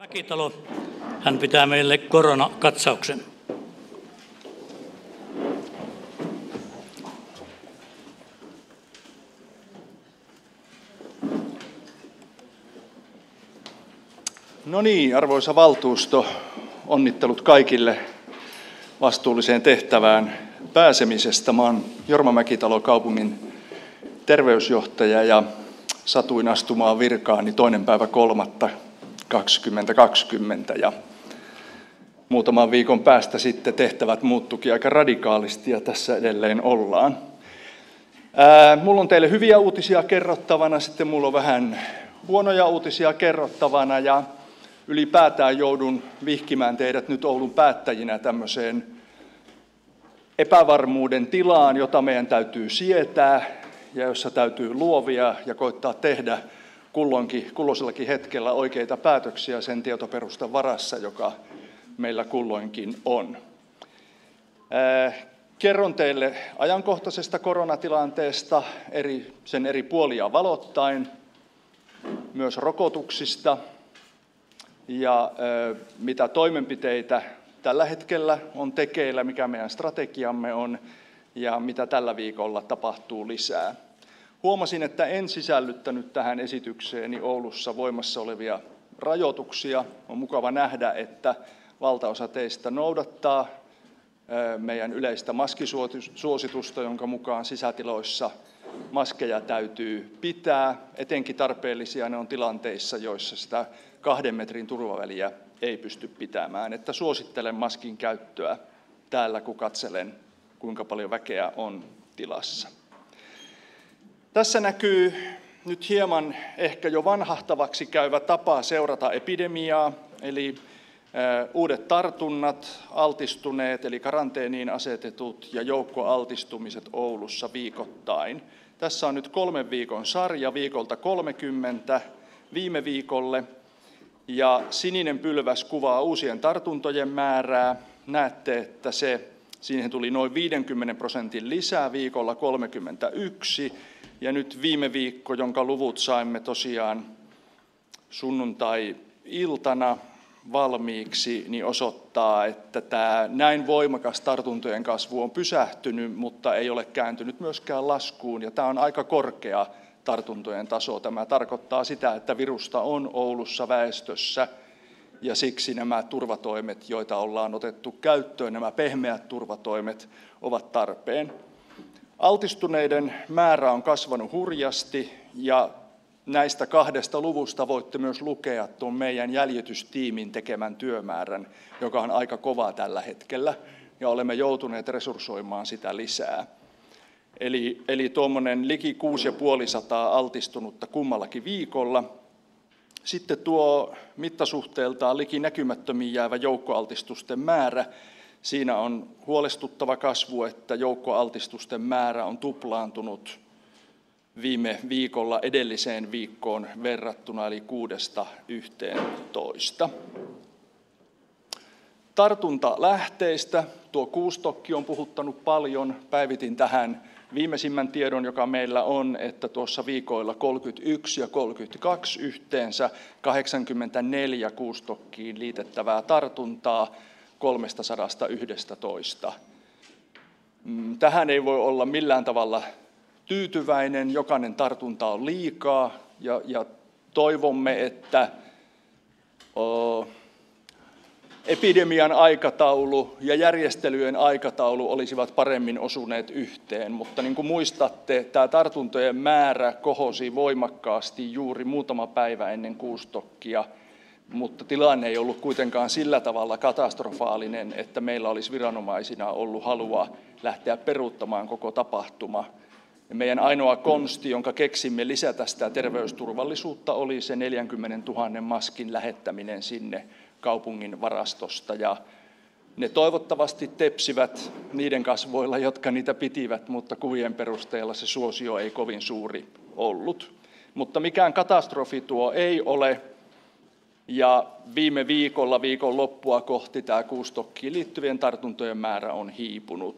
Mäkitalo, hän pitää meille koronakatsauksen. No niin, arvoisa valtuusto, onnittelut kaikille vastuulliseen tehtävään pääsemisestä. Mä oon Jorma Mäkitalo, kaupungin terveysjohtaja, ja satuin astumaan virkaani 2.3.2020. Ja muutaman viikon päästä sitten tehtävät muuttuikin aika radikaalisti, ja tässä edelleen ollaan. Mulla on teille hyviä uutisia kerrottavana, sitten mulla on vähän huonoja uutisia kerrottavana, ja ylipäätään joudun vihkimään teidät nyt Oulun päättäjinä tämmöiseen epävarmuuden tilaan, jota meidän täytyy sietää ja jossa täytyy luovia ja koittaa tehdä kulloisellakin hetkellä oikeita päätöksiä sen tietoperustan varassa, joka meillä kulloinkin on. Kerron teille ajankohtaisesta koronatilanteesta sen eri puolia valottaen, myös rokotuksista ja mitä toimenpiteitä tällä hetkellä on tekeillä, mikä meidän strategiamme on ja mitä tällä viikolla tapahtuu lisää. Huomasin, että en sisällyttänyt tähän esitykseeni Oulussa voimassa olevia rajoituksia. On mukava nähdä, että valtaosa teistä noudattaa meidän yleistä maskisuositusta, jonka mukaan sisätiloissa maskeja täytyy pitää. Etenkin tarpeellisia ne on tilanteissa, joissa sitä 2 metrin turvaväliä ei pysty pitämään. Että suosittelen maskin käyttöä täällä, kun katselen, kuinka paljon väkeä on tilassa. Tässä näkyy nyt hieman ehkä jo vanhahtavaksi käyvä tapa seurata epidemiaa, eli uudet tartunnat, altistuneet eli karanteeniin asetetut ja joukkoaltistumiset Oulussa viikoittain. Tässä on nyt 3 viikon sarja viikolta 30 viime viikolle, ja sininen pylväs kuvaa uusien tartuntojen määrää. Näette, että siihen tuli noin 50% lisää viikolla 31, ja nyt viime viikko, jonka luvut saimme tosiaan sunnuntai-iltana valmiiksi, niin osoittaa, että tämä näin voimakas tartuntojen kasvu on pysähtynyt, mutta ei ole kääntynyt myöskään laskuun, ja tämä on aika korkea tartuntojen taso. Tämä tarkoittaa sitä, että virusta on Oulussa väestössä, ja siksi nämä turvatoimet, joita ollaan otettu käyttöön, nämä pehmeät turvatoimet, ovat tarpeen. Altistuneiden määrä on kasvanut hurjasti, ja näistä 2 luvusta voitte myös lukea tuon meidän jäljitystiimin tekemän työmäärän, joka on aika kova tällä hetkellä, ja olemme joutuneet resurssoimaan sitä lisää. Eli tuommoinen liki 650 altistunutta kummallakin viikolla. Sitten tuo mittasuhteeltaan liki näkymättömiin jäävä joukkoaltistusten määrä. Siinä on huolestuttava kasvu, että joukkoaltistusten määrä on tuplaantunut viime viikolla edelliseen viikkoon verrattuna, eli 6–11. Tartuntalähteistä tuo kuustokki on puhuttanut paljon. Päivitin tähän viimeisimmän tiedon, joka meillä on, että tuossa viikoilla 31 ja 32 yhteensä 84 kuustokkiin liitettävää tartuntaa 311. Tähän ei voi olla millään tavalla tyytyväinen. Jokainen tartunta on liikaa, ja toivomme, että epidemian aikataulu ja järjestelyjen aikataulu olisivat paremmin osuneet yhteen, mutta niin kuin muistatte, tämä tartuntojen määrä kohosi voimakkaasti juuri muutama päivä ennen kuustokkia, mutta tilanne ei ollut kuitenkaan sillä tavalla katastrofaalinen, että meillä olisi viranomaisina ollut halua lähteä peruuttamaan koko tapahtuma. Ja meidän ainoa konsti, jonka keksimme lisätä sitä terveysturvallisuutta, oli se 40 000 maskin lähettäminen sinne kaupungin varastosta, ja ne toivottavasti tepsivät niiden kasvoilla, jotka niitä pitivät, mutta kuvien perusteella se suosio ei kovin suuri ollut. Mutta mikään katastrofi tuo ei ole, ja viime viikon loppua kohti tämä kuustokkiin liittyvien tartuntojen määrä on hiipunut.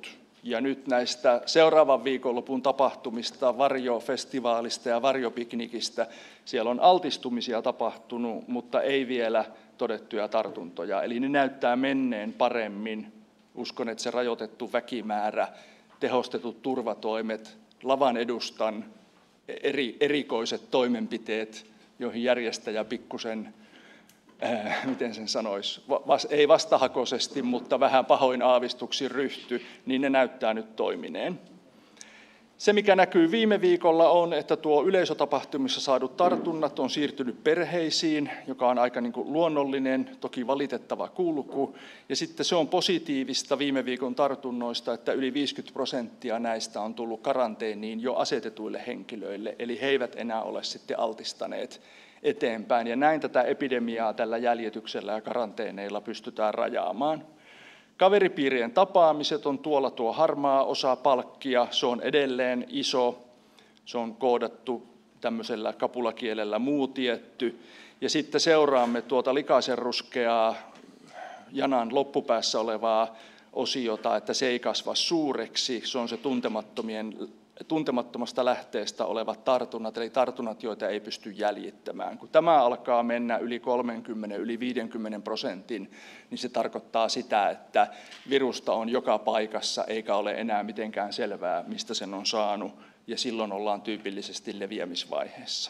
Ja nyt näistä seuraavan viikonlopun tapahtumista, varjofestivaalista ja varjopiknikistä, siellä on altistumisia tapahtunut, mutta ei vielä todettuja tartuntoja. Eli ne näyttää menneen paremmin. Uskon, että se rajoitettu väkimäärä, tehostetut turvatoimet, lavan edustan erikoiset toimenpiteet, joihin järjestäjä pikkusen, miten sen sanoisi, ei vastahakoisesti, mutta vähän pahoin aavistuksin ryhtyi, niin ne näyttää nyt toimineen. Se, mikä näkyy viime viikolla, on, että tuo yleisötapahtumissa saadut tartunnat on siirtynyt perheisiin, joka on aika niin kuin luonnollinen, toki valitettava kulku. Ja sitten se on positiivista viime viikon tartunnoista, että yli 50% näistä on tullut karanteeniin jo asetetuille henkilöille, eli he eivät enää ole sitten altistaneet eteenpäin. Ja näin tätä epidemiaa tällä jäljityksellä ja karanteeneilla pystytään rajaamaan. Kaveripiirien tapaamiset on tuolla tuo harmaa osa palkkia, se on edelleen iso, se on koodattu tämmöisellä kapulakielellä muu tietty. Ja sitten seuraamme tuota likaisen ruskeaa janan loppupäässä olevaa osiota, että se ei kasva suureksi, se on se tuntemattomasta lähteestä olevat tartunnat, eli tartunnat, joita ei pysty jäljittämään. Kun tämä alkaa mennä yli 30, yli 50%, niin se tarkoittaa sitä, että virusta on joka paikassa, eikä ole enää mitenkään selvää, mistä sen on saanut, ja silloin ollaan tyypillisesti leviämisvaiheessa.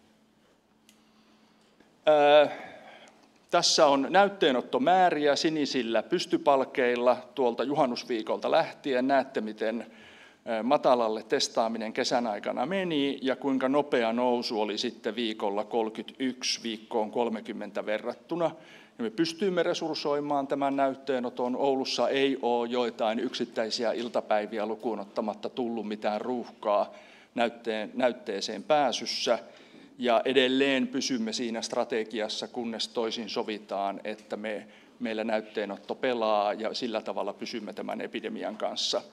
Tässä on näytteenottomääriä sinisillä pystypalkeilla tuolta juhannusviikolta lähtien. Näette, miten matalalle testaaminen kesän aikana meni ja kuinka nopea nousu oli sitten viikolla 31 viikkoon 30 verrattuna. Ja me pystyimme resurssoimaan tämän näytteenoton. Oulussa ei ole joitain yksittäisiä iltapäiviä lukuun ottamatta tullut mitään ruuhkaa näytteeseen pääsyssä. Ja edelleen pysymme siinä strategiassa, kunnes toisin sovitaan, että meillä näytteenotto pelaa ja sillä tavalla pysymme tämän epidemian kanssa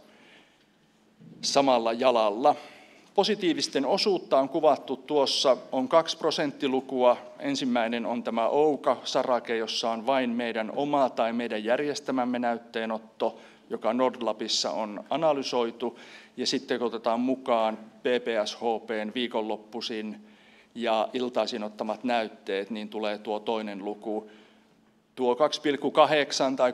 samalla jalalla. Positiivisten osuutta on kuvattu tuossa, on 2 prosenttilukua. Ensimmäinen on tämä Ouka-sarake, jossa on vain meidän oma tai meidän järjestämämme näytteenotto, joka Nordlabissa on analysoitu. Ja sitten kun otetaan mukaan PPSHP:n viikonloppuisin ja iltaisin ottamat näytteet, niin tulee tuo toinen luku. Tuo 2,8 tai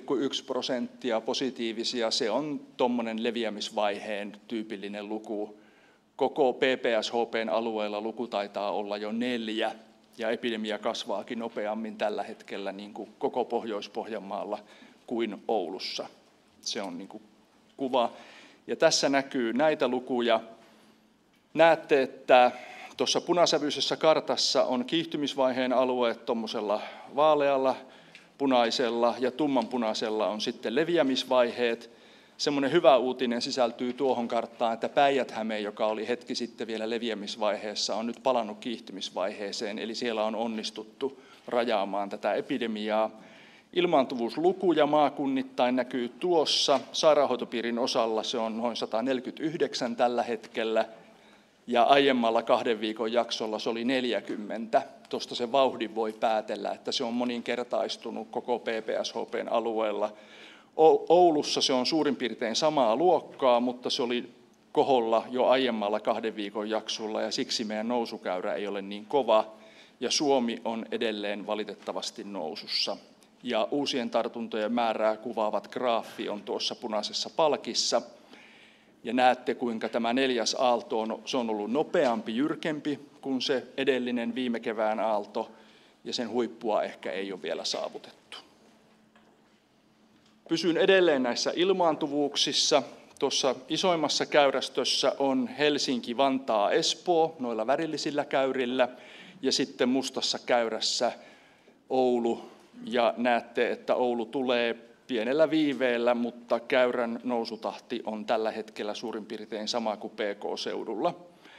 3,1% positiivisia, se on tuommoinen leviämisvaiheen tyypillinen luku. Koko PPSHP:n alueella luku taitaa olla jo 4, ja epidemia kasvaakin nopeammin tällä hetkellä niin kuin koko Pohjois-Pohjanmaalla kuin Oulussa. Se on niin kuin kuva. Ja tässä näkyy näitä lukuja. Näette, että tuossa punasävyisessä kartassa on kiihtymisvaiheen alueet tuommoisella vaalealla, punaisella ja tummanpunaisella on sitten leviämisvaiheet. Semmoinen hyvä uutinen sisältyy tuohon karttaan, että Päijät-Häme, joka oli hetki sitten vielä leviämisvaiheessa, on nyt palannut kiihtymisvaiheeseen, eli siellä on onnistuttu rajaamaan tätä epidemiaa. Ilmaantuvuuslukuja maakunnittain näkyy tuossa. Sairaanhoitopiirin osalla se on noin 149 tällä hetkellä. Ja aiemmalla 2 viikon jaksolla se oli 40. Tuosta se vauhdin voi päätellä, että se on moninkertaistunut koko PPSHP:n alueella. Oulussa se on suurin piirtein samaa luokkaa, mutta se oli koholla jo aiemmalla 2 viikon jaksolla ja siksi meidän nousukäyrä ei ole niin kova. Ja Suomi on edelleen valitettavasti nousussa. Ja uusien tartuntojen määrää kuvaavat graafi on tuossa punaisessa palkissa. Ja näette, kuinka tämä 4. aalto on ollut nopeampi, jyrkempi kuin se edellinen viime kevään aalto, ja sen huippua ehkä ei ole vielä saavutettu. Pysyn edelleen näissä ilmaantuvuuksissa. Tuossa isoimmassa käyrästössä on Helsinki, Vantaa, Espoo, noilla värillisillä käyrillä, ja sitten mustassa käyrässä Oulu, ja näette, että Oulu tulee pienellä viiveellä, mutta käyrän nousutahti on tällä hetkellä suurin piirtein sama kuin PK-seudulla.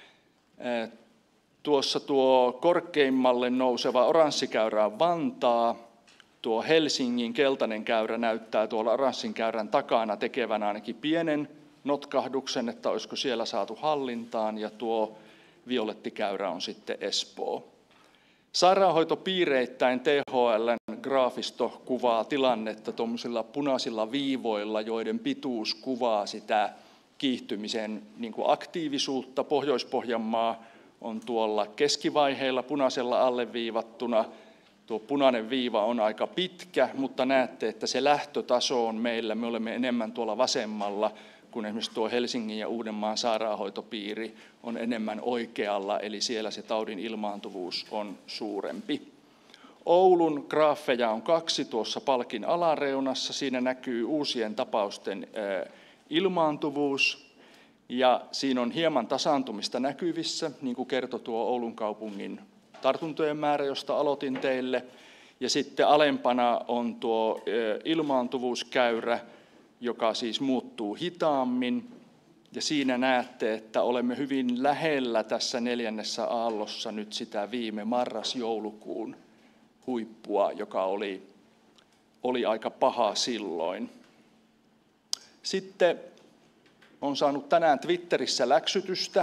Tuossa tuo korkeimmalle nouseva oranssikäyrä on Vantaa. Tuo Helsingin keltainen käyrä näyttää tuolla oranssin käyrän takana tekevän ainakin pienen notkahduksen, että olisiko siellä saatu hallintaan, ja tuo violettikäyrä on sitten Espoo. Sairaanhoitopiireittäin THL:n graafisto kuvaa tilannetta tuommoisilla punaisilla viivoilla, joiden pituus kuvaa sitä kiihtymisen niin kuin aktiivisuutta. Pohjois-Pohjanmaa on tuolla keskivaiheilla punaisella alleviivattuna. Tuo punainen viiva on aika pitkä, mutta näette, että se lähtötaso on meillä. Me olemme enemmän tuolla vasemmalla, kun esimerkiksi tuo Helsingin ja Uudenmaan sairaanhoitopiiri on enemmän oikealla, eli siellä se taudin ilmaantuvuus on suurempi. Oulun graafeja on 2 tuossa palkin alareunassa. Siinä näkyy uusien tapausten ilmaantuvuus, ja siinä on hieman tasaantumista näkyvissä, niin kuin kertoi tuo Oulun kaupungin tartuntojen määrä, josta aloitin teille. Ja sitten alempana on tuo ilmaantuvuuskäyrä, joka siis muuttuu hitaammin. Ja siinä näette, että olemme hyvin lähellä tässä 4. aallossa nyt sitä viime marras-joulukuun huippua, joka oli aika paha silloin. Sitten olen saanut tänään Twitterissä läksytystä.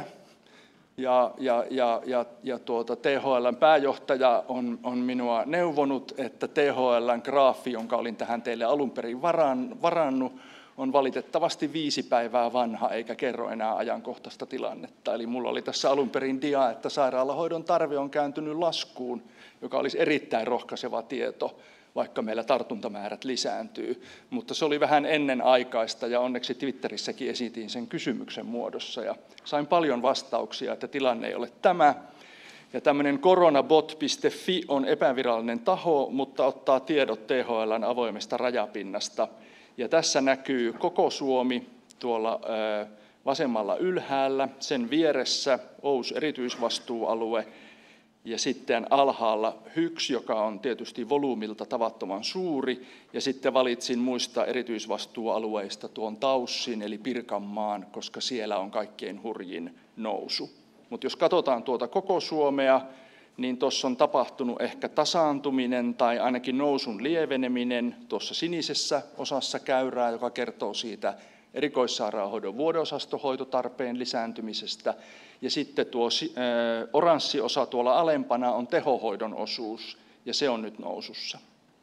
THL:n pääjohtaja on minua neuvonut, että THL:n graafi, jonka olin tähän teille alun perin varannut, on valitettavasti 5 päivää vanha eikä kerro enää ajankohtaista tilannetta. Eli mulla oli tässä alun perin dia, että sairaalahoidon tarve on kääntynyt laskuun, joka olisi erittäin rohkaiseva tieto, vaikka meillä tartuntamäärät lisääntyy. Mutta se oli vähän ennenaikaista ja onneksi Twitterissäkin esitin sen kysymyksen muodossa ja sain paljon vastauksia, että tilanne ei ole tämä. Ja tämmöinen koronabot.fi on epävirallinen taho, mutta ottaa tiedot THL:n avoimesta rajapinnasta. Ja tässä näkyy koko Suomi tuolla vasemmalla ylhäällä, sen vieressä OUS erityisvastuualue ja sitten alhaalla HYKS, joka on tietysti volyymilta tavattoman suuri, ja sitten valitsin muista erityisvastuualueista tuon TAYSin eli Pirkanmaan, koska siellä on kaikkein hurjin nousu. Mutta jos katsotaan tuota koko Suomea, niin tuossa on tapahtunut ehkä tasaantuminen tai ainakin nousun lieveneminen tuossa sinisessä osassa käyrää, joka kertoo siitä erikoissairaanhoidon vuodeosastohoitotarpeen lisääntymisestä. Ja sitten tuo oranssi osa tuolla alempana on tehohoidon osuus, ja se on nyt nousussa.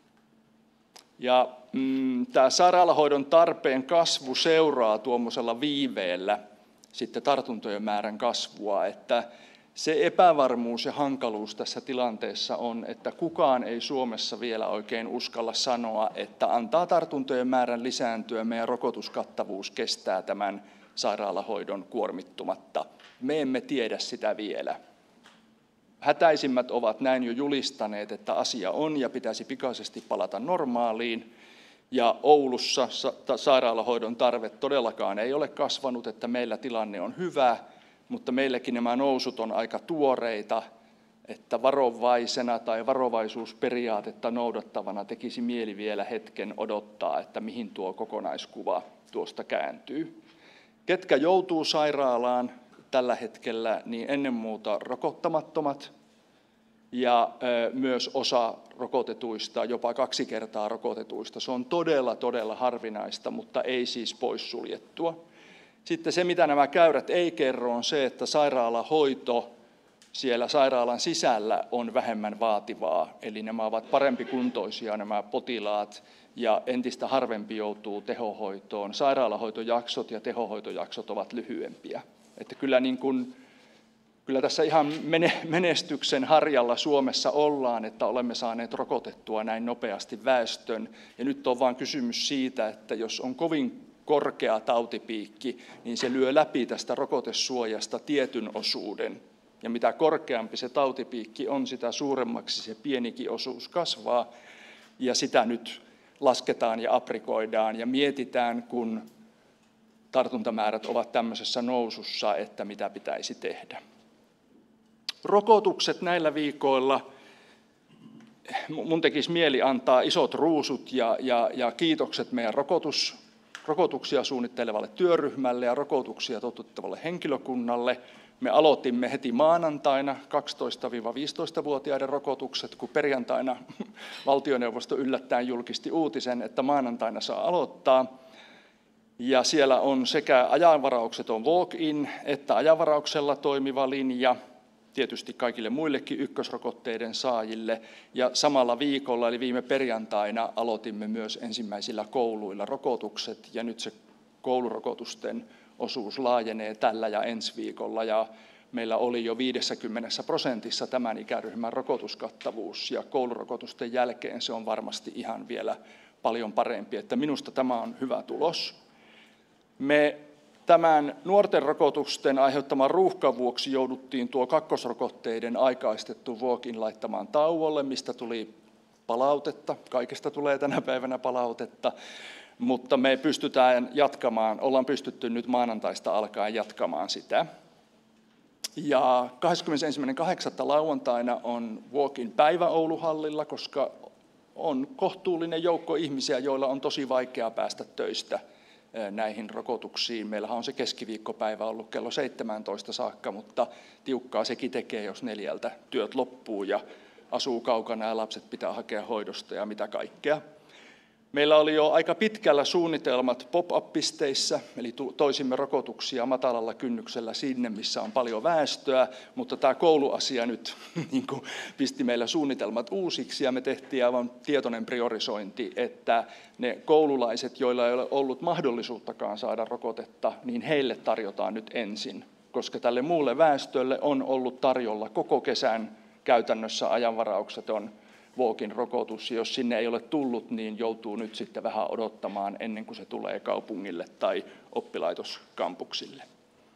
Ja tämä sairaalahoidon tarpeen kasvu seuraa tuommoisella viiveellä sitten tartuntojen määrän kasvua, että se epävarmuus ja hankaluus tässä tilanteessa on, että kukaan ei Suomessa vielä oikein uskalla sanoa, että antaa tartuntojen määrän lisääntyä, meidän rokotuskattavuus kestää tämän sairaalahoidon kuormittumatta. Me emme tiedä sitä vielä. Hätäisimmät ovat näin jo julistaneet, että asia on ja pitäisi pikaisesti palata normaaliin. Ja Oulussa sairaalahoidon tarve todellakaan ei ole kasvanut, että meillä tilanne on hyvä, mutta meilläkin nämä nousut on aika tuoreita, että varovaisena tai varovaisuusperiaatetta noudattavana tekisi mieli vielä hetken odottaa, että mihin tuo kokonaiskuva tuosta kääntyy. Ketkä joutuu sairaalaan tällä hetkellä, niin ennen muuta rokottamattomat ja myös osa rokotetuista, jopa 2 kertaa rokotetuista. Se on todella harvinaista, mutta ei siis poissuljettua. Sitten se, mitä nämä käyrät ei kerro, on se, että sairaalahoito siellä sairaalan sisällä on vähemmän vaativaa. Eli nämä ovat parempikuntoisia nämä potilaat ja entistä harvempi joutuu tehohoitoon. Sairaalahoitojaksot ja tehohoitojaksot ovat lyhyempiä. Että kyllä tässä ihan menestyksen harjalla Suomessa ollaan, että olemme saaneet rokotettua näin nopeasti väestön. Ja nyt on vain kysymys siitä, että jos on kovin korkea tautipiikki, niin se lyö läpi tästä rokotesuojasta tietyn osuuden. Ja mitä korkeampi se tautipiikki on, sitä suuremmaksi se pienikin osuus kasvaa. Ja sitä nyt lasketaan ja aprikoidaan ja mietitään, kun tartuntamäärät ovat tämmöisessä nousussa, että mitä pitäisi tehdä. Rokotukset näillä viikoilla, mun tekisi mieli antaa isot ruusut ja kiitokset meidän rokotuksia suunnittelevalle työryhmälle ja rokotuksia toteuttavalle henkilökunnalle. Me aloitimme heti maanantaina 12-15-vuotiaiden rokotukset, kun perjantaina valtioneuvosto yllättäen julkisti uutisen, että maanantaina saa aloittaa. Ja siellä on sekä ajanvaraukset on walk-in että ajanvarauksella toimiva linja. tietysti kaikille muillekin ykkösrokotteiden saajille. Ja samalla viikolla, eli viime perjantaina, aloitimme myös ensimmäisillä kouluilla rokotukset, ja nyt se koulurokotusten osuus laajenee tällä ja ensi viikolla, ja meillä oli jo 50% tämän ikäryhmän rokotuskattavuus, ja koulurokotusten jälkeen se on varmasti ihan vielä paljon parempi, että minusta tämä on hyvä tulos. Me tämän nuorten rokotusten aiheuttaman ruuhkan vuoksi jouduttiin tuo kakkosrokotteiden aikaistettu walk-in laittamaan tauolle, mistä tuli palautetta. Kaikesta tulee tänä päivänä palautetta, mutta me pystytään jatkamaan, ollaan pystytty nyt maanantaista alkaen jatkamaan sitä. Ja 21.8. lauantaina on walk-in päivä Ouluhallilla, koska on kohtuullinen joukko ihmisiä, joilla on tosi vaikea päästä töistä näihin rokotuksiin. Meillähän on se keskiviikkopäivä ollut kello 17 saakka, mutta tiukkaa sekin tekee, jos 4 työt loppuu ja asuu kaukana ja lapset pitää hakea hoidosta ja mitä kaikkea. Meillä oli jo aika pitkällä suunnitelmat pop-up-pisteissä, eli toisimme rokotuksia matalalla kynnyksellä sinne, missä on paljon väestöä, mutta tämä kouluasia nyt niin kuin pisti meillä suunnitelmat uusiksi, ja me tehtiin aivan tietoinen priorisointi, että ne koululaiset, joilla ei ole ollut mahdollisuuttakaan saada rokotetta, niin heille tarjotaan nyt ensin, koska tälle muulle väestölle on ollut tarjolla koko kesän käytännössä ajanvaraukseton walk-in rokotus. Jos sinne ei ole tullut, niin joutuu nyt sitten vähän odottamaan ennen kuin se tulee kaupungille tai oppilaitoskampuksille.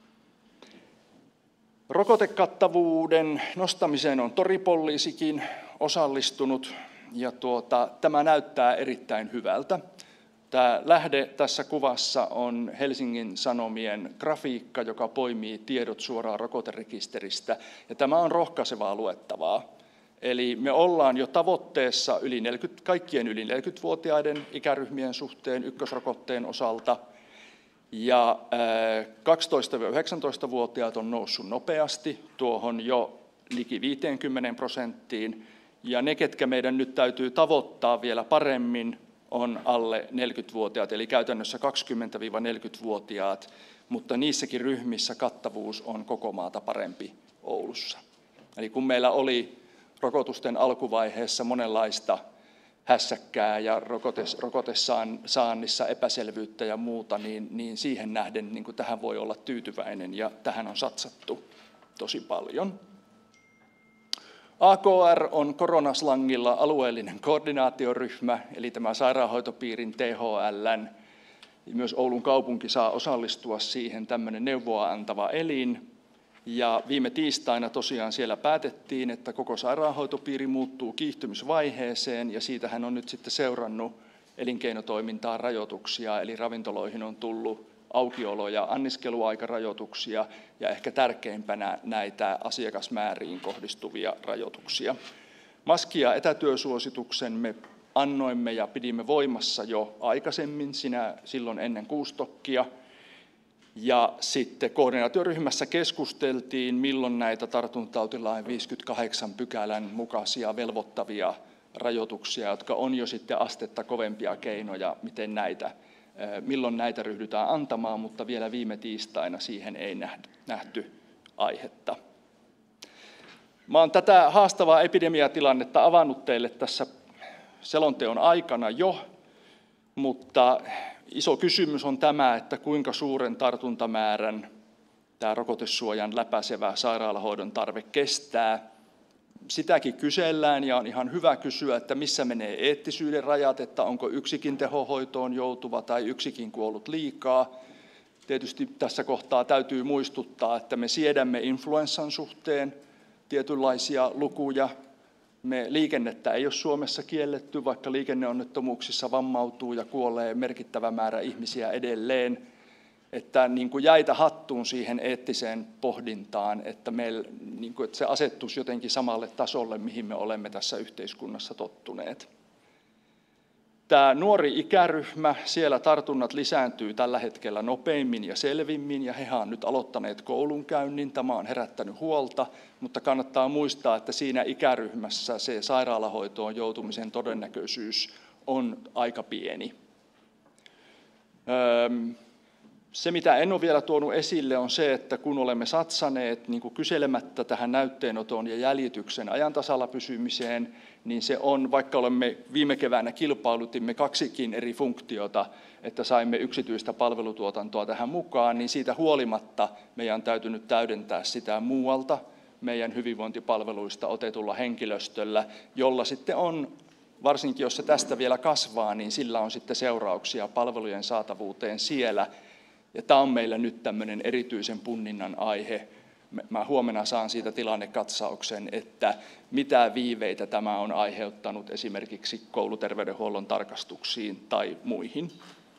Rokotekattavuuden nostamiseen on toripoliisikin osallistunut, ja tämä näyttää erittäin hyvältä. Tämä lähde tässä kuvassa on Helsingin Sanomien grafiikka, joka poimii tiedot suoraan rokoterekisteristä, ja tämä on rohkaisevaa luettavaa. Eli me ollaan jo tavoitteessa kaikkien yli 40-vuotiaiden ikäryhmien suhteen ykkösrokotteen osalta, ja 12-19-vuotiaat on noussut nopeasti tuohon jo liki 50%, ja ne, ketkä meidän nyt täytyy tavoittaa vielä paremmin, on alle 40-vuotiaat, eli käytännössä 20-40-vuotiaat, mutta niissäkin ryhmissä kattavuus on koko maata parempi Oulussa. Eli kun meillä oli rokotusten alkuvaiheessa monenlaista hässäkkää ja rokotesaannissa epäselvyyttä ja muuta, niin siihen nähden niin tähän voi olla tyytyväinen, ja tähän on satsattu tosi paljon. AKR on koronaslangilla alueellinen koordinaatioryhmä, eli tämä sairaanhoitopiirin THL:n, myös Oulun kaupunki saa osallistua siihen, tämmöinen neuvoa antava elin. Ja viime tiistaina tosiaan siellä päätettiin, että koko sairaanhoitopiiri muuttuu kiihtymisvaiheeseen, ja siitähän on nyt sitten seurannut elinkeinotoimintaan rajoituksia, eli ravintoloihin on tullut aukiolo- ja anniskeluaikarajoituksia, ja ehkä tärkeimpänä näitä asiakasmääriin kohdistuvia rajoituksia. Maski- ja etätyösuosituksen me annoimme ja pidimme voimassa jo aikaisemmin, silloin ennen kuustokkia. Ja sitten koordinaatioryhmässä keskusteltiin, milloin näitä tartuntatautilain 58 pykälän mukaisia velvoittavia rajoituksia, jotka on jo sitten astetta kovempia keinoja, milloin näitä ryhdytään antamaan, mutta vielä viime tiistaina siihen ei nähty aihetta. Mä olen tätä haastavaa epidemiatilannetta avannut teille tässä selonteon aikana jo, mutta iso kysymys on tämä, että kuinka suuren tartuntamäärän tämä rokotesuojan läpäisevä sairaalahoidon tarve kestää. Sitäkin kysellään, ja on ihan hyvä kysyä, että missä menee eettisyyden rajat, että onko yksikin tehohoitoon joutuva tai yksikin kuollut liikaa. Tietysti tässä kohtaa täytyy muistuttaa, että me siedämme influenssan suhteen tietynlaisia lukuja. Liikennettä ei ole Suomessa kielletty, vaikka liikenneonnettomuuksissa vammautuu ja kuolee merkittävä määrä ihmisiä edelleen. Että niin kuin jäitä hattuun siihen eettiseen pohdintaan, että se asettuisi jotenkin samalle tasolle, mihin me olemme tässä yhteiskunnassa tottuneet. Tämä nuori ikäryhmä, siellä tartunnat lisääntyy tällä hetkellä nopeimmin ja selvimmin, ja he ovat nyt aloittaneet koulunkäynnin. Tämä on herättänyt huolta, mutta kannattaa muistaa, että siinä ikäryhmässä se sairaalahoitoon joutumisen todennäköisyys on aika pieni. Se, mitä en ole vielä tuonut esille, on se, että kun olemme satsaneet niin kuin kyselemättä tähän näytteenoton ja jäljityksen ajan tasalla pysymiseen, niin se on, vaikka olemme viime keväänä kilpailutimme 2 eri funktiota, että saimme yksityistä palvelutuotantoa tähän mukaan, niin siitä huolimatta meidän on täytynyt täydentää sitä muualta meidän hyvinvointipalveluista otetulla henkilöstöllä, jolla sitten on, varsinkin jos se tästä vielä kasvaa, niin sillä on sitten seurauksia palvelujen saatavuuteen siellä. Ja tämä on meillä nyt tämmöinen erityisen punninnan aihe. Mä huomenna saan siitä tilannekatsauksen, että mitä viiveitä tämä on aiheuttanut esimerkiksi kouluterveydenhuollon tarkastuksiin tai muihin.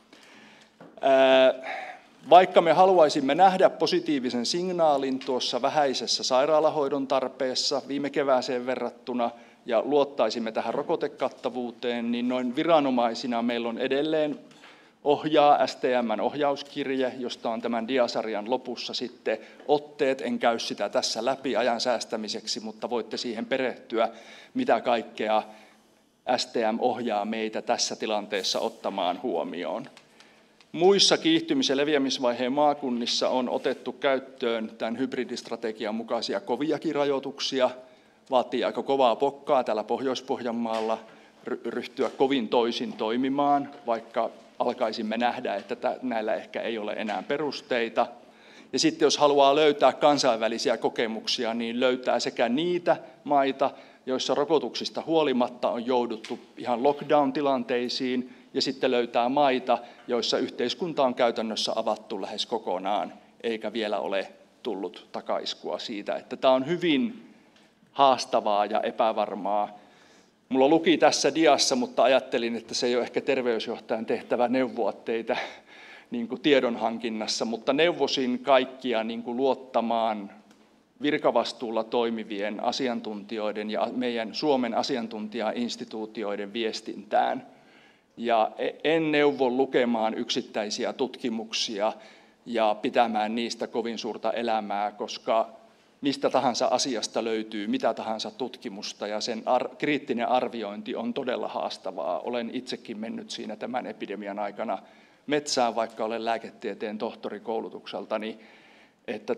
Vaikka me haluaisimme nähdä positiivisen signaalin tuossa vähäisessä sairaalahoidon tarpeessa viime kevääseen verrattuna ja luottaisimme tähän rokotekattavuuteen, niin noin viranomaisina meillä on edelleen STM:n ohjauskirje, josta on tämän diasarjan lopussa sitten otteet. En käy sitä tässä läpi ajan säästämiseksi, mutta voitte siihen perehtyä, mitä kaikkea STM ohjaa meitä tässä tilanteessa ottamaan huomioon. Muissa kiihtymis- ja leviämisvaiheen maakunnissa on otettu käyttöön tämän hybridistrategian mukaisia koviakin rajoituksia. Vaatii aika kovaa pokkaa täällä Pohjois-Pohjanmaalla ryhtyä kovin toisin toimimaan, vaikka alkaisimme nähdä, että näillä ehkä ei ole enää perusteita. Ja sitten jos haluaa löytää kansainvälisiä kokemuksia, niin löytää sekä niitä maita, joissa rokotuksista huolimatta on jouduttu ihan lockdown-tilanteisiin, ja sitten löytää maita, joissa yhteiskunta on käytännössä avattu lähes kokonaan, eikä vielä ole tullut takaiskua siitä, että tämä on hyvin haastavaa ja epävarmaa. Mulla luki tässä diassa, mutta ajattelin, että se ei ole ehkä terveysjohtajan tehtävä neuvoa teitä niin kuin tiedonhankinnassa, mutta neuvosin kaikkia niin kuin luottamaan virkavastuulla toimivien asiantuntijoiden ja meidän Suomen asiantuntijainstituutioiden viestintään. Ja en neuvo lukemaan yksittäisiä tutkimuksia ja pitämään niistä kovin suurta elämää, koska mistä tahansa asiasta löytyy mitä tahansa tutkimusta ja sen kriittinen arviointi on todella haastavaa. Olen itsekin mennyt siinä tämän epidemian aikana metsään, vaikka olen lääketieteen tohtorikoulutukseltani, että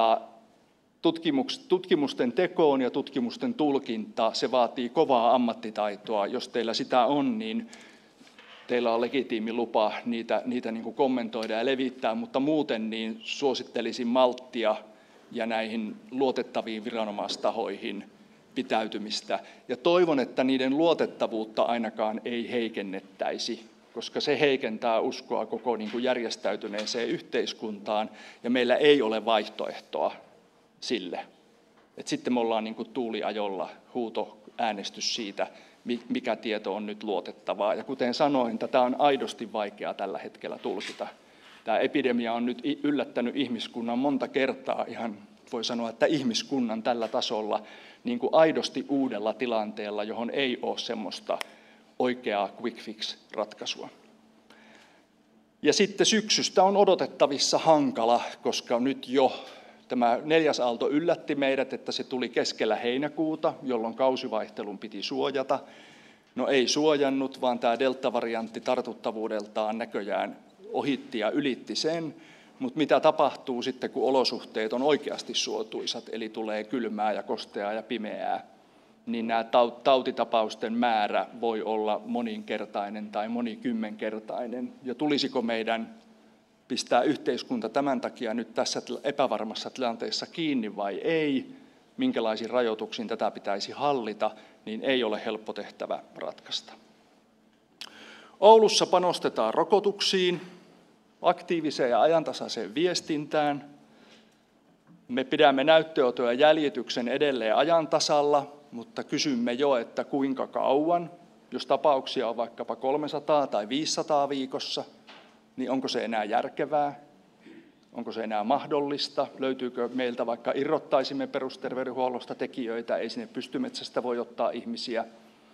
tutkimusten tekoon ja tutkimusten tulkinta, se vaatii kovaa ammattitaitoa. Jos teillä sitä on, niin teillä on legitiimi lupa niitä niin kuin kommentoida ja levittää, mutta muuten niin suosittelisin malttia ja näihin luotettaviin viranomaistahoihin pitäytymistä. Ja toivon, että niiden luotettavuutta ainakaan ei heikennettäisi, koska se heikentää uskoa koko niin kuin järjestäytyneeseen yhteiskuntaan, ja meillä ei ole vaihtoehtoa sille. Et sitten me ollaan niin kuin tuuliajolla huutoäänestys siitä, mikä tieto on nyt luotettavaa. Ja kuten sanoin, tätä on aidosti vaikea tällä hetkellä tulkita. Tämä epidemia on nyt yllättänyt ihmiskunnan monta kertaa, ihan voi sanoa, että ihmiskunnan tällä tasolla niin kuin aidosti uudella tilanteella, johon ei ole semmoista oikeaa quick fix-ratkaisua. Ja sitten syksystä on odotettavissa hankala, koska nyt jo tämä 4. aalto yllätti meidät, että se tuli keskellä heinäkuuta, jolloin kausivaihtelun piti suojata. No ei suojannut, vaan tämä delta-variantti tartuttavuudeltaan näköjään ohitti ja ylitti sen, mutta mitä tapahtuu sitten, kun olosuhteet on oikeasti suotuisat, eli tulee kylmää ja kosteaa ja pimeää, niin nämä tautitapausten määrä voi olla moninkertainen tai monikymmenkertainen. Ja tulisiko meidän pistää yhteiskunta tämän takia nyt tässä epävarmassa tilanteessa kiinni vai ei, minkälaisin rajoituksiin tätä pitäisi hallita, niin ei ole helppo tehtävä ratkaista. Oulussa panostetaan rokotuksiin, aktiiviseen ja ajantasaiseen viestintään. Me pidämme näytteenoton ja jäljityksen edelleen ajan tasalla, mutta kysymme jo, että kuinka kauan, jos tapauksia on vaikkapa 300 tai 500 viikossa, niin onko se enää järkevää? Onko se enää mahdollista? Löytyykö meiltä, vaikka irrottaisimme perusterveydenhuollosta tekijöitä, ei sinne pystymetsästä voi ottaa ihmisiä?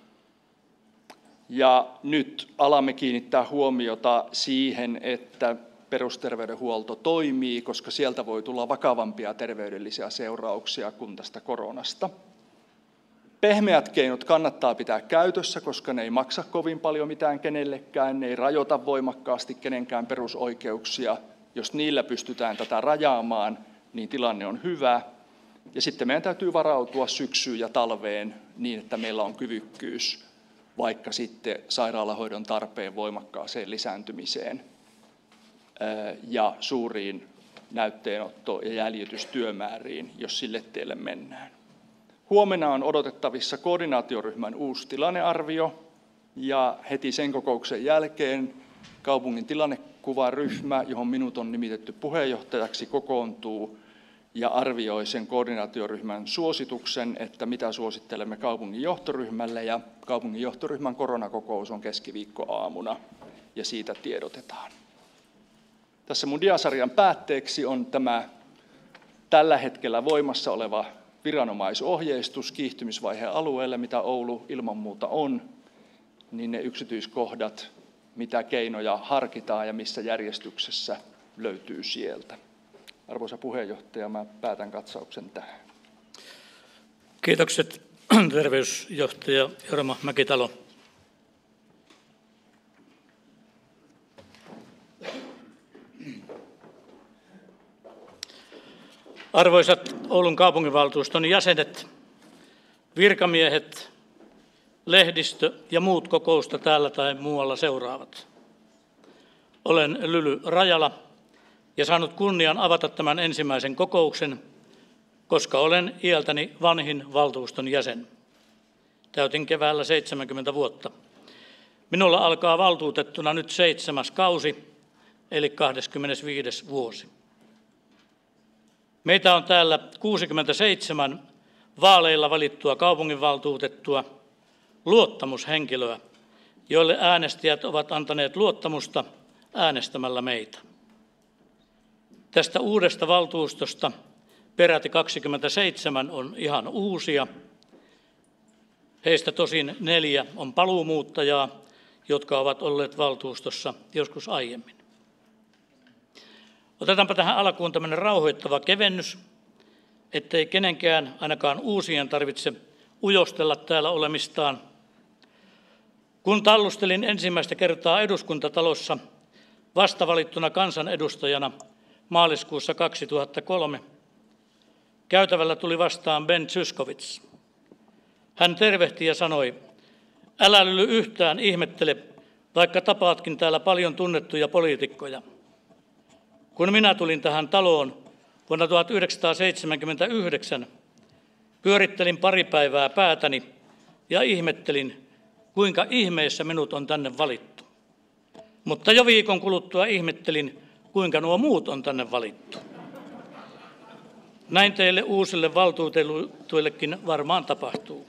Ja nyt alamme kiinnittää huomiota siihen, että perusterveydenhuolto toimii, koska sieltä voi tulla vakavampia terveydellisiä seurauksia kuin tästä koronasta. Pehmeät keinot kannattaa pitää käytössä, koska ne ei maksa kovin paljon mitään kenellekään, ne ei rajoita voimakkaasti kenenkään perusoikeuksia, Jos niillä pystytään tätä rajaamaan, niin tilanne on hyvä. Ja sitten meidän täytyy varautua syksyyn ja talveen niin, että meillä on kyvykkyys vaikka sitten sairaalahoidon tarpeen voimakkaaseen lisääntymiseen ja suuriin näytteenotto- ja jäljitystyömääriin, jos sille tielle mennään. Huomenna on odotettavissa koordinaatioryhmän uusi tilannearvio ja heti sen kokouksen jälkeen kaupungin tilannekuvaryhmä, johon minut on nimitetty puheenjohtajaksi, kokoontuu ja arvioi sen koordinaatioryhmän suosituksen, että mitä suosittelemme kaupungin johtoryhmälle, ja kaupungin johtoryhmän koronakokous on keskiviikkoaamuna ja siitä tiedotetaan. Tässä mun diasarjan päätteeksi on tämä tällä hetkellä voimassa oleva viranomaisohjeistus kiihtymisvaiheen alueelle, mitä Oulu ilman muuta on, niin ne yksityiskohdat, mitä keinoja harkitaan ja missä järjestyksessä, löytyy sieltä. Arvoisa puheenjohtaja, mä päätän katsauksen tähän. Kiitokset terveysjohtaja Jorma Mäkitalo. Arvoisat Oulun kaupunginvaltuuston jäsenet, virkamiehet, lehdistö ja muut kokousta täällä tai muualla seuraavat. Olen Lyly Rajala ja saanut kunnian avata tämän ensimmäisen kokouksen, koska olen iältäni vanhin valtuuston jäsen. Täytin keväällä 70 vuotta. Minulla alkaa valtuutettuna nyt 7. kausi, eli 25. vuosi. Meitä on täällä 67 vaaleilla valittua kaupunginvaltuutettua, luottamushenkilöä, joille äänestäjät ovat antaneet luottamusta äänestämällä meitä. Tästä uudesta valtuustosta peräti 27 on ihan uusia. Heistä tosin 4 on paluumuuttajaa, jotka ovat olleet valtuustossa joskus aiemmin. Otetaanpa tähän alkuun tämmöinen rauhoittava kevennys, ettei kenenkään, ainakaan uusien, tarvitse ujostella täällä olemistaan. Kun tallustelin ensimmäistä kertaa Eduskuntatalossa vastavalittuna kansanedustajana maaliskuussa 2003, käytävällä tuli vastaan Ben Zyskowicz. Hän tervehti ja sanoi, älä Lyly yhtään ihmettele, vaikka tapaatkin täällä paljon tunnettuja poliitikkoja. Kun minä tulin tähän taloon vuonna 1979, pyörittelin pari päivää päätäni ja ihmettelin, kuinka ihmeessä minut on tänne valittu. Mutta jo viikon kuluttua ihmettelin, kuinka nuo muut on tänne valittu. Näin teille uusille valtuutetuillekin varmaan tapahtuu.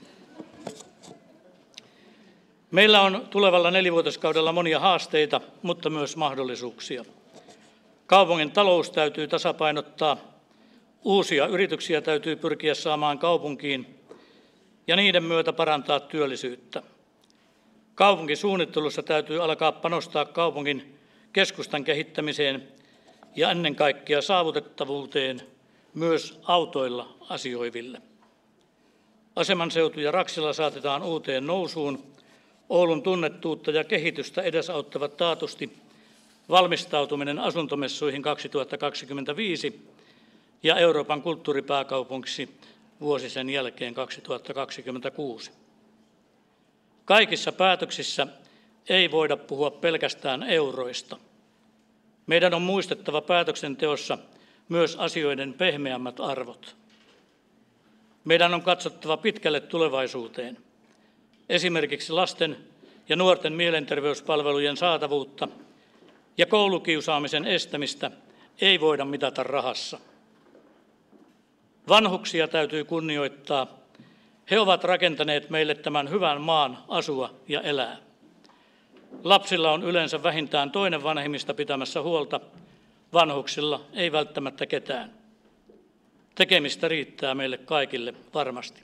Meillä on tulevalla 4-vuotiskaudella monia haasteita, mutta myös mahdollisuuksia. Kaupungin talous täytyy tasapainottaa, uusia yrityksiä täytyy pyrkiä saamaan kaupunkiin ja niiden myötä parantaa työllisyyttä. Kaupunkisuunnittelussa täytyy alkaa panostaa kaupungin keskustan kehittämiseen ja ennen kaikkea saavutettavuuteen myös autoilla asioiville. Asemanseutu ja Raksila saatetaan uuteen nousuun. Oulun tunnettuutta ja kehitystä edesauttavat taatusti valmistautuminen asuntomessuihin 2025 ja Euroopan kulttuuripääkaupungiksi vuosi sen jälkeen 2026. Kaikissa päätöksissä ei voida puhua pelkästään euroista. Meidän on muistettava päätöksenteossa myös asioiden pehmeämmät arvot. Meidän on katsottava pitkälle tulevaisuuteen. Esimerkiksi lasten ja nuorten mielenterveyspalvelujen saatavuutta ja koulukiusaamisen estämistä ei voida mitata rahassa. Vanhuksia täytyy kunnioittaa. He ovat rakentaneet meille tämän hyvän maan asua ja elää. Lapsilla on yleensä vähintään toinen vanhemmista pitämässä huolta, vanhuksilla ei välttämättä ketään. Tekemistä riittää meille kaikille varmasti.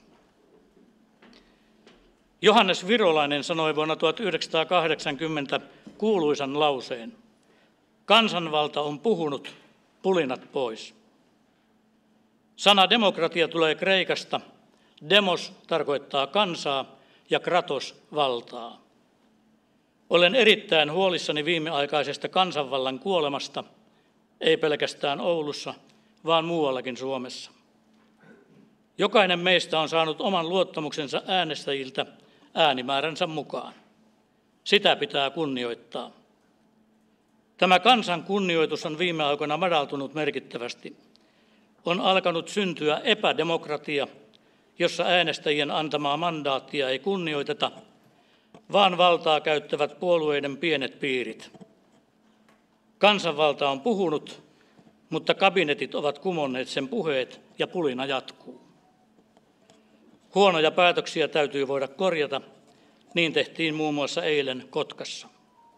Johannes Virolainen sanoi vuonna 1980 kuuluisan lauseen, kansanvalta on puhunut, pulinat pois. Sana demokratia tulee kreikasta, demos tarkoittaa kansaa ja kratos valtaa. Olen erittäin huolissani viimeaikaisesta kansanvallan kuolemasta, ei pelkästään Oulussa, vaan muuallakin Suomessa. Jokainen meistä on saanut oman luottamuksensa äänestäjiltä äänimääränsä mukaan. Sitä pitää kunnioittaa. Tämä kansan kunnioitus on viime aikoina madaltunut merkittävästi. On alkanut syntyä epädemokratia, jossa äänestäjien antamaa mandaattia ei kunnioiteta, vaan valtaa käyttävät puolueiden pienet piirit. Kansanvalta on puhunut, mutta kabinetit ovat kumonneet sen puheet ja pulina jatkuu. Huonoja päätöksiä täytyy voida korjata. Niin tehtiin muun muassa eilen Kotkassa.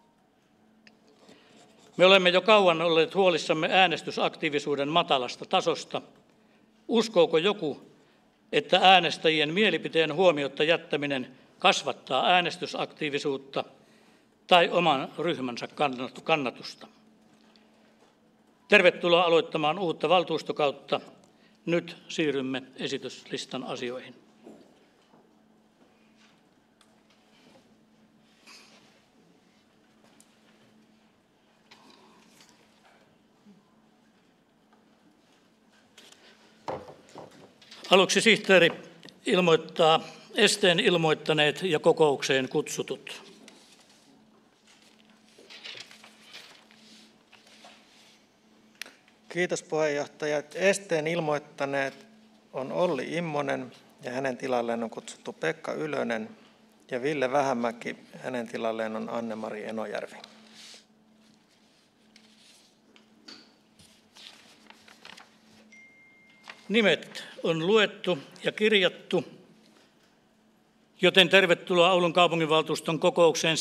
Me olemme jo kauan olleet huolissamme äänestysaktiivisuuden matalasta tasosta. Uskooko joku, että äänestäjien mielipiteen huomiotta jättäminen kasvattaa äänestysaktiivisuutta tai oman ryhmänsä kannatusta? Tervetuloa aloittamaan uutta valtuustokautta. Nyt siirrymme esityslistan asioihin. Aluksi sihteeri ilmoittaa esteen ilmoittaneet ja kokoukseen kutsutut. Kiitos puheenjohtaja. Esteen ilmoittaneet on Olli Immonen ja hänen tilalleen on kutsuttu Pekka Ylönen ja Ville Vähämäki, hänen tilalleen on Anne-Mari Enojärvi. Nimet on luettu ja kirjattu, joten tervetuloa Oulun kaupunginvaltuuston kokoukseen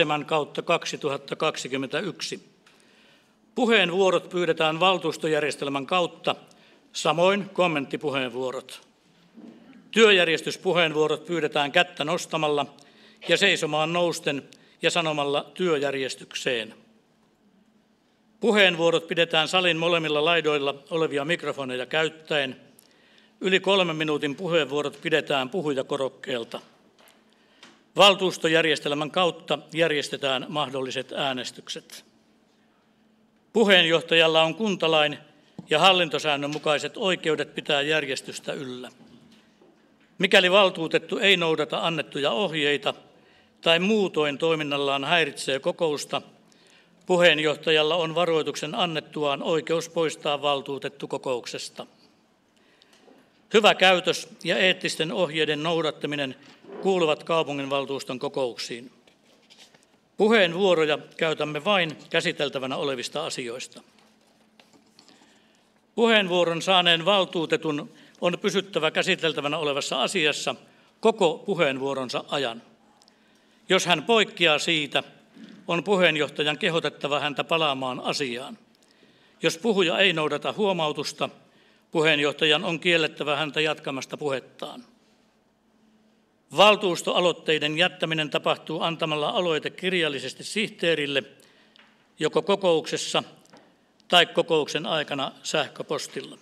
7/2021. Puheenvuorot pyydetään valtuustojärjestelmän kautta, samoin kommenttipuheenvuorot. Työjärjestyspuheenvuorot pyydetään kättä nostamalla ja seisomaan nousten ja sanomalla työjärjestykseen. Puheenvuorot pidetään salin molemmilla laidoilla olevia mikrofoneja käyttäen. Yli 3 minuutin puheenvuorot pidetään puhujakorokkeelta. Valtuustojärjestelmän kautta järjestetään mahdolliset äänestykset. Puheenjohtajalla on kuntalain ja hallintosäännön mukaiset oikeudet pitää järjestystä yllä. Mikäli valtuutettu ei noudata annettuja ohjeita tai muutoin toiminnallaan häiritsee kokousta, puheenjohtajalla on varoituksen annettuaan oikeus poistaa valtuutettu kokouksesta. Hyvä käytös ja eettisten ohjeiden noudattaminen kuuluvat kaupunginvaltuuston kokouksiin. Puheenvuoroja käytämme vain käsiteltävänä olevista asioista. Puheenvuoron saaneen valtuutetun on pysyttävä käsiteltävänä olevassa asiassa koko puheenvuoronsa ajan. Jos hän poikkeaa siitä, on puheenjohtajan kehotettava häntä palaamaan asiaan. Jos puhuja ei noudata huomautusta, puheenjohtajan on kiellettävä häntä jatkamasta puhettaan. Valtuustoaloitteiden jättäminen tapahtuu antamalla aloite kirjallisesti sihteerille joko kokouksessa tai kokouksen aikana sähköpostilla.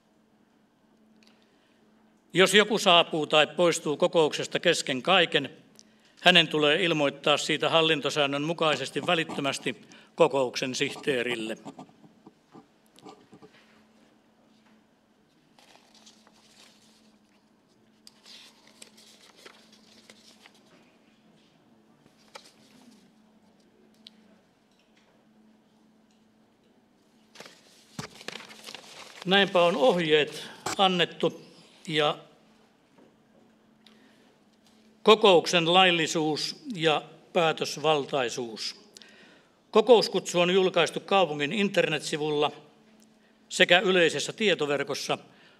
Jos joku saapuu tai poistuu kokouksesta kesken kaiken, hänen tulee ilmoittaa siitä hallintosäännön mukaisesti välittömästi kokouksen sihteerille. Näinpä on ohjeet annettu ja kokouksen laillisuus ja päätösvaltaisuus. Kokouskutsu on julkaistu kaupungin internetsivulla sekä yleisessä tietoverkossa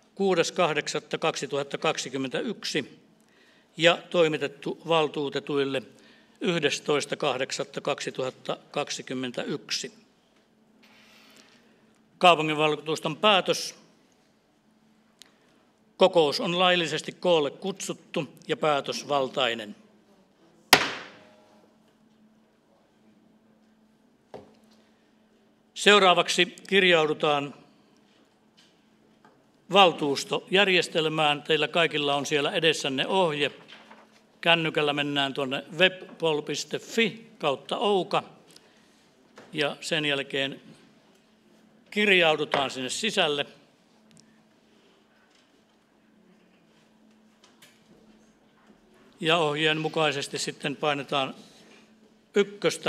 6.8.2021 ja toimitettu valtuutetuille 11.8.2021. Kaupunginvaltuuston päätös. Kokous on laillisesti koolle kutsuttu ja päätösvaltainen. Seuraavaksi kirjaudutaan valtuustojärjestelmään. Teillä kaikilla on siellä edessänne ohje. Kännykällä mennään tuonne webpol.fi/ouka ja sen jälkeen kirjaudutaan sinne sisälle. Ja ohjeen mukaisesti sitten painetaan 1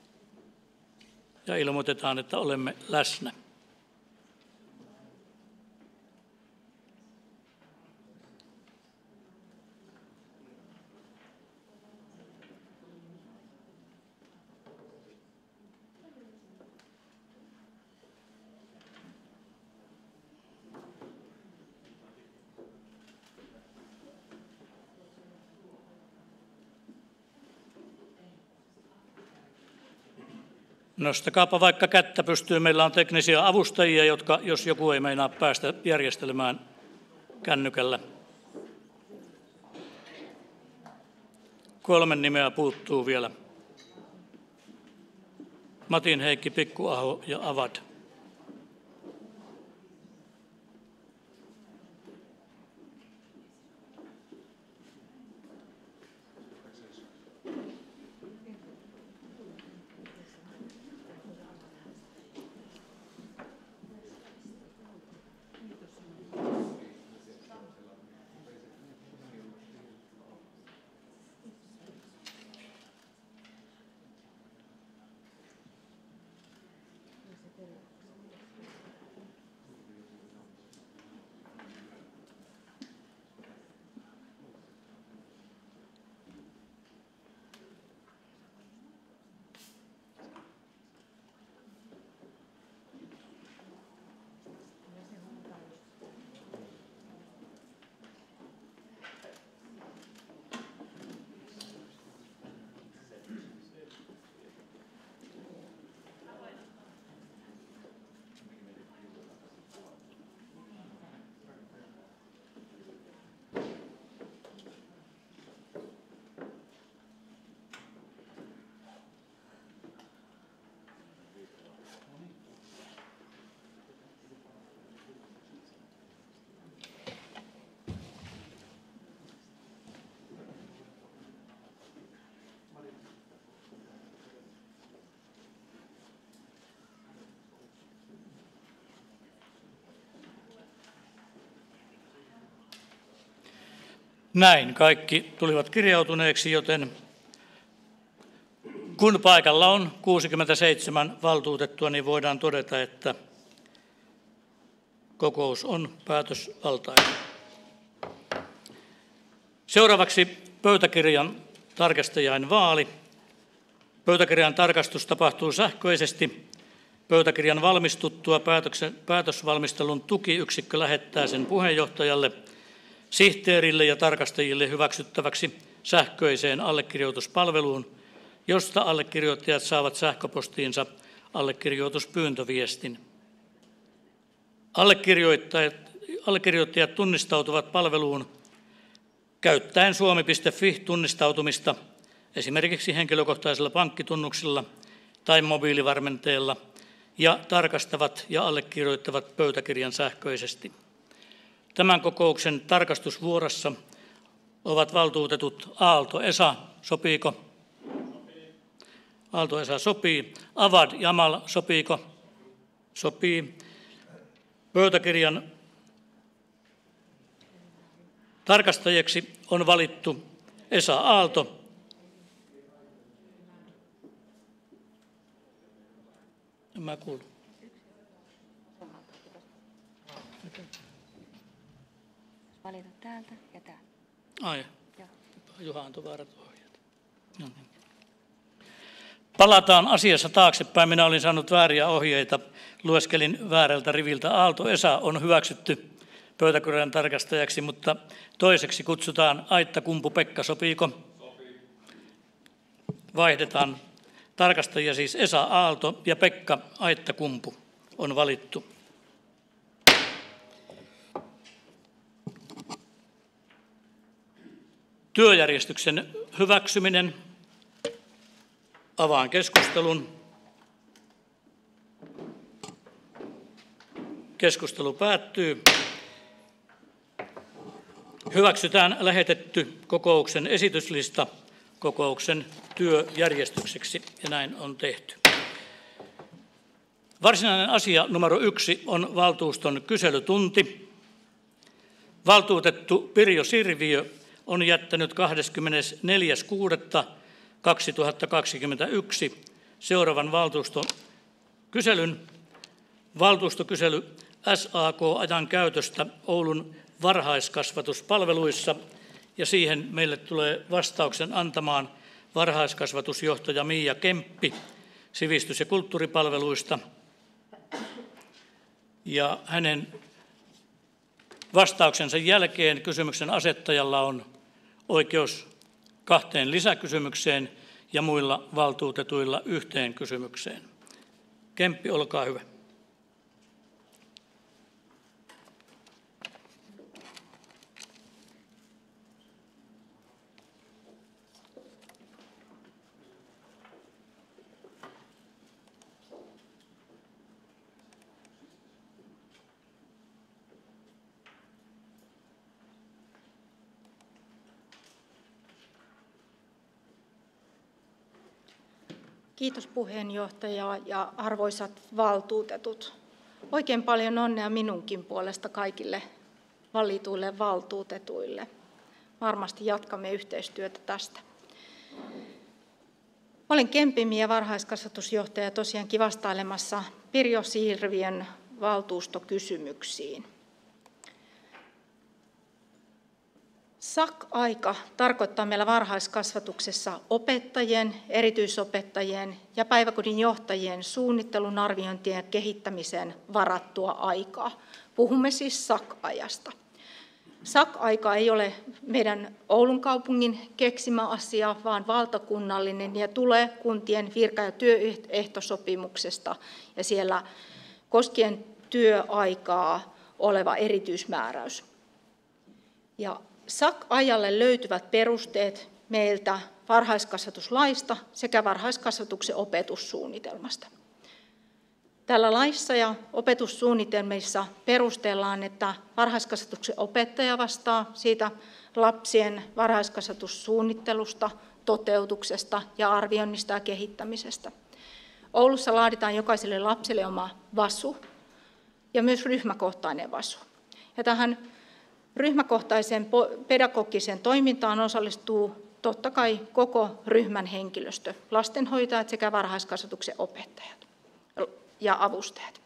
ja ilmoitetaan, että olemme läsnä. Nostakaapa vaikka kättä pystyyn. Meillä on teknisiä avustajia, jotka, jos joku ei meinaa päästä järjestelemään kännykällä. 3 nimeä puuttuu vielä. Matin Heikki Pikkuaho ja Avad. Näin kaikki tulivat kirjautuneeksi, joten kun paikalla on 67 valtuutettua, niin voidaan todeta, että kokous on päätösvaltainen. Seuraavaksi pöytäkirjan tarkastajain vaali. Pöytäkirjan tarkastus tapahtuu sähköisesti. Pöytäkirjan valmistuttua päätösvalmistelun tukiyksikkö lähettää sen puheenjohtajalle, sihteerille ja tarkastajille hyväksyttäväksi sähköiseen allekirjoituspalveluun, josta allekirjoittajat saavat sähköpostiinsa allekirjoituspyyntöviestin. Allekirjoittajat tunnistautuvat palveluun käyttäen suomi.fi-tunnistautumista esimerkiksi henkilökohtaisella pankkitunnuksella tai mobiilivarmenteella ja tarkastavat ja allekirjoittavat pöytäkirjan sähköisesti. Tämän kokouksen tarkastusvuorossa ovat valtuutetut Aalto-Esa, sopiiko? Aalto-Esa sopii. Avad Jamal, sopiiko? Sopii. Pöytäkirjan tarkastajiksi on valittu Esa Aalto. En mä kuulu. Valita täältä ja täältä. Ai, Juha antoi väärät ohjeet. No niin. Palataan asiassa taaksepäin. Minä olin saanut vääriä ohjeita. Lueskelin väärältä riviltä. Aalto-Esa on hyväksytty pöytäkirjan tarkastajaksi, mutta toiseksi kutsutaan Aittakumpu Pekka. Sopiiko? Sopii. Vaihdetaan tarkastajia, siis Esa Aalto ja Pekka Aittakumpu on valittu. Työjärjestyksen hyväksyminen. Avaan keskustelun. Keskustelu päättyy. Hyväksytään lähetetty kokouksen esityslista kokouksen työjärjestykseksi, ja näin on tehty. Varsinainen asia numero 1 on valtuuston kyselytunti. Valtuutettu Pirjo Sirviö on jättänyt 24.6.2021 seuraavan valtuustokyselyn. Valtuustokysely SAK-ajan käytöstä Oulun varhaiskasvatuspalveluissa, ja siihen meille tulee vastauksen antamaan varhaiskasvatusjohtaja Miia Kemppi sivistys- ja kulttuuripalveluista. Ja hänen vastauksensa jälkeen kysymyksen asettajalla on oikeus 2 lisäkysymykseen ja muilla valtuutetuilla 1 kysymykseen. Kemppi, olkaa hyvä. Kiitos puheenjohtaja ja arvoisat valtuutetut. Oikein paljon onnea minunkin puolesta kaikille valituille valtuutetuille. Varmasti jatkamme yhteistyötä tästä. Olen Kempimi ja varhaiskasvatusjohtaja tosiaankin vastailemassa Pirjo Sirviön valtuustokysymyksiin. SAK-aika tarkoittaa meillä varhaiskasvatuksessa opettajien, erityisopettajien ja päiväkodin johtajien suunnittelun, arviointien ja kehittämiseen varattua aikaa. Puhumme siis SAK-ajasta. SAK-aika ei ole meidän Oulun kaupungin keksimä asia, vaan valtakunnallinen ja tulee kuntien virka- ja työehtosopimuksesta ja siellä koskien työaikaa oleva erityismääräys. Ja SAK-ajalle löytyvät perusteet meiltä varhaiskasvatuslaista sekä varhaiskasvatuksen opetussuunnitelmasta. Tällä laissa ja opetussuunnitelmissa perustellaan, että varhaiskasvatuksen opettaja vastaa siitä lapsien varhaiskasvatussuunnittelusta, toteutuksesta ja arvioinnista ja kehittämisestä. Oulussa laaditaan jokaiselle lapselle oma VASU ja myös ryhmäkohtainen VASU. Ja tähän ryhmäkohtaiseen pedagogiseen toimintaan osallistuu totta kai koko ryhmän henkilöstö, lastenhoitajat sekä varhaiskasvatuksen opettajat ja avustajat.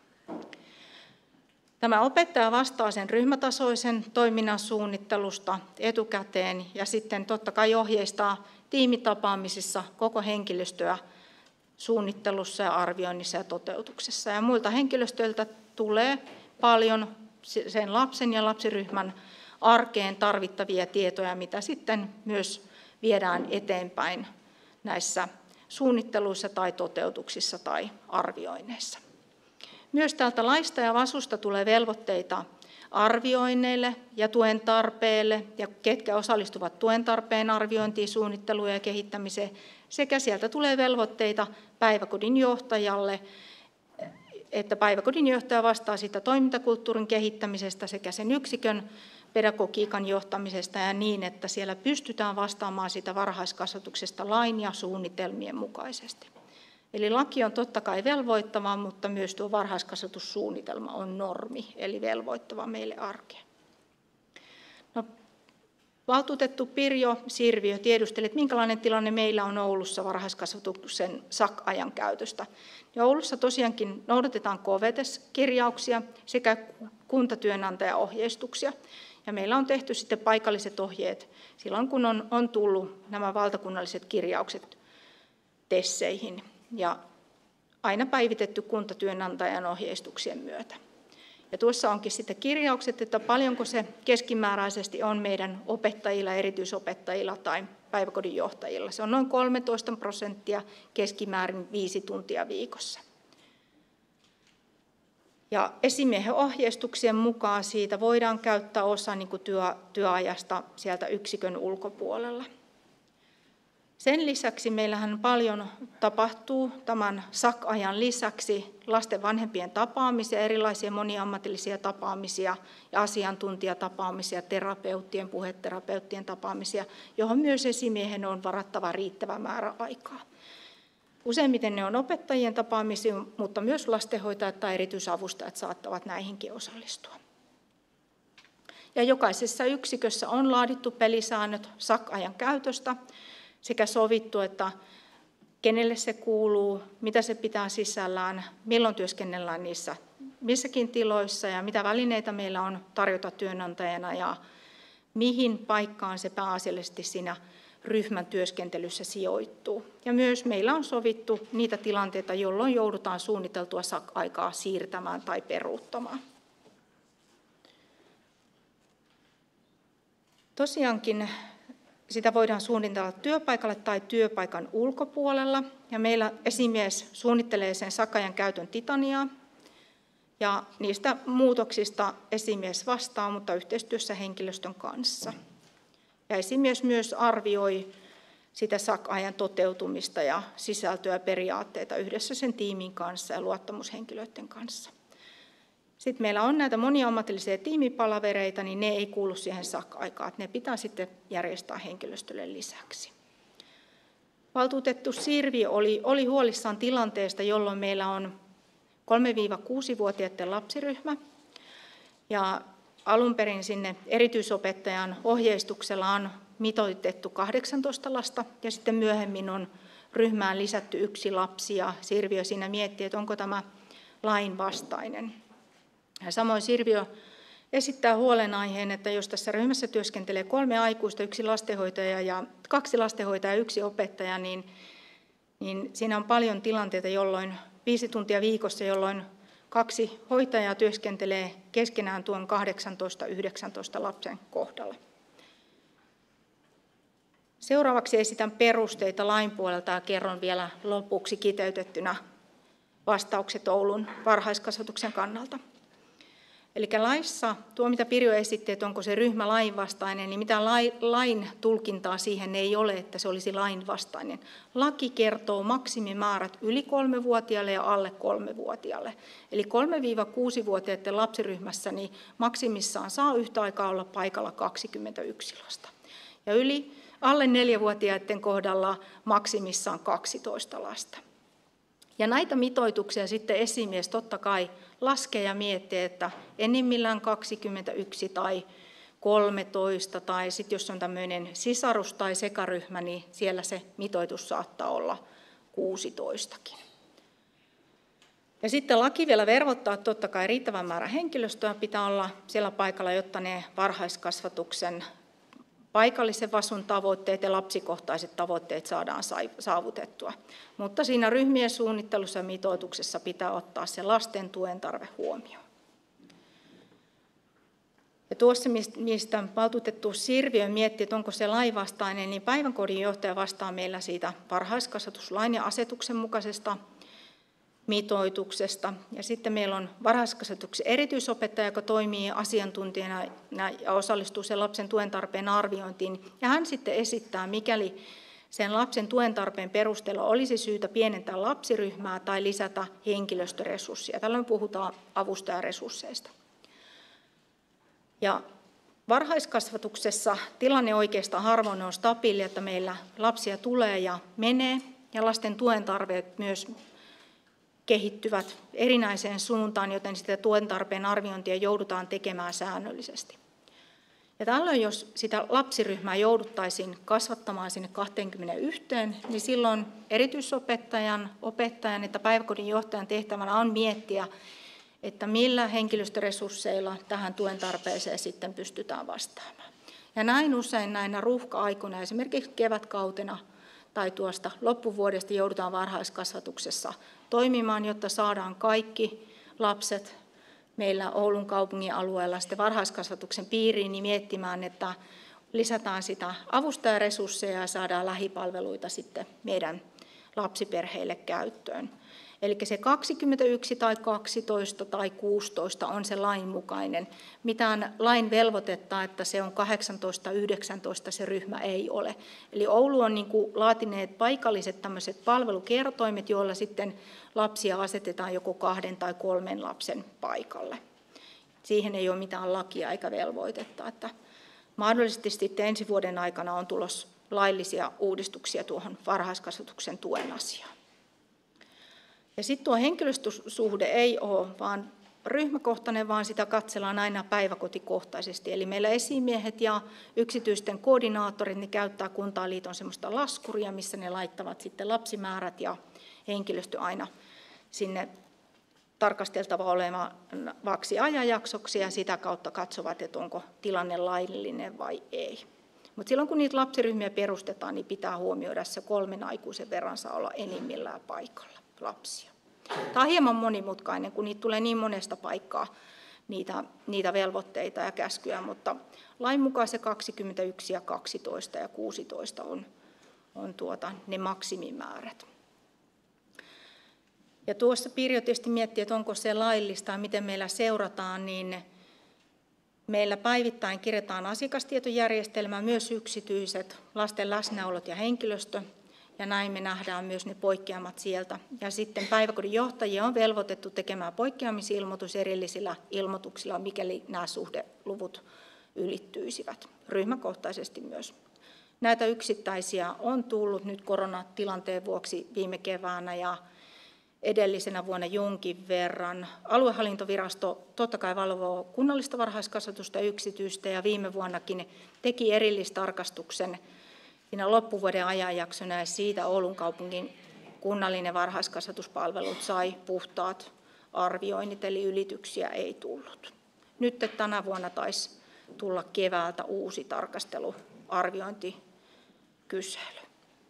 Tämä opettaja vastaa sen ryhmätasoisen toiminnan suunnittelusta etukäteen ja sitten totta kai ohjeistaa tiimitapaamisissa koko henkilöstöä suunnittelussa ja arvioinnissa ja toteutuksessa. Ja muilta henkilöstöiltä tulee paljon sen lapsen ja lapsiryhmän arkeen tarvittavia tietoja, mitä sitten myös viedään eteenpäin näissä suunnitteluissa tai toteutuksissa tai arvioinneissa. Myös tältä laista ja VASUsta tulee velvoitteita arvioinneille ja tuen tarpeelle ja ketkä osallistuvat tuen tarpeen arviointiin, suunnitteluun ja kehittämiseen, sekä sieltä tulee velvoitteita päiväkodin johtajalle, että päiväkodin johtaja vastaa siitä toimintakulttuurin kehittämisestä sekä sen yksikön pedagogiikan johtamisesta ja niin, että siellä pystytään vastaamaan siitä varhaiskasvatuksesta lain ja suunnitelmien mukaisesti. Eli laki on totta kai velvoittava, mutta myös tuo varhaiskasvatussuunnitelma on normi, eli velvoittava meille arkeen. No, valtuutettu Pirjo Sirviö tiedusteli, että minkälainen tilanne meillä on Oulussa varhaiskasvatuksen SAK-ajan käytöstä. Ja Oulussa tosiaankin noudatetaan KVTES-kirjauksia sekä kuntatyönantajaohjeistuksia. Ja meillä on tehty sitten paikalliset ohjeet silloin, kun on tullut nämä valtakunnalliset kirjaukset TESeihin ja aina päivitetty kuntatyönantajan ohjeistuksien myötä. Ja tuossa onkin sitten kirjaukset, että paljonko se keskimääräisesti on meidän opettajilla, erityisopettajilla tai päiväkodin johtajilla. Se on noin 13% keskimäärin 5 tuntia viikossa. Ja esimiehen ohjeistuksien mukaan siitä voidaan käyttää osa työajasta sieltä yksikön ulkopuolella. Sen lisäksi meillähän paljon tapahtuu tämän SAK-ajan lisäksi lasten vanhempien tapaamisia, erilaisia moniammatillisia tapaamisia ja asiantuntijatapaamisia, terapeuttien, puheterapeuttien tapaamisia, johon myös esimiehen on varattava riittävä määrä aikaa. Useimmiten ne on opettajien tapaamisia, mutta myös lastenhoitajat tai erityisavustajat saattavat näihinkin osallistua. Ja jokaisessa yksikössä on laadittu pelisäännöt SAK-ajan käytöstä sekä sovittu, että kenelle se kuuluu, mitä se pitää sisällään, milloin työskennellään niissä missäkin tiloissa ja mitä välineitä meillä on tarjota työnantajana ja mihin paikkaan se pääasiallisesti siinä ryhmän työskentelyssä sijoittuu. Ja myös meillä on sovittu niitä tilanteita, jolloin joudutaan suunniteltua SAK-aikaa siirtämään tai peruuttamaan. Tosiaankin sitä voidaan suunnitella työpaikalle tai työpaikan ulkopuolella. Ja meillä esimies suunnittelee sen SAK-ajan käytön titaniaa. Ja niistä muutoksista esimies vastaa, mutta yhteistyössä henkilöstön kanssa. Ja esimies myös arvioi sitä SAK-ajan toteutumista ja sisältöä ja periaatteita yhdessä sen tiimin kanssa ja luottamushenkilöiden kanssa. Sitten meillä on näitä moniammatillisia tiimipalavereita, niin ne ei kuulu siihen SAK-aikaan, että ne pitää sitten järjestää henkilöstölle lisäksi. Valtuutettu Sirvi oli huolissaan tilanteesta, jolloin meillä on 3-6-vuotiaiden lapsiryhmä. Ja alun perin sinne erityisopettajan ohjeistuksella on mitoitettu 18 lasta ja sitten myöhemmin on ryhmään lisätty 1 lapsi ja Sirviö siinä miettii, että onko tämä lainvastainen. Ja samoin Sirviö esittää huolenaiheen, että jos tässä ryhmässä työskentelee 3 aikuista, 1 lastenhoitaja ja 2 lastenhoitajaa ja 1 opettaja, niin siinä on paljon tilanteita, jolloin 5 tuntia viikossa, jolloin 2 hoitajaa työskentelee keskenään tuon 18-19 lapsen kohdalla. Seuraavaksi esitän perusteita lain puolelta ja kerron vielä lopuksi kiteytettynä vastaukset Oulun varhaiskasvatuksen kannalta. Eli laissa tuo, mitä Pirjo esitti, että onko se ryhmä lainvastainen, niin mitään lain tulkintaa siihen ei ole, että se olisi lainvastainen. Laki kertoo maksimimäärät yli 3-vuotiaille ja alle 3-vuotiaille. Eli 3-6-vuotiaiden lapsiryhmässä niin maksimissaan saa yhtä aikaa olla paikalla 21 lasta. Ja alle 4-vuotiaiden kohdalla maksimissaan 12 lasta. Ja näitä mitoituksia sitten esimies totta kai laskee ja miettii, että enimmillään 21 tai 13 tai sitten jos on tämmöinen sisarus- tai sekaryhmä, niin siellä se mitoitus saattaa olla 16kin. Ja sitten laki vielä velvoittaa, että totta kai riittävän määrän henkilöstöä pitää olla siellä paikalla, jotta ne varhaiskasvatuksen paikallisen vasun tavoitteet ja lapsikohtaiset tavoitteet saadaan saavutettua. Mutta siinä ryhmien suunnittelussa ja mitoituksessa pitää ottaa se lasten tuen tarve huomioon. Ja tuossa, mistä valtuutettu Sirviö mietti, että onko se lainvastainen, niin päiväkodin johtaja vastaa meillä siitä varhaiskasvatuslain ja asetuksen mukaisesta mitoituksesta. Ja sitten meillä on varhaiskasvatuksen erityisopettaja, joka toimii asiantuntijana ja osallistuu sen lapsen tuen tarpeen arviointiin. Ja hän sitten esittää, mikäli sen lapsen tuen tarpeen perusteella olisi syytä pienentää lapsiryhmää tai lisätä henkilöstöresurssia. Tällöin puhutaan avustajaresursseista. Ja varhaiskasvatuksessa tilanne oikeastaan harvoin on stabiili, että meillä lapsia tulee ja menee ja lasten tuen tarpeet myös kehittyvät erinäiseen suuntaan, joten sitä tuen tarpeen arviointia joudutaan tekemään säännöllisesti. Ja tällöin, jos sitä lapsiryhmää jouduttaisiin kasvattamaan sinne 21, niin silloin erityisopettajan, opettajan että päiväkodin johtajan tehtävänä on miettiä, että millä henkilöstöresursseilla tähän tuen tarpeeseen sitten pystytään vastaamaan. Ja näin usein näinä ruuhka-aikoina, esimerkiksi kevätkautena tai tuosta loppuvuodesta joudutaan varhaiskasvatuksessa toimimaan, jotta saadaan kaikki lapset meillä Oulun kaupungin alueella sitten varhaiskasvatuksen piiriin, niin miettimään, että lisätään sitä avustajaresursseja ja saadaan lähipalveluita sitten meidän lapsiperheille käyttöön. Eli se 21 tai 12 tai 16 on se lain mukainen. Mitään lain velvoitetta, että se on 18-19 se ryhmä ei ole. Eli Oulu on laatineet paikalliset tämmöiset palvelukertoimet, joilla sitten lapsia asetetaan joko 2 tai 3 lapsen paikalle. Siihen ei ole mitään lakia eikä velvoitetta. Että mahdollisesti sitten ensi vuoden aikana on tulossa laillisia uudistuksia tuohon varhaiskasvatuksen tuen asiaan. Ja sitten tuo henkilöstösuhde ei ole vaan ryhmäkohtainen, vaan sitä katsellaan aina päiväkotikohtaisesti. Eli meillä esimiehet ja yksityisten koordinaattorit ne käyttää Kuntaliiton semmoista laskuria, missä ne laittavat sitten lapsimäärät ja henkilöstö aina sinne tarkasteltava olevaksi ajanjaksoksi ja sitä kautta katsovat, että onko tilanne laillinen vai ei. Mutta silloin kun niitä lapsiryhmiä perustetaan, niin pitää huomioida se 3 aikuisen verran saa olla enimmillään paikalla lapsia. Tämä on hieman monimutkainen, kun niitä tulee niin monesta paikkaa niitä velvoitteita ja käskyjä, mutta lain mukaan se 21 ja 12 ja 16 on ne maksimimäärät. Ja tuossa Pirjo tietysti miettii, että onko se laillista ja miten meillä seurataan, niin meillä päivittäin kirjataan asiakastietojärjestelmään myös yksityiset, lasten läsnäolot ja henkilöstö, ja näin me nähdään myös ne poikkeamat sieltä. Ja sitten päiväkodin johtajia on velvoitettu tekemään poikkeamisilmoitus erillisillä ilmoituksilla, mikäli nämä suhdeluvut ylittyisivät, ryhmäkohtaisesti myös. Näitä yksittäisiä on tullut nyt koronatilanteen vuoksi viime keväänä ja edellisenä vuonna jonkin verran. Aluehallintovirasto totta kai valvoo kunnallista varhaiskasvatusta yksityistä ja viime vuonnakin teki erillistarkastuksen siinä loppuvuoden ajanjaksona ja siitä Oulun kaupungin kunnallinen varhaiskasvatuspalvelut sai puhtaat arvioinnit, eli ylityksiä ei tullut. Nyt tänä vuonna taisi tulla keväältä uusi tarkasteluarviointikysely.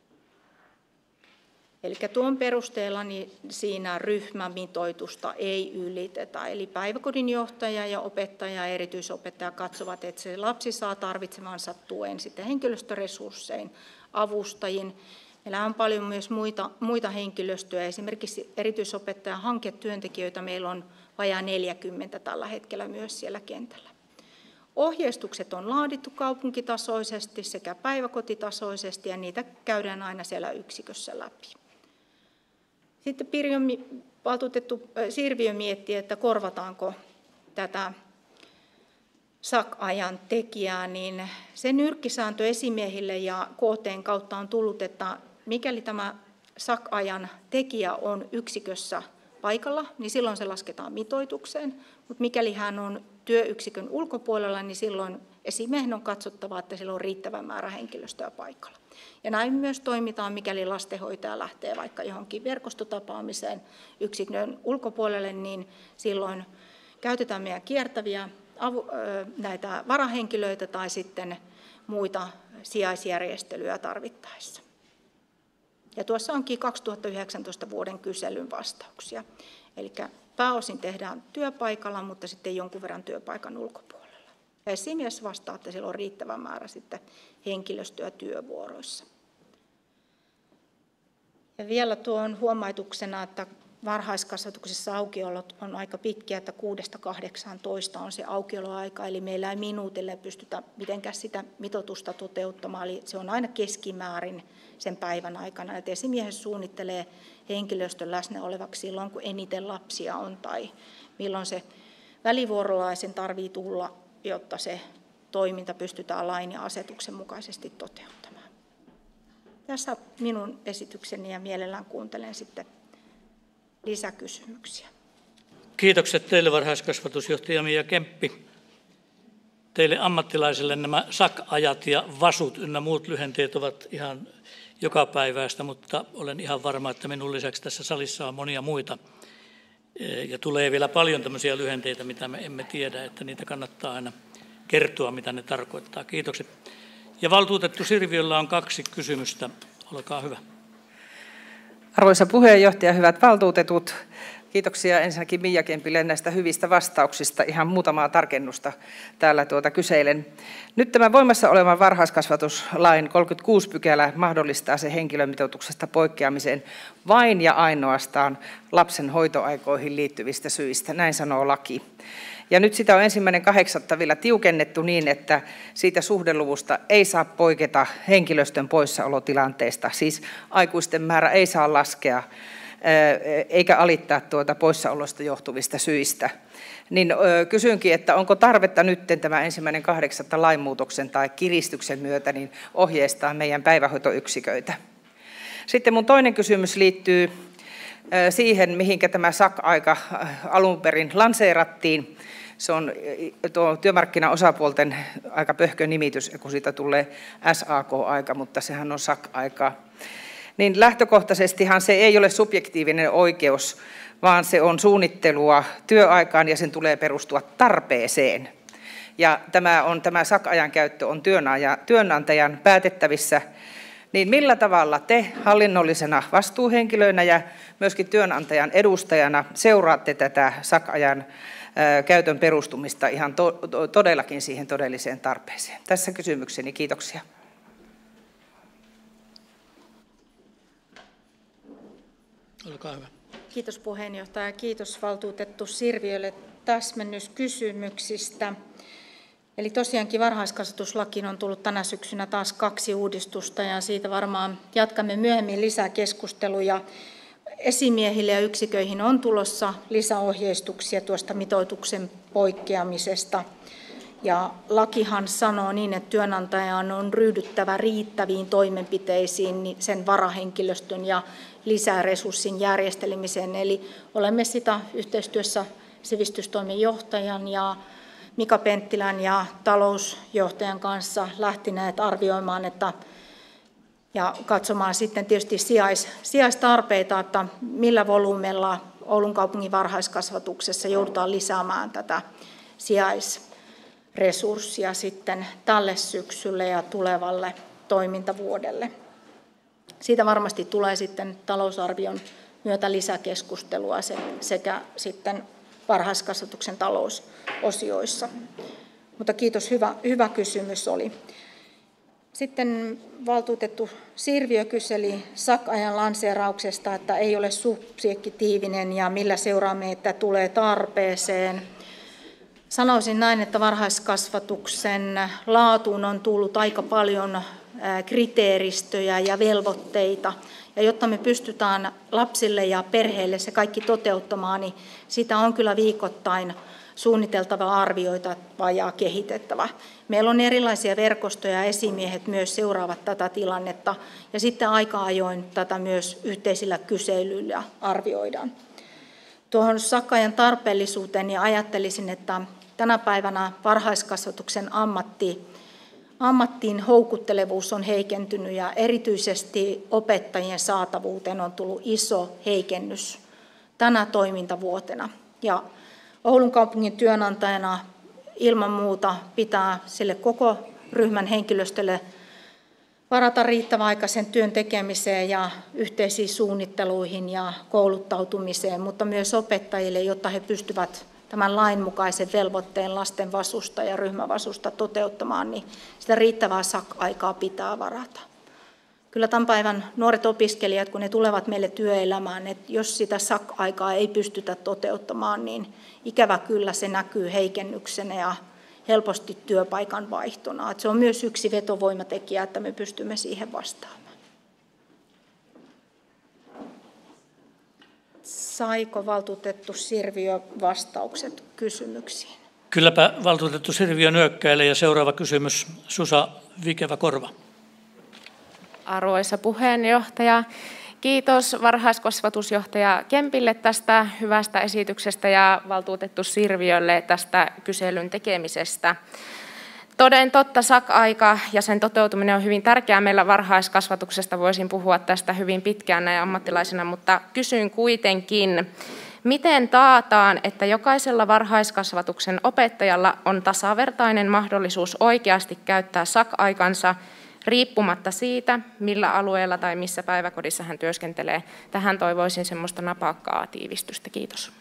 Eli tuon perusteella niin siinä ryhmämitoitusta ei ylitetä. Eli päiväkodin johtaja ja opettaja ja erityisopettaja katsovat, että se lapsi saa tarvitsemansa tuen sitten henkilöstöresurssein, avustajin. Meillä on paljon myös muita henkilöstöä, esimerkiksi erityisopettajan hanketyöntekijöitä meillä on vajaa 40 tällä hetkellä myös siellä kentällä. Ohjeistukset on laadittu kaupunkitasoisesti sekä päiväkotitasoisesti ja niitä käydään aina siellä yksikössä läpi. Sitten valtuutettu Sirviö miettii, että korvataanko tätä SAK-ajan tekijää, niin se nyrkkisääntö esimiehille ja KT:n kautta on tullut, että mikäli tämä SAK-ajan tekijä on yksikössä paikalla, niin silloin se lasketaan mitoitukseen, mutta mikäli hän on työyksikön ulkopuolella, niin silloin esimiehen on katsottava, että sillä on riittävä määrä henkilöstöä paikalla. Ja näin myös toimitaan, mikäli lastenhoitaja lähtee vaikka johonkin verkostotapaamiseen yksikön ulkopuolelle, niin silloin käytetään meidän kiertäviä näitä varahenkilöitä tai sitten muita sijaisjärjestelyjä tarvittaessa. Ja tuossa onkin 2019 vuoden kyselyn vastauksia. Eli pääosin tehdään työpaikalla, mutta sitten jonkun verran työpaikan ulkopuolella. Ja esimies vastaa, että sillä on riittävä määrä sitten henkilöstöä työvuoroissa. Ja vielä tuon huomautuksena, että varhaiskasvatuksessa aukiolot on aika pitkiä, että 6-18 on se aukioloaika, eli meillä ei minuutille pystytä mitenkään sitä mitoitusta toteuttamaan, eli se on aina keskimäärin sen päivän aikana, että esimies suunnittelee henkilöstön läsnä olevaksi silloin, kun eniten lapsia on, tai milloin se välivuorolaisen tarvitsee tulla, jotta se toiminta pystytään lain ja asetuksen mukaisesti toteuttamaan. Tässä minun esitykseni ja mielellään kuuntelen sitten lisäkysymyksiä. Kiitokset teille varhaiskasvatusjohtaja Mia Kemppi. Teille ammattilaisille nämä SAK-ajat ja VASut ynnä muut lyhenteet ovat ihan jokapäiväistä, mutta olen ihan varma, että minun lisäksi tässä salissa on monia muita. Ja tulee vielä paljon tämmöisiä lyhenteitä, mitä me emme tiedä, että niitä kannattaa aina kertoa, mitä ne tarkoittaa. Kiitokset. Ja valtuutettu Sirviöllä on 2 kysymystä. Olkaa hyvä. Arvoisa puheenjohtaja, hyvät valtuutetut, kiitoksia ensinnäkin Mia Kempille näistä hyvistä vastauksista. Ihan muutamaa tarkennusta täällä kyseilen. Nyt tämä voimassa olevan varhaiskasvatuslain 36 pykälä mahdollistaa sen henkilömitoituksesta poikkeamisen vain ja ainoastaan lapsen hoitoaikoihin liittyvistä syistä. Näin sanoo laki. Ja nyt sitä on 1.8. vielä tiukennettu niin, että siitä suhdeluvusta ei saa poiketa henkilöstön poissaolotilanteesta. Siis aikuisten määrä ei saa laskea eikä alittaa poissaolosta johtuvista syistä. Niin kysynkin, että onko tarvetta nyt tämä 1.8. lainmuutoksen tai kiristyksen myötä niin ohjeistaa meidän päivähoitoyksiköitä. Sitten mun toinen kysymys liittyy siihen, mihinkä tämä SAK-aika alun perin lanseerattiin. Se on tuo työmarkkinaosapuolten aika pöhkö nimitys, kun siitä tulee SAK-aika, mutta sehän on SAK-aikaa. Niin lähtökohtaisestihan se ei ole subjektiivinen oikeus, vaan se on suunnittelua työaikaan ja sen tulee perustua tarpeeseen. Ja tämä SAK-ajan käyttö on työnantajan päätettävissä. Niin millä tavalla te hallinnollisena vastuuhenkilönä ja myöskin työnantajan edustajana seuraatte tätä SAK-ajan käytön perustumista ihan todellakin siihen todelliseen tarpeeseen? Tässä kysymykseni. Kiitoksia. Olkaa hyvä. Kiitos puheenjohtaja ja kiitos valtuutettu Sirviölle täsmennyskysymyksistä. Eli tosiaankin varhaiskasvatuslakiin on tullut tänä syksynä taas 2 uudistusta ja siitä varmaan jatkamme myöhemmin lisää keskusteluja. Esimiehille ja yksiköihin on tulossa lisäohjeistuksia tuosta mitoituksen poikkeamisesta. Ja lakihan sanoo niin, että työnantajan on ryhdyttävä riittäviin toimenpiteisiin sen varahenkilöstön ja lisäresurssin järjestelemiseen. Eli olemme sitä yhteistyössä sivistystoimen johtajan ja Mika Penttilän ja talousjohtajan kanssa lähtineet arvioimaan ja katsomaan sitten tietysti sijaistarpeita, että millä volyymella Oulun kaupungin varhaiskasvatuksessa joudutaan lisäämään tätä sijaisresurssia sitten tälle syksylle ja tulevalle toimintavuodelle. Siitä varmasti tulee sitten talousarvion myötä lisäkeskustelua sekä sitten varhaiskasvatuksen talousosioissa. Mutta kiitos, hyvä kysymys oli. Sitten valtuutettu Sirviö kyseli SAK-ajan lanseerauksesta, että ei ole subjektiivinen ja millä seuraamme, että tulee tarpeeseen. Sanoisin näin, että varhaiskasvatuksen laatuun on tullut aika paljon kriteeristöjä ja velvoitteita. Ja jotta me pystytään lapsille ja perheille se kaikki toteuttamaan, niin sitä on kyllä viikoittain suunniteltava, arvioitava ja kehitettävä. Meillä on erilaisia verkostoja ja esimiehet myös seuraavat tätä tilannetta ja sitten aika ajoin tätä myös yhteisillä kyselyillä arvioidaan. Tuohon SAK-ajan tarpeellisuuteen niin ajattelisin, että tänä päivänä varhaiskasvatuksen ammattiin houkuttelevuus on heikentynyt ja erityisesti opettajien saatavuuteen on tullut iso heikennys tänä toimintavuotena. Ja Oulun kaupungin työnantajana ilman muuta pitää sille koko ryhmän henkilöstölle varata riittävän aikaisen työn tekemiseen ja yhteisiin suunnitteluihin ja kouluttautumiseen, mutta myös opettajille, jotta he pystyvät tämän lainmukaisen velvoitteen lasten vasusta ja ryhmävasusta toteuttamaan, niin sitä riittävää SAK-aikaa pitää varata. Kyllä tämän päivän nuoret opiskelijat, kun ne tulevat meille työelämään, että jos sitä SAK-aikaa ei pystytä toteuttamaan, niin ikävä kyllä se näkyy heikennyksenä ja helposti työpaikan vaihtona. Että se on myös yksi vetovoimatekijä, että me pystymme siihen vastaamaan. Saiko valtuutettu Sirviö vastaukset kysymyksiin? Kylläpä valtuutettu Sirviö nyökkäilee ja seuraava kysymys Susa Vikevä-Korva. Arvoisa puheenjohtaja, kiitos varhaiskasvatusjohtaja Kempille tästä hyvästä esityksestä ja valtuutettu Sirviölle tästä kyselyn tekemisestä. Toden totta, SAK-aika ja sen toteutuminen on hyvin tärkeää. Meillä varhaiskasvatuksesta voisin puhua tästä hyvin pitkään näin ammattilaisena, mutta kysyn kuitenkin, miten taataan, että jokaisella varhaiskasvatuksen opettajalla on tasavertainen mahdollisuus oikeasti käyttää SAK-aikansa riippumatta siitä, millä alueella tai missä päiväkodissa hän työskentelee. Tähän toivoisin semmoista napakkaa tiivistystä. Kiitos.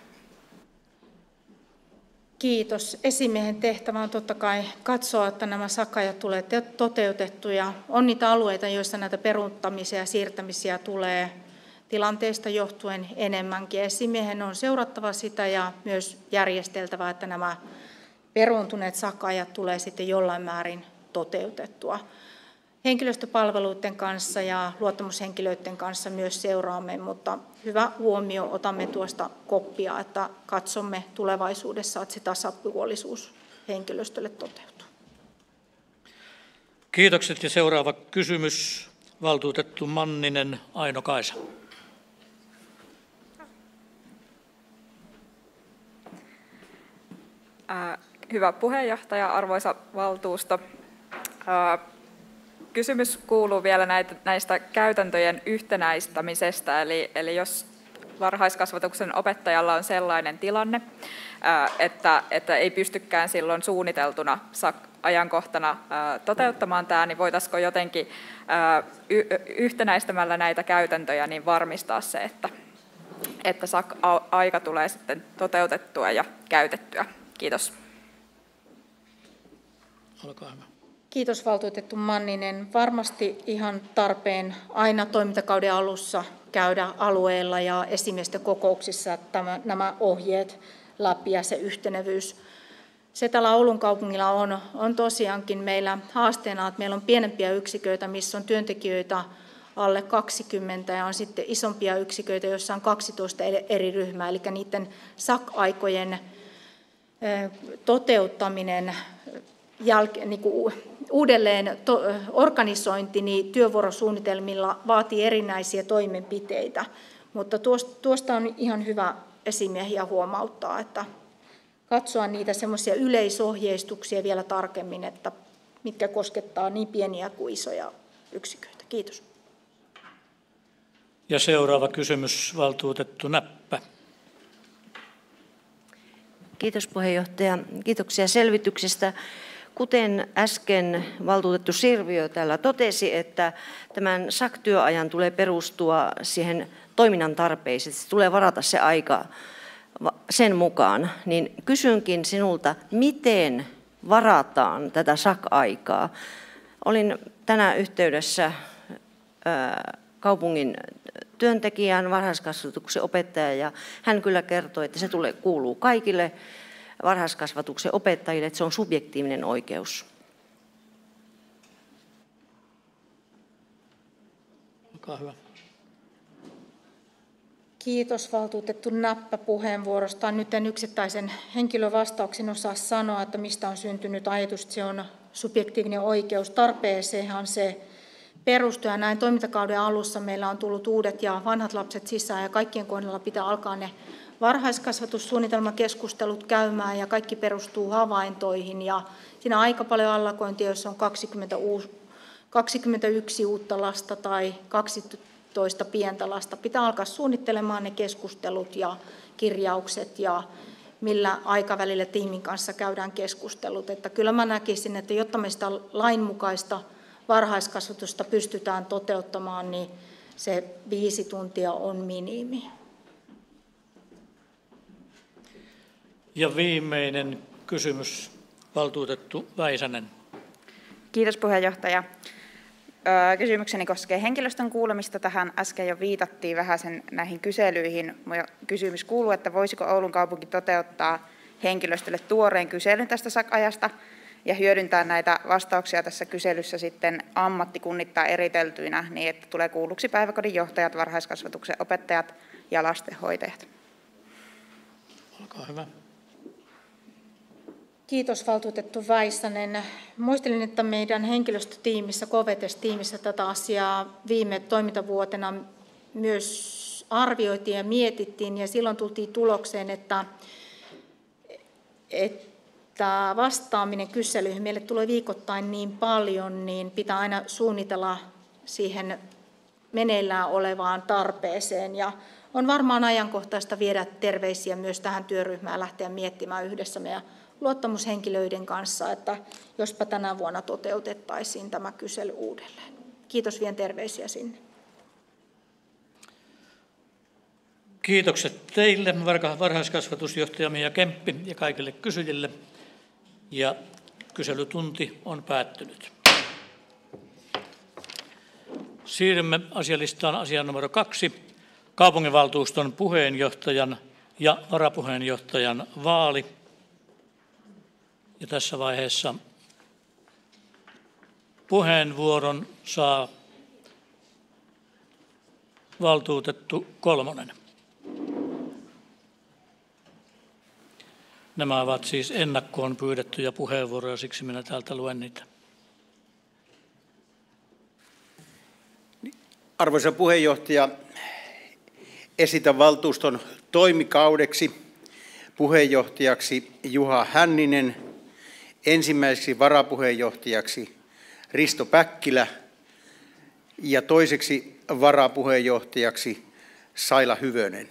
Kiitos. Esimiehen tehtävä on totta kai katsoa, että nämä SAK-ajat tulee toteutettuja. On niitä alueita, joissa näitä peruuttamisia ja siirtämisiä tulee tilanteesta johtuen enemmänkin. Esimiehen on seurattava sitä ja myös järjesteltävä, että nämä peruuntuneet SAK-ajat tulee sitten jollain määrin toteutettua. Henkilöstöpalveluiden kanssa ja luottamushenkilöiden kanssa myös seuraamme, mutta hyvä huomio, otamme tuosta koppia, että katsomme tulevaisuudessa, että se tasapuolisuus henkilöstölle toteutuu. Kiitokset ja seuraava kysymys, valtuutettu Manninen Aino-Kaisa. Hyvä puheenjohtaja, arvoisa valtuusto. Kysymys kuuluu vielä näistä käytäntöjen yhtenäistämisestä, eli jos varhaiskasvatuksen opettajalla on sellainen tilanne, että ei pystykään silloin suunniteltuna ajankohtana toteuttamaan tämä, niin voitaisiinko jotenkin yhtenäistämällä näitä käytäntöjä niin varmistaa se, että aika tulee sitten toteutettua ja käytettyä. Kiitos. Olkaa hyvä. Kiitos valtuutettu Manninen. Varmasti ihan tarpeen aina toimintakauden alussa käydä alueella ja esimiesten kokouksissa nämä ohjeet läpi ja se yhtenevyys. Se täällä Oulun kaupungilla on tosiaankin meillä haasteena, että meillä on pienempiä yksiköitä, missä on työntekijöitä alle 20 ja on sitten isompia yksiköitä, joissa on 12 eri ryhmää, eli niiden SAK-aikojen toteuttaminen uudelleen organisointi niin työvuorosuunnitelmilla vaatii erinäisiä toimenpiteitä, mutta tuosta on ihan hyvä esimiehiä huomauttaa, että katsoa niitä semmoisia yleisohjeistuksia vielä tarkemmin, että mitkä koskettaa niin pieniä kuin isoja yksiköitä. Kiitos. Ja seuraava kysymys, valtuutettu Näppä. Kiitos puheenjohtaja. Kiitoksia selvityksestä. Kuten äsken valtuutettu Sirviö täällä totesi, että tämän SAK-työajan tulee perustua siihen toiminnan tarpeisiin, että tulee varata se aika sen mukaan, niin kysynkin sinulta, miten varataan tätä SAK-aikaa? Olin tänään yhteydessä kaupungin työntekijän, varhaiskasvatuksen opettaja, ja hän kyllä kertoi, että se kuuluu kaikille varhaiskasvatuksen opettajille, että se on subjektiivinen oikeus. Olkaa hyvä. Kiitos valtuutettu Näppä puheenvuorosta. Nyt en yksittäisen henkilövastauksen osaa sanoa, että mistä on syntynyt ajatus, että se on subjektiivinen oikeus. Tarpeeseenhan se perustuu, ja näin toimintakauden alussa meillä on tullut uudet ja vanhat lapset sisään, ja kaikkien kohdalla pitää alkaa ne varhaiskasvatussuunnitelmakeskustelut käymään, ja kaikki perustuu havaintoihin, ja siinä on aika paljon allakointia, jos on 21 uutta lasta tai 12 pientä lasta. Pitää alkaa suunnittelemaan ne keskustelut ja kirjaukset, ja millä aikavälillä tiimin kanssa käydään keskustelut. Että kyllä mä näkisin, että jotta me sitä lainmukaista varhaiskasvatusta pystytään toteuttamaan, niin se 5 tuntia on minimi. Ja viimeinen kysymys, valtuutettu Väisänen. Kiitos puheenjohtaja. Kysymykseni koskee henkilöstön kuulemista. Tähän äsken jo viitattiin vähän näihin kyselyihin. Kysymys kuuluu, että voisiko Oulun kaupunki toteuttaa henkilöstölle tuoreen kyselyn tästä SAK-ajasta ja hyödyntää näitä vastauksia tässä kyselyssä sitten ammattikunnittain eriteltyinä niin, että tulee kuulluksi päiväkodin johtajat, varhaiskasvatuksen opettajat ja lastenhoitajat. Olkaa hyvä. Kiitos valtuutettu Väisänen. Muistelin, että meidän henkilöstötiimissä, KVTES-tiimissä tätä asiaa viime toimintavuotena myös arvioitiin ja mietittiin, ja silloin tultiin tulokseen, että vastaaminen kyselyihin meille tulee viikoittain niin paljon, niin pitää aina suunnitella siihen meneillään olevaan tarpeeseen. Ja on varmaan ajankohtaista viedä terveisiä myös tähän työryhmään ja lähteä miettimään yhdessä meidän luottamushenkilöiden kanssa, että jospa tänä vuonna toteutettaisiin tämä kysely uudelleen. Kiitos, vien terveisiä sinne. Kiitokset teille, varhaiskasvatusjohtaja Mia Kemppi, ja kaikille kysyjille. Ja kyselytunti on päättynyt. Siirrymme asialistaan asiaan numero 2, kaupunginvaltuuston puheenjohtajan ja varapuheenjohtajan vaali. Ja tässä vaiheessa puheenvuoron saa valtuutettu Kolmonen. Nämä ovat siis ennakkoon pyydettyjä puheenvuoroja, siksi minä täältä luen niitä. Arvoisa puheenjohtaja, esitän valtuuston toimikaudeksi puheenjohtajaksi Juha Hänninen, ensimmäiseksi varapuheenjohtajaksi Risto Päkkilä ja toiseksi varapuheenjohtajaksi Saila Hyvönen.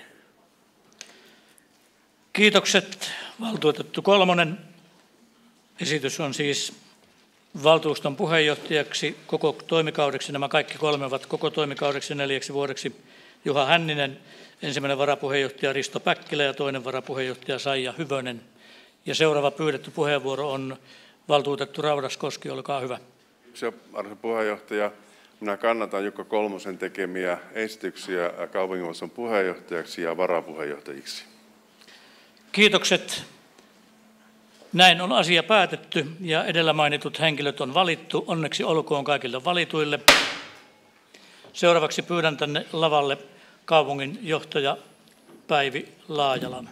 Kiitokset, valtuutettu Kolmonen. Esitys on siis valtuuston puheenjohtajaksi koko toimikaudeksi. Nämä kaikki kolme ovat koko toimikaudeksi 4 vuodeksi Juha Hänninen, ensimmäinen varapuheenjohtaja Risto Päkkilä ja toinen varapuheenjohtaja Saija Hyvönen. Ja seuraava pyydetty puheenvuoro on valtuutettu Raudas-Koski, olkaa hyvä. Arvoisa puheenjohtaja, minä kannatan Jukka Kolmosen tekemiä esityksiä kaupunginvaltuuston puheenjohtajaksi ja varapuheenjohtajiksi. Kiitokset. Näin on asia päätetty ja edellä mainitut henkilöt on valittu. Onneksi olkoon kaikille valituille. Seuraavaksi pyydän tänne lavalle kaupunginjohtaja Päivi Laajalan.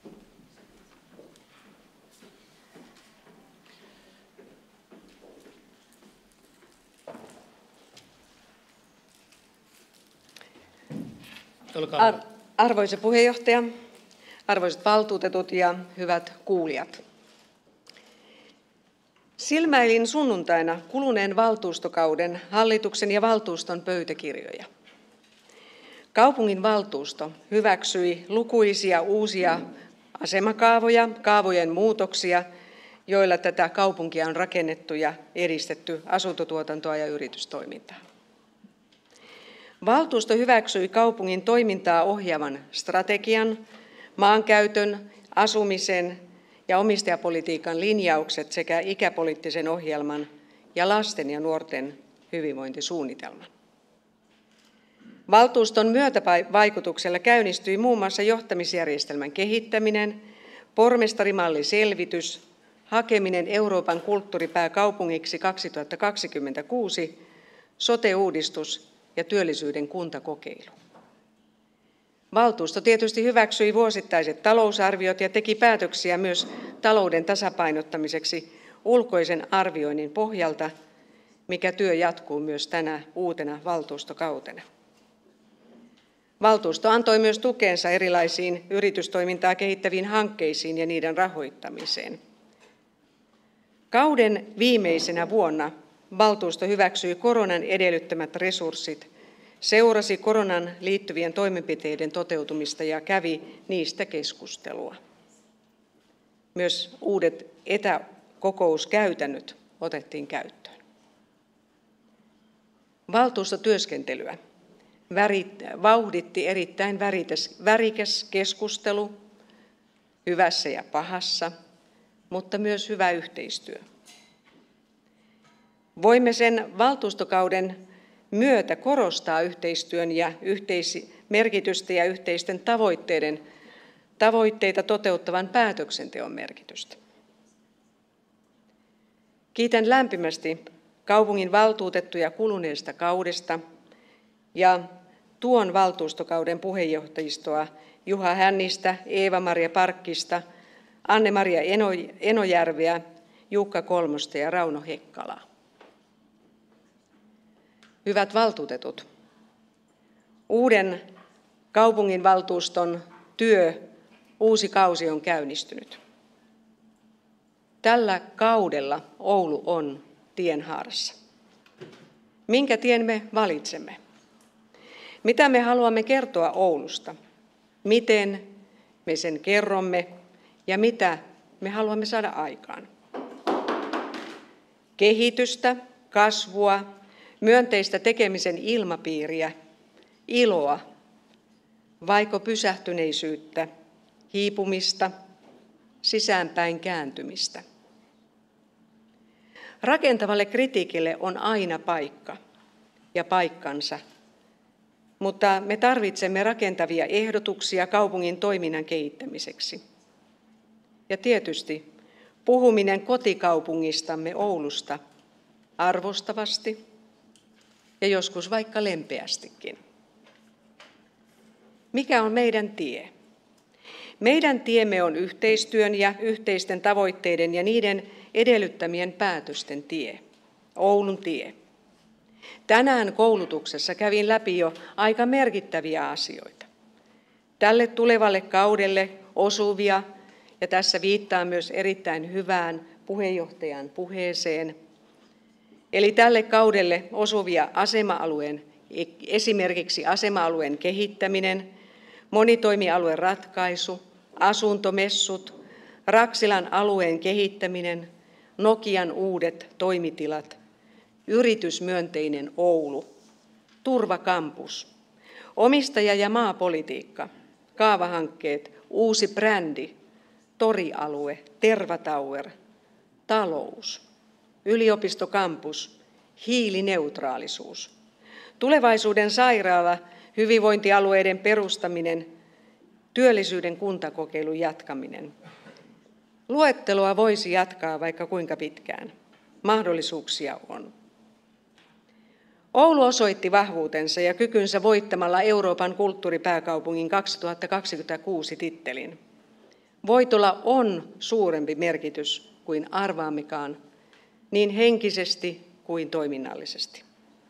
Arvoisa puheenjohtaja, arvoisat valtuutetut ja hyvät kuulijat. Silmäilin sunnuntaina kuluneen valtuustokauden hallituksen ja valtuuston pöytäkirjoja. Kaupungin valtuusto hyväksyi lukuisia uusia asemakaavoja, kaavojen muutoksia, joilla tätä kaupunkia on rakennettu ja edistetty asuntotuotantoa ja yritystoimintaa. Valtuusto hyväksyi kaupungin toimintaa ohjaavan strategian, maankäytön, asumisen ja omistajapolitiikan linjaukset sekä ikäpoliittisen ohjelman ja lasten ja nuorten hyvinvointisuunnitelman. Valtuuston myötävaikutuksella käynnistyi muun muassa johtamisjärjestelmän kehittäminen, pormestarimalliselvitys, hakeminen Euroopan kulttuuripääkaupungiksi 2026, sote-uudistus ja työllisyyden kuntakokeilu. Valtuusto tietysti hyväksyi vuosittaiset talousarviot ja teki päätöksiä myös talouden tasapainottamiseksi ulkoisen arvioinnin pohjalta, mikä työ jatkuu myös tänä uutena valtuustokautena. Valtuusto antoi myös tukensa erilaisiin yritystoimintaa kehittäviin hankkeisiin ja niiden rahoittamiseen. Kauden viimeisenä vuonna valtuusto hyväksyi koronan edellyttämät resurssit, seurasi koronan liittyvien toimenpiteiden toteutumista ja kävi niistä keskustelua. Myös uudet etäkokouskäytännöt otettiin käyttöön. Valtuustotyöskentelyä vauhditti erittäin värikäs keskustelu, hyvässä ja pahassa, mutta myös hyvä yhteistyö. Voimme sen valtuustokauden myötä korostaa yhteistyön ja merkitystä ja yhteisten tavoitteita toteuttavan päätöksenteon merkitystä. Kiitän lämpimästi kaupungin valtuutettuja kuluneesta kaudesta ja tuon valtuustokauden puheenjohtajistoa Juha Hännistä, Eeva-Maria Parkkista, Anne-Maria Enojärveä, Jukka Kolmosta ja Rauno Hekkalaa. Hyvät valtuutetut, uuden kaupunginvaltuuston uusi kausi on käynnistynyt. Tällä kaudella Oulu on tienhaarassa. Minkä tien me valitsemme? Mitä me haluamme kertoa Oulusta? Miten me sen kerromme ja mitä me haluamme saada aikaan? Kehitystä, kasvua, myönteistä tekemisen ilmapiiriä, iloa, vaiko pysähtyneisyyttä, hiipumista, sisäänpäin kääntymistä? Rakentavalle kritiikille on aina paikka ja paikkansa, mutta me tarvitsemme rakentavia ehdotuksia kaupungin toiminnan kehittämiseksi. Ja tietysti puhuminen kotikaupungistamme Oulusta arvostavasti ja joskus vaikka lempeästikin. Mikä on meidän tie? Meidän tiemme on yhteistyön ja yhteisten tavoitteiden ja niiden edellyttämien päätösten tie, Oulun tie. Tänään koulutuksessa kävin läpi jo aika merkittäviä asioita. Tälle tulevalle kaudelle osuvia ja tässä viittaan myös erittäin hyvään puheenjohtajan puheeseen. Eli tälle kaudelle osuvia esimerkiksi asema-alueen kehittäminen, monitoimialueen ratkaisu, asuntomessut, Raksilan alueen kehittäminen, Nokian uudet toimitilat, yritysmyönteinen Oulu, turvakampus, omistaja- ja maapolitiikka, kaavahankkeet, uusi brändi, torialue, Tervatower, talous, yliopistokampus, hiilineutraalisuus, tulevaisuuden sairaala, hyvinvointialueiden perustaminen, työllisyyden kuntakokeilun jatkaminen. Luetteloa voisi jatkaa vaikka kuinka pitkään. Mahdollisuuksia on. Oulu osoitti vahvuutensa ja kykynsä voittamalla Euroopan kulttuuripääkaupungin 2026 tittelin. Voitolla on suurempi merkitys kuin arvaammekaan, niin henkisesti kuin toiminnallisesti.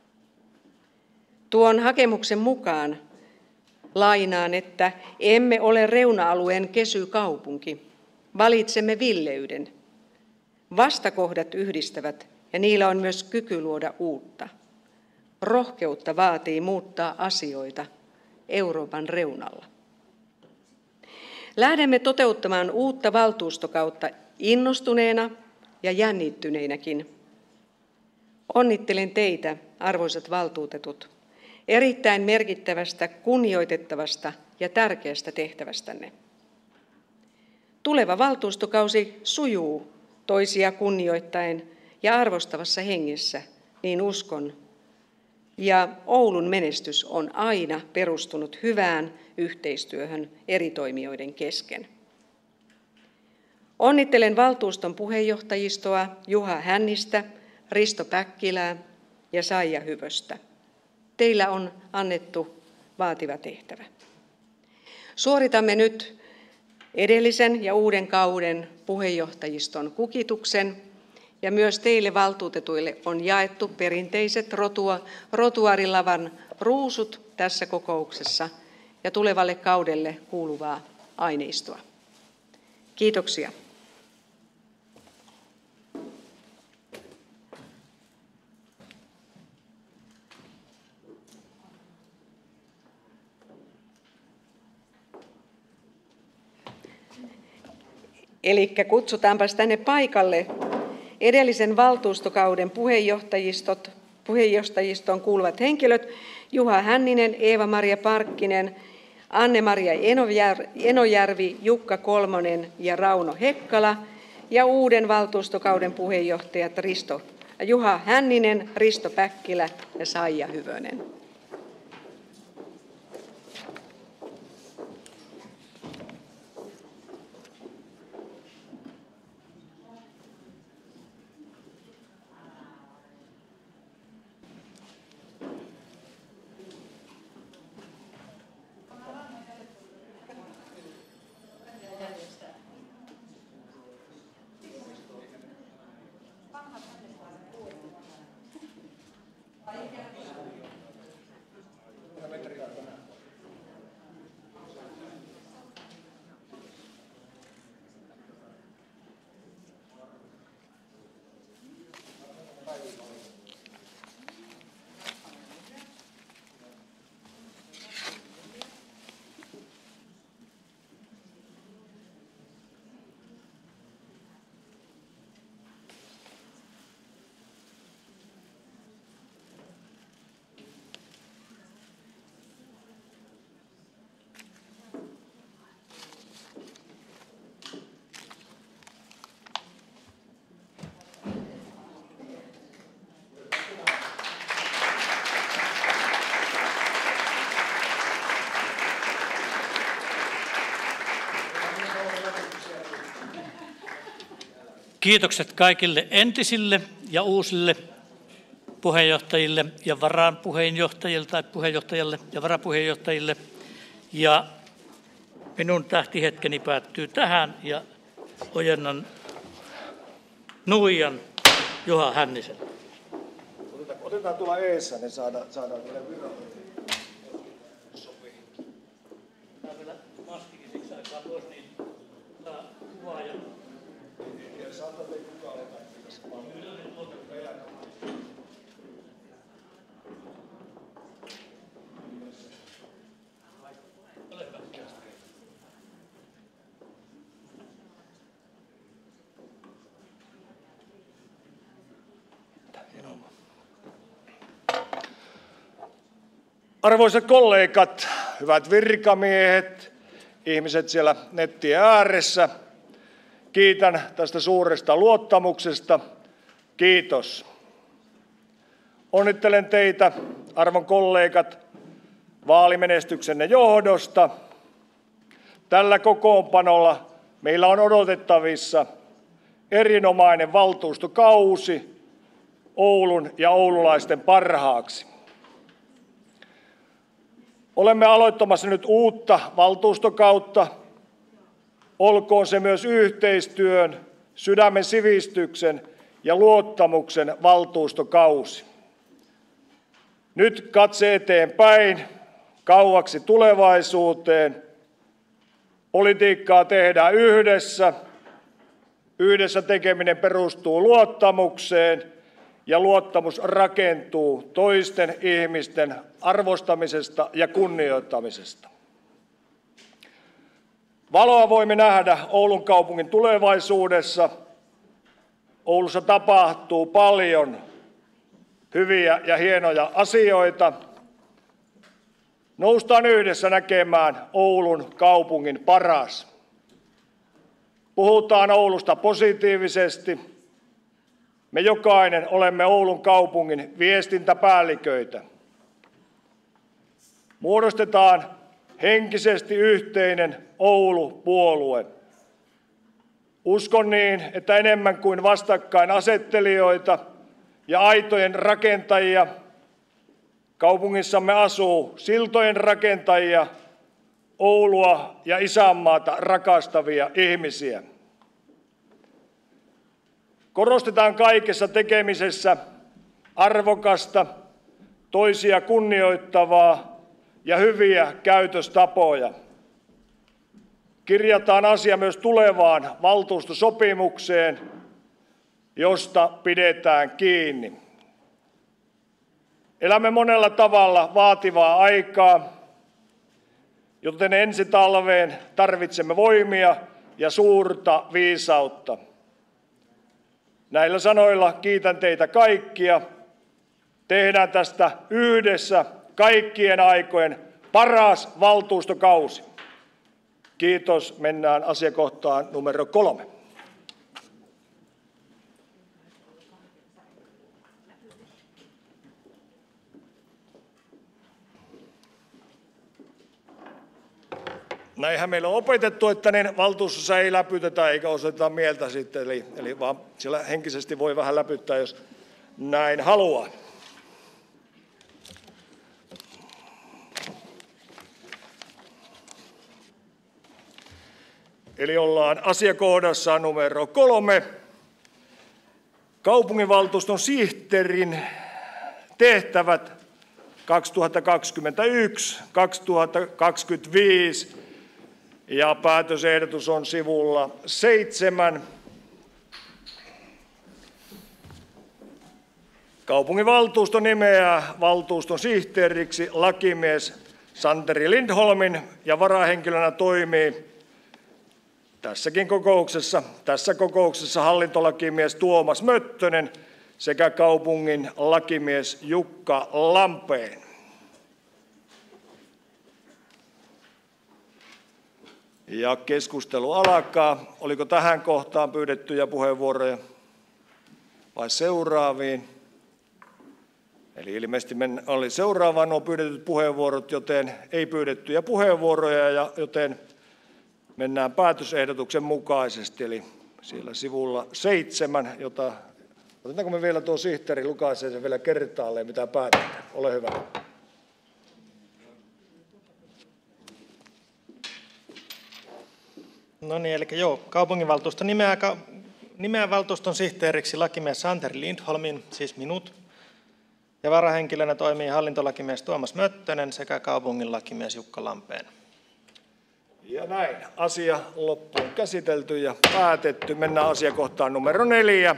Tuon hakemuksen mukaan lainaan, että emme ole reuna-alueen kesykaupunki, valitsemme villeyden. Vastakohdat yhdistävät ja niillä on myös kyky luoda uutta. Rohkeutta vaatii muuttaa asioita Euroopan reunalla. Lähdemme toteuttamaan uutta valtuustokautta innostuneena ja jännittyneinäkin. Onnittelen teitä, arvoisat valtuutetut, erittäin merkittävästä, kunnioitettavasta ja tärkeästä tehtävästänne. Tuleva valtuustokausi sujuu toisia kunnioittaen ja arvostavassa hengessä, niin uskon. Ja Oulun menestys on aina perustunut hyvään yhteistyöhön eri toimijoiden kesken. Onnittelen valtuuston puheenjohtajistoa Juha Hännistä, Risto Päkkilää ja Saija Hyvöstä. Teillä on annettu vaativa tehtävä. Suoritamme nyt edellisen ja uuden kauden puheenjohtajiston kukituksen, ja myös teille valtuutetuille on jaettu perinteiset rotuarilavan ruusut tässä kokouksessa ja tulevalle kaudelle kuuluvaa aineistoa. Kiitoksia. Eli kutsutaanpas tänne paikalle edellisen valtuustokauden puheenjohtajistoon kuuluvat henkilöt: Juha Hänninen, Eeva-Maria Parkkinen, Anne-Maria Enojärvi, Jukka Kolmonen ja Rauno Hekkala, ja uuden valtuustokauden puheenjohtajat Juha Hänninen, Risto Päkkilä ja Saija Hyvönen. Kiitokset kaikille entisille ja uusille puheenjohtajille ja varapuheenjohtajille tai puheenjohtajalle ja varapuheenjohtajille. Ja minun tähtihetkeni päättyy tähän ja ojennan nuijan Juha Hännisen. Otetaan tuolla eessä, niin saadaan vielä virallinen. Sopii. Tämä vielä maskikin siksi aikaa pois, niin saa kuvaa. Arvoisat kollegat, hyvät virkamiehet, ihmiset siellä nettien ääressä, kiitän tästä suuresta luottamuksesta. Kiitos. Onnittelen teitä, arvon kollegat, vaalimenestyksenne johdosta. Tällä kokoonpanolla meillä on odotettavissa erinomainen valtuustokausi Oulun ja oululaisten parhaaksi. Olemme aloittamassa nyt uutta valtuustokautta. Olkoon se myös yhteistyön, sydämen sivistyksen ja luottamuksen valtuustokausi. Nyt katse eteenpäin, kauaksi tulevaisuuteen. Politiikkaa tehdään yhdessä. Yhdessä tekeminen perustuu luottamukseen ja luottamus rakentuu toisten ihmisten arvostamisesta ja kunnioittamisesta. Valoa voimme nähdä Oulun kaupungin tulevaisuudessa. Oulussa tapahtuu paljon hyviä ja hienoja asioita. Noustaan yhdessä näkemään Oulun kaupungin paras. Puhutaan Oulusta positiivisesti. Me jokainen olemme Oulun kaupungin viestintäpäälliköitä. Muodostetaan henkisesti yhteinen Oulu-puolue. Uskon niin, että enemmän kuin vastakkainasettelijoita ja aitojen rakentajia, kaupungissamme asuu siltojen rakentajia, Oulua ja isänmaata rakastavia ihmisiä. Korostetaan kaikessa tekemisessä arvokasta, toisia kunnioittavaa ja hyviä käytöstapoja. Kirjataan asia myös tulevaan valtuustosopimukseen, josta pidetään kiinni. Elämme monella tavalla vaativaa aikaa, joten ensi talveen tarvitsemme voimia ja suurta viisautta. Näillä sanoilla kiitän teitä kaikkia. Tehdään tästä yhdessä kaikkien aikojen paras valtuustokausi. Kiitos. Mennään asiakohtaan numero 3. Näinhän meillä on opetettu, että niin valtuustossa ei läpytetä eikä osoiteta mieltä sitten, eli vaan siellä henkisesti voi vähän läpyttää, jos näin haluaa. Eli ollaan asiakohdassa numero 3. Kaupunginvaltuuston sihteerin tehtävät 2021-2025 ja päätösehdotus on sivulla 7. Kaupunginvaltuusto nimeää valtuuston sihteeriksi lakimies Santeri Lindholmin ja varahenkilönä toimii tässä kokouksessa hallintolakimies Tuomas Möttönen sekä kaupungin lakimies Jukka Lampeen. Ja keskustelu alkaa. Oliko tähän kohtaan pyydettyjä puheenvuoroja vai seuraaviin? Eli ilmeisesti oli seuraavaan nuo pyydetyt puheenvuorot, joten ei pyydettyjä puheenvuoroja, joten mennään päätösehdotuksen mukaisesti, eli siellä sivulla 7, jota otetaanko me vielä tuo sihteeri lukaisee sen vielä kertaalleen, mitä päätetään. Ole hyvä. No niin, eli kaupunginvaltuusto nimeää valtuuston sihteeriksi lakimies Santeri Lindholmin, siis minut, ja varahenkilönä toimii hallintolakimies Tuomas Möttönen sekä kaupungin lakimies Jukka Lampeen. Ja näin, asia loppuun käsitelty ja päätetty. Mennään asiakohtaan numero 4.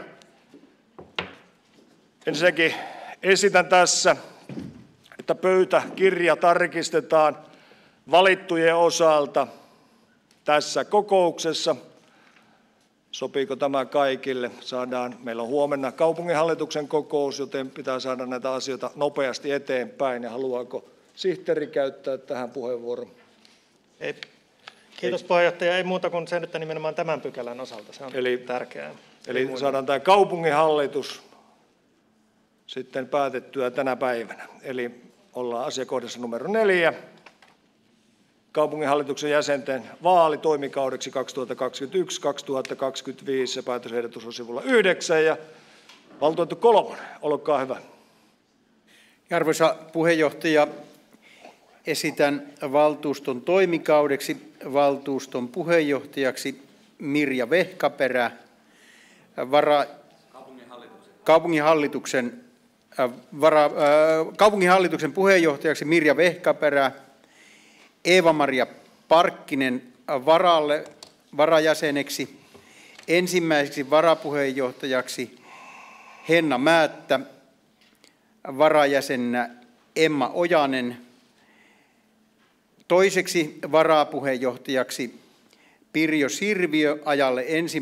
Ensinnäkin esitän tässä, että pöytäkirja tarkistetaan valittujen osalta tässä kokouksessa. Sopiiko tämä kaikille? Meillä on huomenna kaupunginhallituksen kokous, joten pitää saada näitä asioita nopeasti eteenpäin. Ja haluaako sihteeri käyttää tähän puheenvuoron? Ei. Kiitos puheenjohtaja. Ei muuta kuin sen, että nimenomaan tämän pykälän osalta. Se on tärkeää. Eli saadaan tämä kaupunginhallitus sitten päätettyä tänä päivänä. Eli ollaan asiakohdassa numero 4. Kaupunginhallituksen jäsenten vaali toimikaudeksi 2021-2025. Ja päätösehdotus on sivulla 9. Ja valtuutettu Kolmonen, olkaa hyvä. Arvoisa puheenjohtaja, esitän valtuuston toimikaudeksi valtuuston puheenjohtajaksi Mirja Vehkaperä, kaupunginhallituksen puheenjohtajaksi Mirja Vehkaperä, Eeva-Maria Parkkinen varajäseneksi, ensimmäiseksi varapuheenjohtajaksi Henna Määttä, varajäsenenä Emma Ojanen, toiseksi varapuheenjohtajaksi Pirjo Sirviö ajalle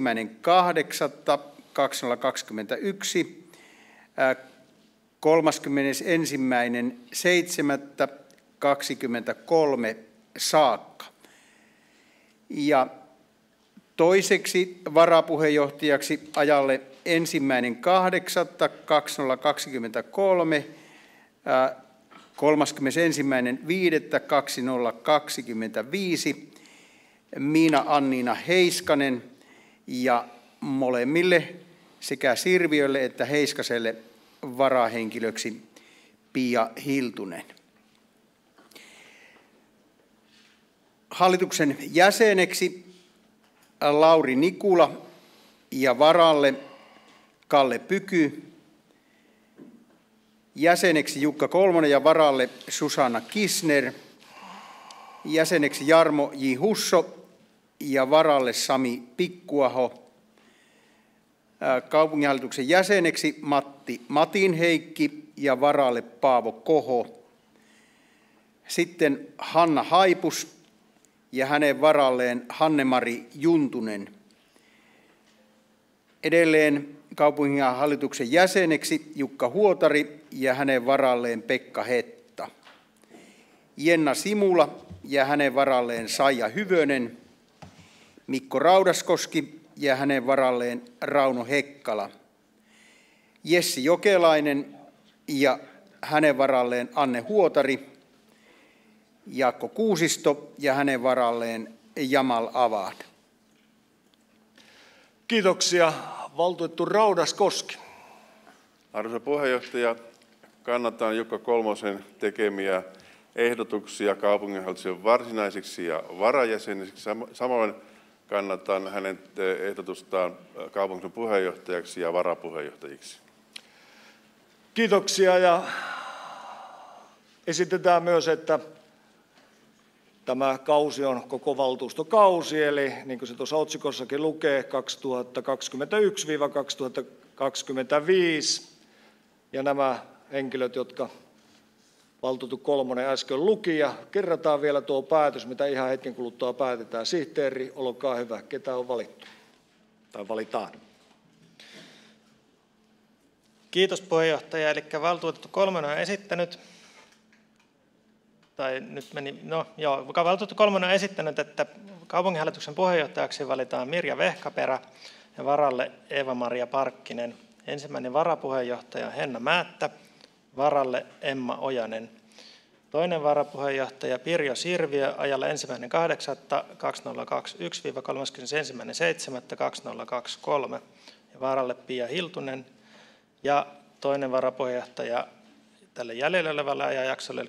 1.8.2021, 31.7.23 saakka. Ja toiseksi varapuheenjohtajaksi ajalle 1.8.2023, 31.5.2025 Miina-Anniina Heiskanen ja molemmille sekä Sirviölle että Heiskaselle varahenkilöksi Pia Hiltunen. Hallituksen jäseneksi Lauri Nikula ja varalle Kalle Pyky, jäseneksi Jukka Kolmonen ja varalle Susanna Kisner, jäseneksi Jarmo J. Husso ja varalle Sami Pikkuaho, kaupunginhallituksen jäseneksi Matti Matinheikki ja varalle Paavo Koho, sitten Hanna Haipus ja hänen varalleen Hanne-Mari Juntunen. Edelleen kaupunginhallituksen jäseneksi Jukka Huotari ja hänen varalleen Pekka Hetta. Jenna Simula ja hänen varalleen Saija Hyvönen. Mikko Raudaskoski ja hänen varalleen Rauno Hekkala. Jessi Jokelainen ja hänen varalleen Anne Huotari. Jaakko Kuusisto ja hänen varalleen Jamal Avad. Kiitoksia. Valtuutettu Raudaskoski. Arvoisa puheenjohtaja, kannatan Jukka Kolmosen tekemiä ehdotuksia kaupunginhallituksen varsinaisiksi ja varajäseniksi. Samoin kannatan hänen ehdotustaan kaupungin puheenjohtajaksi ja varapuheenjohtajiksi. Kiitoksia ja esitetään myös, että tämä kausi on koko valtuustokausi, eli niin kuin se tuossa otsikossakin lukee, 2021-2025. Ja nämä henkilöt, jotka valtuutettu Kolmonen äsken luki, ja kerrataan vielä tuo päätös, mitä ihan hetken kuluttua päätetään. Sihteeri, olkaa hyvä. Ketä on valittu? Tai valitaan? Kiitos puheenjohtaja. Eli valtuutettu Kolmonen on esittänyt, valtuutettu Kolmonen on esittänyt, että kaupunginhallituksen puheenjohtajaksi valitaan Mirja Vehkaperä ja varalle Eeva-Maria Parkkinen. Ensimmäinen varapuheenjohtaja Henna Määttä, varalle Emma Ojanen. Toinen varapuheenjohtaja Pirjo Sirviö ajalle 1.8.2021-31.7.2023 ja varalle Pia Hiltunen. Ja toinen varapuheenjohtaja tälle jäljellä olevalle ajanjaksolle, eli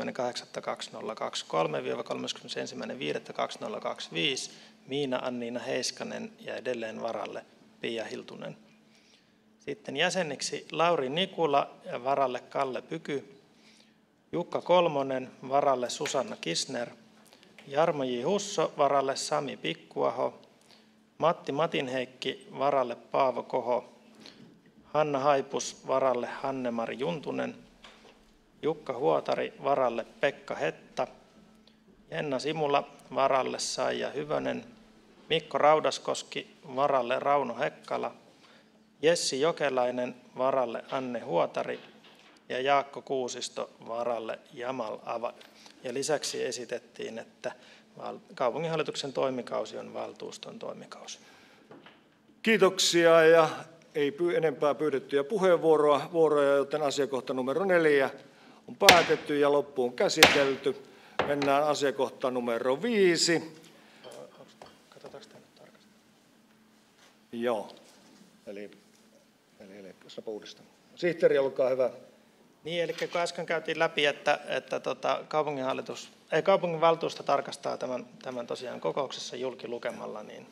1.8.2023-31.5.2025 Miina-Anniina Heiskanen ja edelleen varalle Pia Hiltunen. Sitten jäseniksi Lauri Nikula ja varalle Kalle Pyky, Jukka Kolmonen varalle Susanna Kisner, Jarmo J. Husso varalle Sami Pikkuaho, Matti Matinheikki varalle Paavo Koho, Hanna Haipus varalle Hanne-Mari Juntunen, Jukka Huotari varalle Pekka Hetta, Jenna Simula varalle Saija Hyvönen, Mikko Raudaskoski varalle Rauno Hekkala, Jessi Jokelainen varalle Anne Huotari, ja Jaakko Kuusisto varalle Jamal Awad. Ja lisäksi esitettiin, että kaupunginhallituksen toimikausi on valtuuston toimikausi. Kiitoksia ja ei enempää pyydettyjä puheenvuoroja, joten asiakohta numero 4 on päätetty ja loppuun käsitelty. Mennään asiakohtaan numero 5. Katsotaanko tämä nyt tarkasti? Joo. Eli sanapa uudestaan. Sihteeri, olkaa hyvä. Niin, eli kun äsken käytiin läpi, että kaupunginvaltuusto tarkastaa tämän tosiaan kokouksessa julkilukemalla, niin...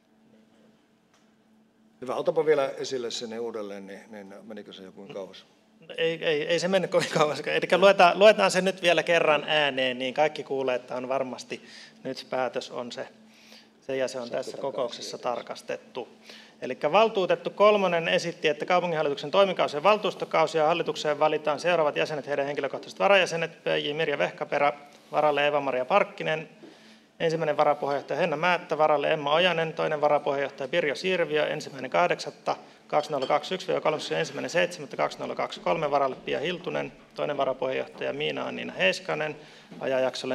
Hyvä, otapa vielä esille sen uudelleen, niin menikö se joku kauas? Ei se mennyt kovin kauas. Eli luetaan se nyt vielä kerran ääneen, niin kaikki kuulee, että on varmasti nyt päätös on se ja se on tässä kokouksessa tarkastettu. Eli valtuutettu 3 esitti, että kaupunginhallituksen toimikausi ja valtuustokausi ja hallitukseen valitaan seuraavat jäsenet, heidän henkilökohtaiset varajäsenet, PJ Mirja Vehkaperä, varalle Eeva-Maria Parkkinen, ensimmäinen varapuheenjohtaja Henna Määttä, varalle Emma Ojanen, toinen varapuheenjohtaja Pirjo Sirviö, 1.8.2021-31.7.2023, varalle Pia Hiltunen, toinen varapuheenjohtaja Miina-Anniina Heiskanen, ajanjaksolle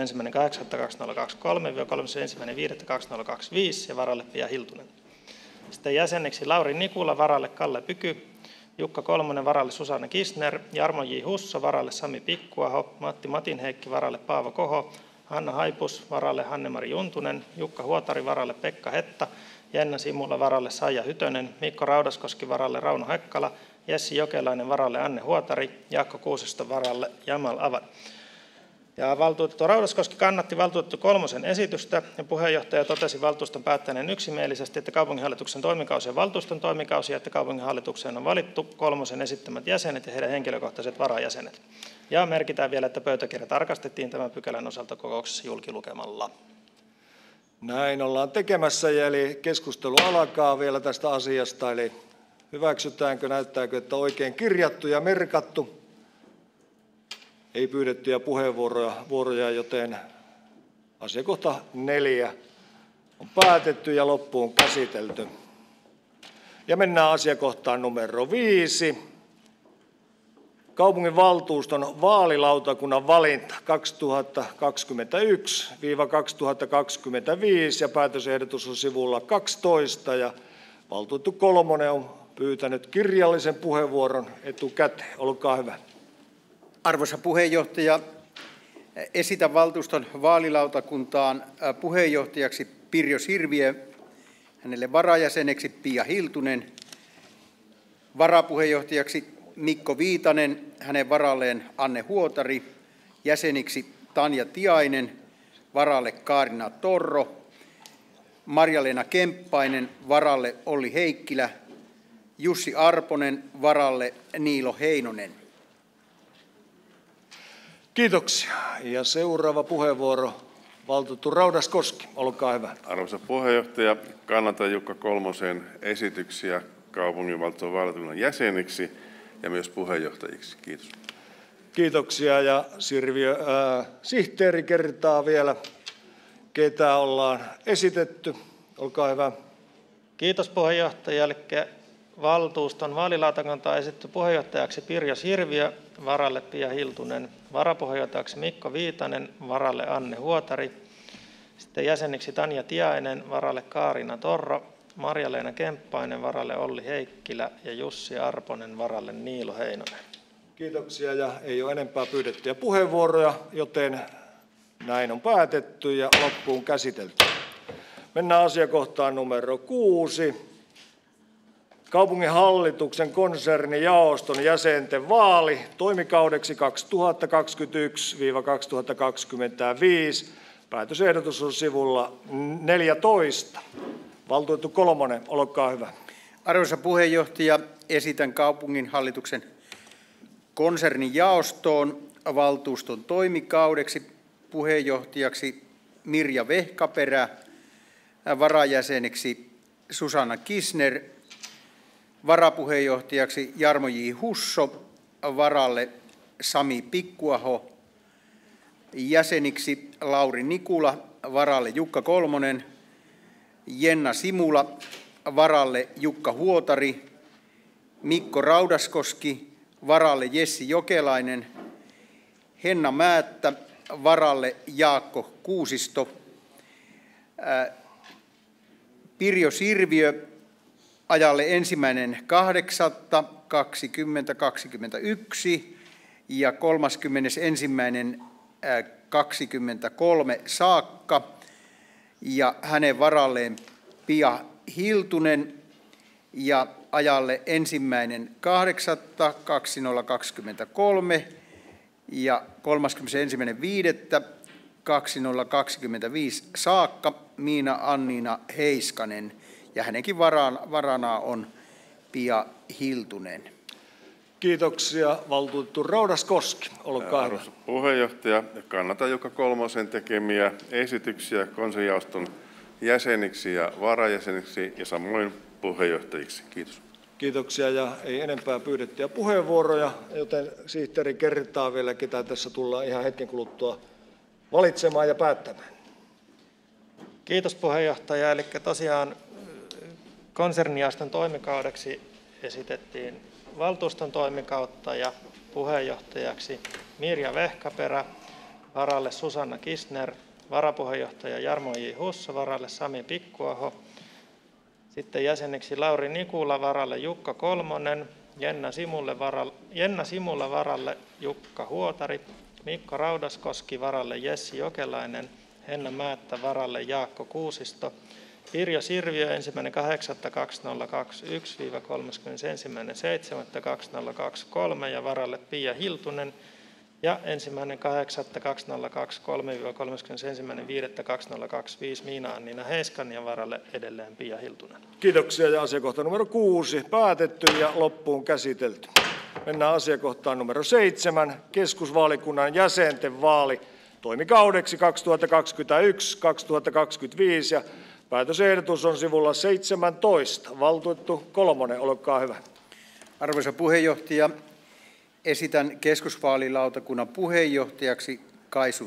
1.8.2023-31.5.2025 ja varalle Pia Hiltunen. Sitten jäseniksi Lauri Nikula, varalle Kalle Pyky, Jukka Kolmonen, varalle Susanna Kisner, Jarmo J. Husso, varalle Sami Pikkuaho, Matti Matinheikki, varalle Paavo Koho, Hanna Haipus, varalle Hanne-Mari Juntunen, Jukka Huotari, varalle Pekka Hetta, Jenna Simula, varalle Saija Hytönen, Mikko Raudaskoski, varalle Rauno Hekkala, Jessi Jokelainen, varalle Anne Huotari, Jaakko Kuusisto, varalle Jamal Awad. Ja valtuutettu Raudaskoski kannatti valtuutettu 3 esitystä ja puheenjohtaja totesi valtuuston päättäneen yksimielisesti, että kaupunginhallituksen toimikausi on valtuuston toimikausi ja että kaupunginhallitukseen on valittu 3 esittämät jäsenet ja heidän henkilökohtaiset varajäsenet. Ja merkitään vielä, että pöytäkirja tarkastettiin tämän pykälän osalta kokouksessa julkilukemalla. Näin ollaan tekemässä, eli keskustelu alkaa vielä tästä asiasta, eli hyväksytäänkö, näyttääkö, että oikein kirjattu ja merkattu. Ei pyydettyjä puheenvuoroja, joten asiakohta 4 on päätetty ja loppuun käsitelty. Ja mennään asiakohtaan numero 5. Kaupunginvaltuuston vaalilautakunnan valinta 2021-2025 ja päätösehdotus on sivulla 12 ja valtuutettu 3 on pyytänyt kirjallisen puheenvuoron etukäteen. Olkaa hyvä. Arvoisa puheenjohtaja, esitän valtuuston vaalilautakuntaan puheenjohtajaksi Pirjo Sirviö, hänelle varajäseneksi Pia Hiltunen, varapuheenjohtajaksi Mikko Viitanen, hänen varalleen Anne Huotari, jäseniksi Tanja Tiainen, varalle Kaarina Torro, Marja-Leena Kemppainen, varalle Olli Heikkilä, Jussi Arponen, varalle Niilo Heinonen. Kiitoksia. Ja seuraava puheenvuoro, valtuutettu Raudaskoski, olkaa hyvä. Arvoisa puheenjohtaja, kannatan Jukka Kolmosen esityksiä kaupunginvaltuuston vaalilautakunnan jäseniksi ja myös puheenjohtajiksi. Kiitos. Kiitoksia ja sihteeri kertaa vielä, ketä ollaan esitetty. Olkaa hyvä. Kiitos puheenjohtaja. Eli valtuuston vaalilautakunta on esitetty puheenjohtajaksi Pirjo Sirviö, varalle Pia Hiltunen, varapuheenjohtajaksi Mikko Viitanen, varalle Anne Huotari, sitten jäseniksi Tanja Tiainen, varalle Kaarina Torro, Marja-Leena Kemppainen, varalle Olli Heikkilä ja Jussi Arponen, varalle Niilo Heinonen. Kiitoksia ja ei ole enempää pyydettyjä puheenvuoroja, joten näin on päätetty ja loppuun käsitelty. Mennään asiakohtaan numero 6. Kaupunginhallituksen konsernijaoston jäsenten vaali toimikaudeksi 2021-2025. Päätösehdotus on sivulla 14. Valtuutettu 3, olkaa hyvä. Arvoisa puheenjohtaja, esitän kaupunginhallituksen konsernijaostoon valtuuston toimikaudeksi puheenjohtajaksi Mirja Vehkaperä, varajäseneksi Susanna Kisner, varapuheenjohtajaksi Jarmo J. Husso, varalle Sami Pikkuaho, jäseniksi Lauri Nikula, varalle Jukka Kolmonen, Jenna Simula, varalle Jukka Huotari, Mikko Raudaskoski, varalle Jessi Jokelainen, Henna Määttä, varalle Jaakko Kuusisto, Pirjo Sirviö ajalle 1.8.2021 ja 31.23 saakka, ja hänen varalleen Pia Hiltunen ja ajalle 1.8.2023 ja 31.5.2025 saakka Miina Anniina Heiskanen, ja hänenkin varana on Pia Hiltunen. Kiitoksia. Valtuutettu Raudas-Koski, olkaa hyvä. Arvoisa puheenjohtaja, kannatan Jukka Kolmosen tekemiä esityksiä konsenjaoston jäseniksi ja varajäseniksi ja samoin puheenjohtajiksi. Kiitos. Kiitoksia, ja ei enempää pyydettyjä puheenvuoroja, joten sihteeri kertaa vielä, ketä tässä tullaan ihan hetken kuluttua valitsemaan ja päättämään. Kiitos puheenjohtaja. Eli tosiaan konsernijaoston toimikaudeksi esitettiin valtuuston toimikautta ja puheenjohtajaksi Mirja Vehkaperä, varalle Susanna Kisner, varapuheenjohtaja Jarmo J. Husso, varalle Sami Pikkuaho, sitten jäseneksi Lauri Nikula, varalle Jukka Kolmonen, Jenna Simula varalle Jukka Huotari, Mikko Raudas-Koski varalle Jessi Jokelainen, Henna Määttä varalle Jaakko Kuusisto, Pirjo Sirviö 1.8.2021-31.7.2023 ja varalle Pia Hiltunen ja 1.8.2023-31.5.2025 Miina Anniina Heiskan ja varalle edelleen Pia Hiltunen. Kiitoksia, ja asiakohta numero 6 päätetty ja loppuun käsitelty. Mennään asiakohtaan numero 7, keskusvaalikunnan jäsenten vaali toimikaudeksi 2021-2025, ja päätösehdotus on sivulla 17. Valtuutettu Kolmonen, olkaa hyvä. Arvoisa puheenjohtaja, esitän keskusvaalilautakunnan puheenjohtajaksi Kaisu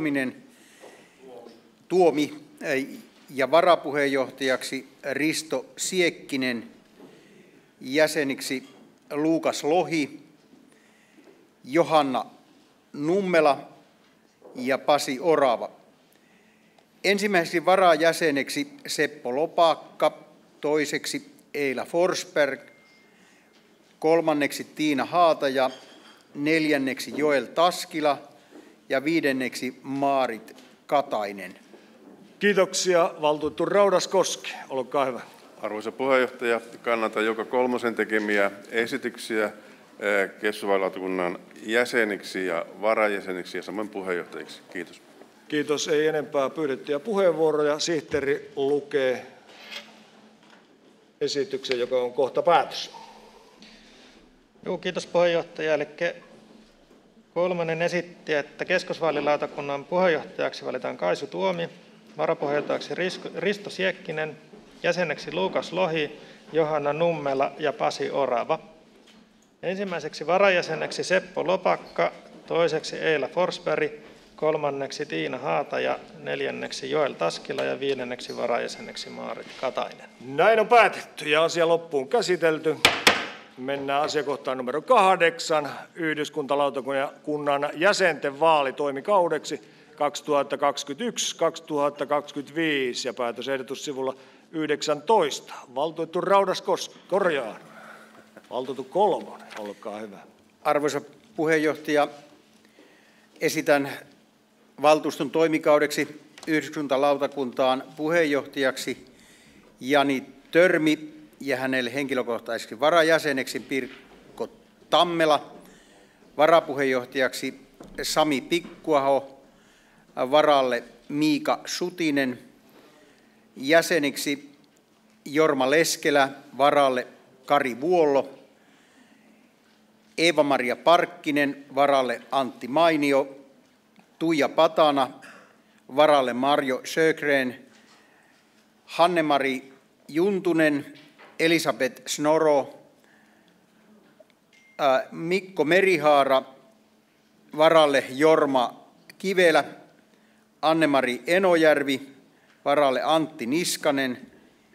Tuomi ja varapuheenjohtajaksi Risto Siekkinen, jäseniksi Luukas Lohi, Johanna Nummela ja Pasi Orava. Ensimmäiseksi varajäseneksi Seppo Lopakka, toiseksi Eila Forsberg, kolmanneksi Tiina Haataja, neljänneksi Joel Taskila ja viidenneksi Maarit Katainen. Kiitoksia. Valtuutettu Raudas-Koski, olkaa hyvä. Arvoisa puheenjohtaja, kannatan Jukka Kolmosen tekemiä esityksiä keskusvaalilautakunnan jäseniksi ja varajäseniksi ja samoin puheenjohtajiksi. Kiitos. Kiitos. Ei enempää pyydettyjä puheenvuoroja. Sihteeri lukee esityksen, joka on kohta päätös. Joo, kiitos puheenjohtaja. Eli Kolmonen esitti, että keskusvaalilautakunnan puheenjohtajaksi valitaan Kaisu Tuomi, varapuheenjohtajaksi Risto Siekkinen, jäseneksi Luukas Lohi, Johanna Nummela ja Pasi Orava. Ensimmäiseksi varajäseneksi Seppo Lopakka, toiseksi Eila Forsberg, kolmanneksi Tiina Haataja, neljänneksi Joel Taskila ja viidenneksi varajäseneksi Maarit Katainen. Näin on päätetty ja asia loppuun käsitelty. Mennään asiakohtaan numero 8, yhdyskuntalautakunnan jäsenten vaali toimikaudeksi 2021-2025 ja päätösehdotus sivulla 19. Valtuutettu Raudas-Koski, valtuutettu Kolmonen, olkaa hyvä. Arvoisa puheenjohtaja, esitän valtuuston toimikaudeksi yhdyskuntalautakuntaan puheenjohtajaksi Jani Törmi ja hänelle henkilökohtaisesti varajäseneksi Pirkko Tammela, varapuheenjohtajaksi Sami Pikkuaho, varalle Miika Sutinen, jäseniksi Jorma Leskelä, varalle Kari Vuollo, Eeva-Maria Parkkinen, varalle Antti Mainio, Tuija Patana, varalle Marjo Sjögren, Hanne-Mari Juntunen, Elisabeth Snoro, Mikko Merihaara, varalle Jorma Kivelä, Anne-Mari Enojärvi, varalle Antti Niskanen,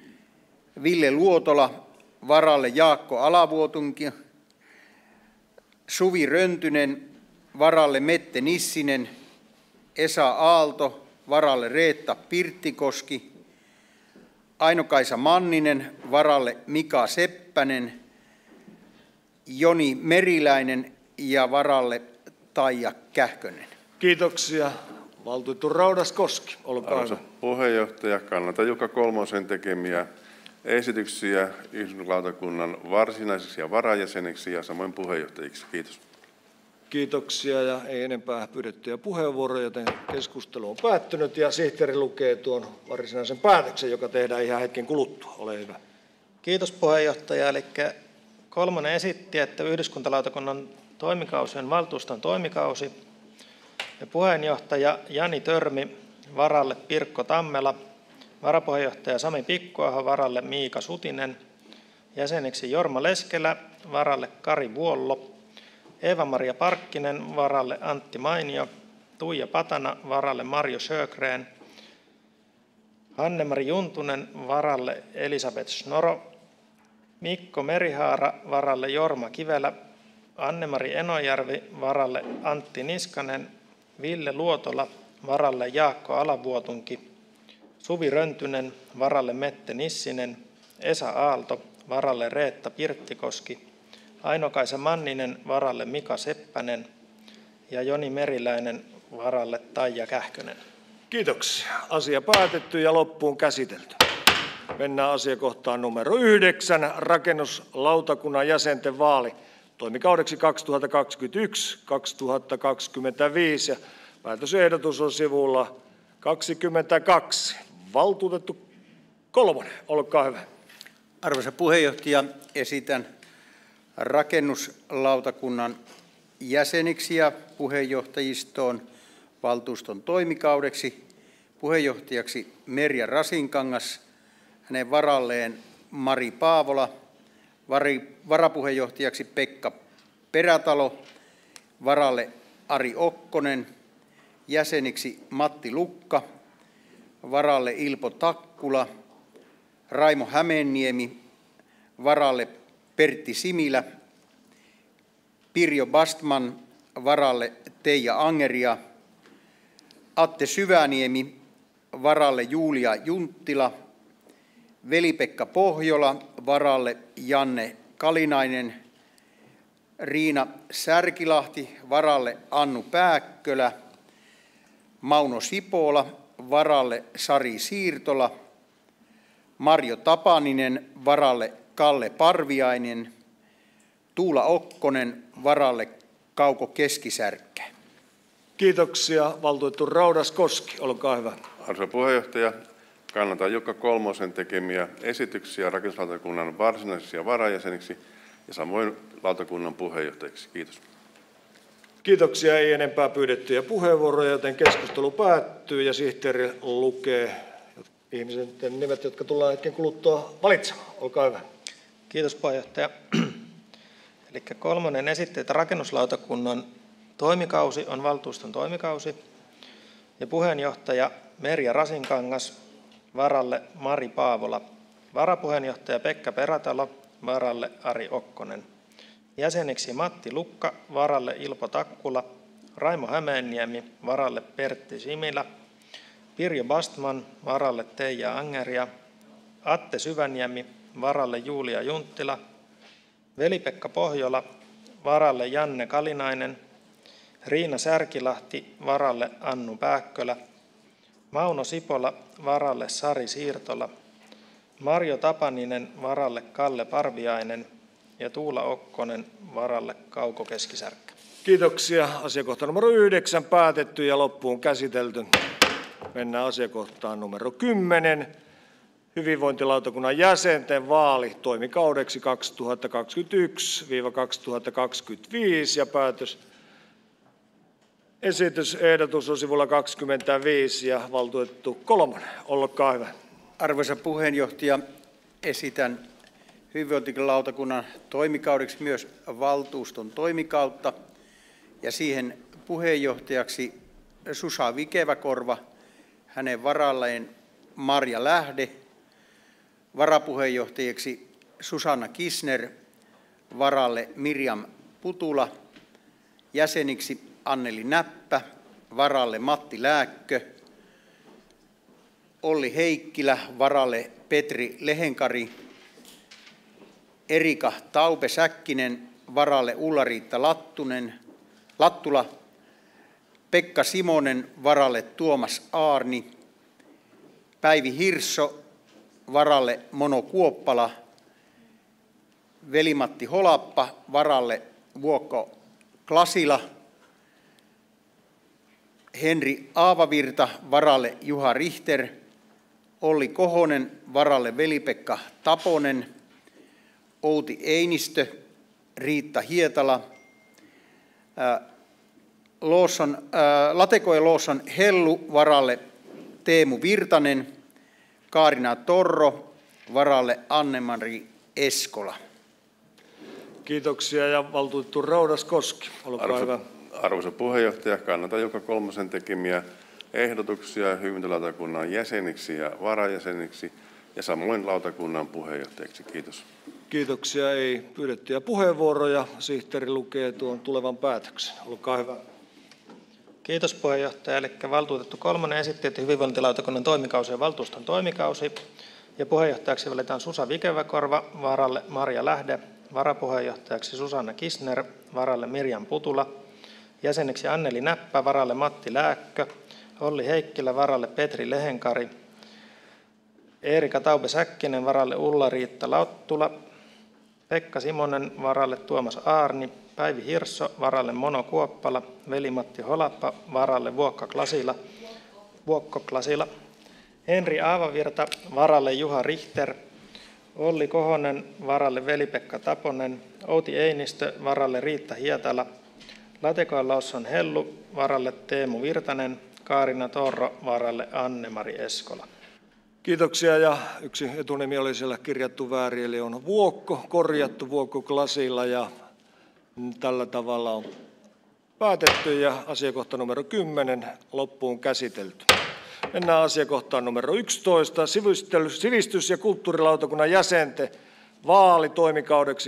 Ville Luotola, varalle Jaakko Alavuotunki, Suvi Röntynen, varalle Mette Nissinen, Esa Aalto, varalle Reetta Pirttikoski, Aino-Kaisa Manninen, varalle Mika Seppänen, Joni Meriläinen ja varalle Taija Kähkönen. Kiitoksia. Valtuutettu Raudas-Koski, olkaa Arvoisa hyvä. puheenjohtaja, kannatan Jukka Kolmosen tekemiä esityksiä yhdistyskuntalautakunnan varsinaisiksi ja varajäseniksi ja samoin puheenjohtajiksi. Kiitos. Kiitoksia ja ei enempää pyydettyjä puheenvuoroja, joten keskustelu on päättynyt ja sihteeri lukee tuon varsinaisen päätöksen, joka tehdään ihan hetken kuluttua. Ole hyvä. Kiitos puheenjohtaja. Eli Kolmonen esitti, että yhdyskuntalautakunnan toimikausi on valtuuston toimikausi ja puheenjohtaja Jani Törmi, varalle Pirkko Tammela, varapuheenjohtaja Sami Pikkuaho, varalle Miika Sutinen, jäseneksi Jorma Leskelä, varalle Kari Vuollo, Eeva-Maria Parkkinen, varalle Antti Mainio, Tuija Patana, varalle Marjo Sjögren, Hanne-Mari Juntunen, varalle Elisabeth Snoro, Mikko Merihaara, varalle Jorma Kivelä, Anne-Mari Enojärvi, varalle Antti Niskanen, Ville Luotola, varalle Jaakko Alavuotunki, Suvi Röntynen, varalle Mette Nissinen, Esa Aalto, varalle Reetta Pirttikoski, Aino-Kaisa Manninen, varalle Mika Seppänen ja Joni Meriläinen, varalle Taija Kähkönen. Kiitoksia. Asia päätetty ja loppuun käsitelty. Mennään asiakohtaan numero 9, rakennuslautakunnan jäsenten vaali toimikaudeksi 2021-2025. Ja päätösehdotus on sivulla 22. Valtuutettu Kolmonen, olkaa hyvä. Arvoisa puheenjohtaja, esitän rakennuslautakunnan jäseniksi ja puheenjohtajistoon valtuuston toimikaudeksi puheenjohtajaksi Merja Rasinkangas, hänen varalleen Mari Paavola, varapuheenjohtajaksi Pekka Perätalo, varalle Ari Okkonen, jäseniksi Matti Lukka, varalle Ilpo Takkula, Raimo Hämeenniemi, varalle Pertti Similä, Pirjo Bastman, varalle Teija Angeria, Atte Syväniemi, varalle Julia Junttila, Veli-Pekka Pohjola, varalle Janne Kalinainen, Riina Särkilahti, varalle Annu Pääkkölä, Mauno Sipola, varalle Sari Siirtola, Marjo Tapaninen, varalle Kalle Parviainen, Tuula Okkonen, varalle Kauko Keskisärkkä. Kiitoksia. Valtuutettu Raudas-Koski, olkaa hyvä. Arvoisa puheenjohtaja, kannatan Jukka Kolmosen tekemiä esityksiä rakennuslautakunnan varsinaisiksi ja varajäseniksi ja samoin lautakunnan puheenjohtajiksi. Kiitos. Kiitoksia. Ei enempää pyydettyjä puheenvuoroja, joten keskustelu päättyy ja sihteeri lukee ihmisten nimet, jotka tullaan hetken kuluttua valitsemaan. Olkaa hyvä. Kiitos puheenjohtaja. Eli Kolmonen esitti, että rakennuslautakunnan toimikausi on valtuuston toimikausi ja puheenjohtaja Merja Rasinkangas, varalle Mari Paavola, varapuheenjohtaja Pekka Perätalo, varalle Ari Okkonen, jäseniksi Matti Lukka, varalle Ilpo Takkula, Raimo Hämeenniemi, varalle Pertti Similä, Pirjo Bastman, varalle Teija Angeria, Atte Syväniemi, varalle Julia Junttila, Veli-Pekka Pohjola, varalle Janne Kalinainen, Riina Särkilahti, varalle Annu Pääkkölä, Mauno Sipola, varalle Sari Siirtola, Marjo Tapaninen, varalle Kalle Parviainen ja Tuula Okkonen, varalle Kauko Keskisärkkä. Kiitoksia. Asiakohta numero 9 päätetty ja loppuun käsitelty. Mennään asiakohtaan numero 10. Hyvinvointilautakunnan jäsenten vaali toimikaudeksi 2021-2025 ja esitysehdotus on sivulla 25 ja valtuutettu Kolmonen, olkaa hyvä. Arvoisa puheenjohtaja, esitän hyvinvointilautakunnan toimikaudeksi myös valtuuston toimikautta ja siihen puheenjohtajaksi Susa Vikeväkorva, hänen varalleen Marja Lähde, varapuheenjohtajiksi Susanna Kisner, varalle Mirjam Putula, jäseniksi Anneli Näppä, varalle Matti Lääkkö, Olli Heikkilä, varalle Petri Lehenkari, Erika Taube-Säkkinen, varalle Ulla-Riitta Lattula, Pekka Simonen, varalle Tuomas Aarni, Päivi Hirsso, varalle Mono Kuoppala, Veli-Matti Holappa, varalle Vuokko Klasila, Henri Aavavirta, varalle Juha Richter, Olli Kohonen, varalle Veli-Pekka Taponen, Outi Einistö, Riitta Hietala, Latekoe Lawson Hellu, varalle Teemu Virtanen, Kaarina Torro, varalle Anne-Mari Eskola. Kiitoksia ja valtuutettu Raudas-Koski, olkaa hyvä. Arvoisa puheenjohtaja, kannatan Jukka Kolmosen tekemiä ehdotuksia hyvinvointilautakunnan jäseniksi ja varajäseniksi ja samoin lautakunnan puheenjohtajaksi. Kiitos. Kiitoksia. Ei pyydettyjä puheenvuoroja. Sihteeri lukee tuon tulevan päätöksen. Olkaa hyvä. Kiitos puheenjohtaja. Eli valtuutettu Kolmonen esitti, että hyvinvointilautakunnan toimikausi ja valtuuston toimikausi. Ja puheenjohtajaksi valitaan Susa Vikeväkorva, varalle Marja Lähde, varapuheenjohtajaksi Susanna Kisner, varalle Mirjam Putula, jäseneksi Anneli Näppä, varalle Matti Lääkkö, Olli Heikkilä, varalle Petri Lehenkari, Erika Taube-Säkkinen, varalle Ulla-Riitta Lattula, Pekka Simonen, varalle Tuomas Aarni, Päivi Hirsso, varalle Mono Kuoppala, Veli-Matti Holappa, varalle Vuokko Klasila, Henri Aavavirta, varalle Juha Richter, Olli Kohonen, varalle Veli-Pekka Taponen, Outi Einistö, varalle Riitta Hietala, Latekoe Lawson Hellu, varalle Teemu Virtanen, Kaarina Torro, varalle Anne-Mari Eskola. Kiitoksia ja yksi etunimi oli siellä kirjattu väärin, eli on Vuokko, korjattu Vuokko Klasilla ja tällä tavalla on päätetty ja asiakohta numero 10 loppuun käsitelty. Mennään asiakohtaan numero 11, sivistys- ja kulttuurilautakunnan jäsenten vaali toimikaudeksi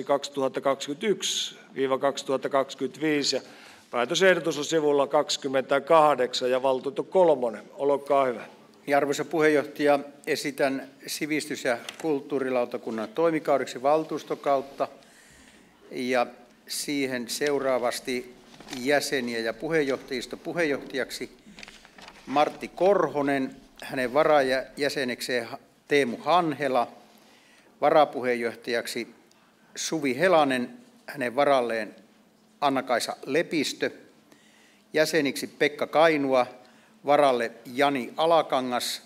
2021-2025 ja päätösehdotus on sivulla 28 ja valtuutettu Kolmonen, olkaa hyvä. Ja arvoisa puheenjohtaja, esitän sivistys- ja kulttuurilautakunnan toimikaudeksi valtuustokautta ja siihen seuraavasti jäseniä ja puheenjohtajisto puheenjohtajaksi Martti Korhonen, hänen varajäsenekseen Teemu Hanhela, varapuheenjohtajaksi Suvi Helanen, hänen varalleen Anna-Kaisa Lepistö, jäseniksi Pekka Kainua, varalle Jani Alakangas,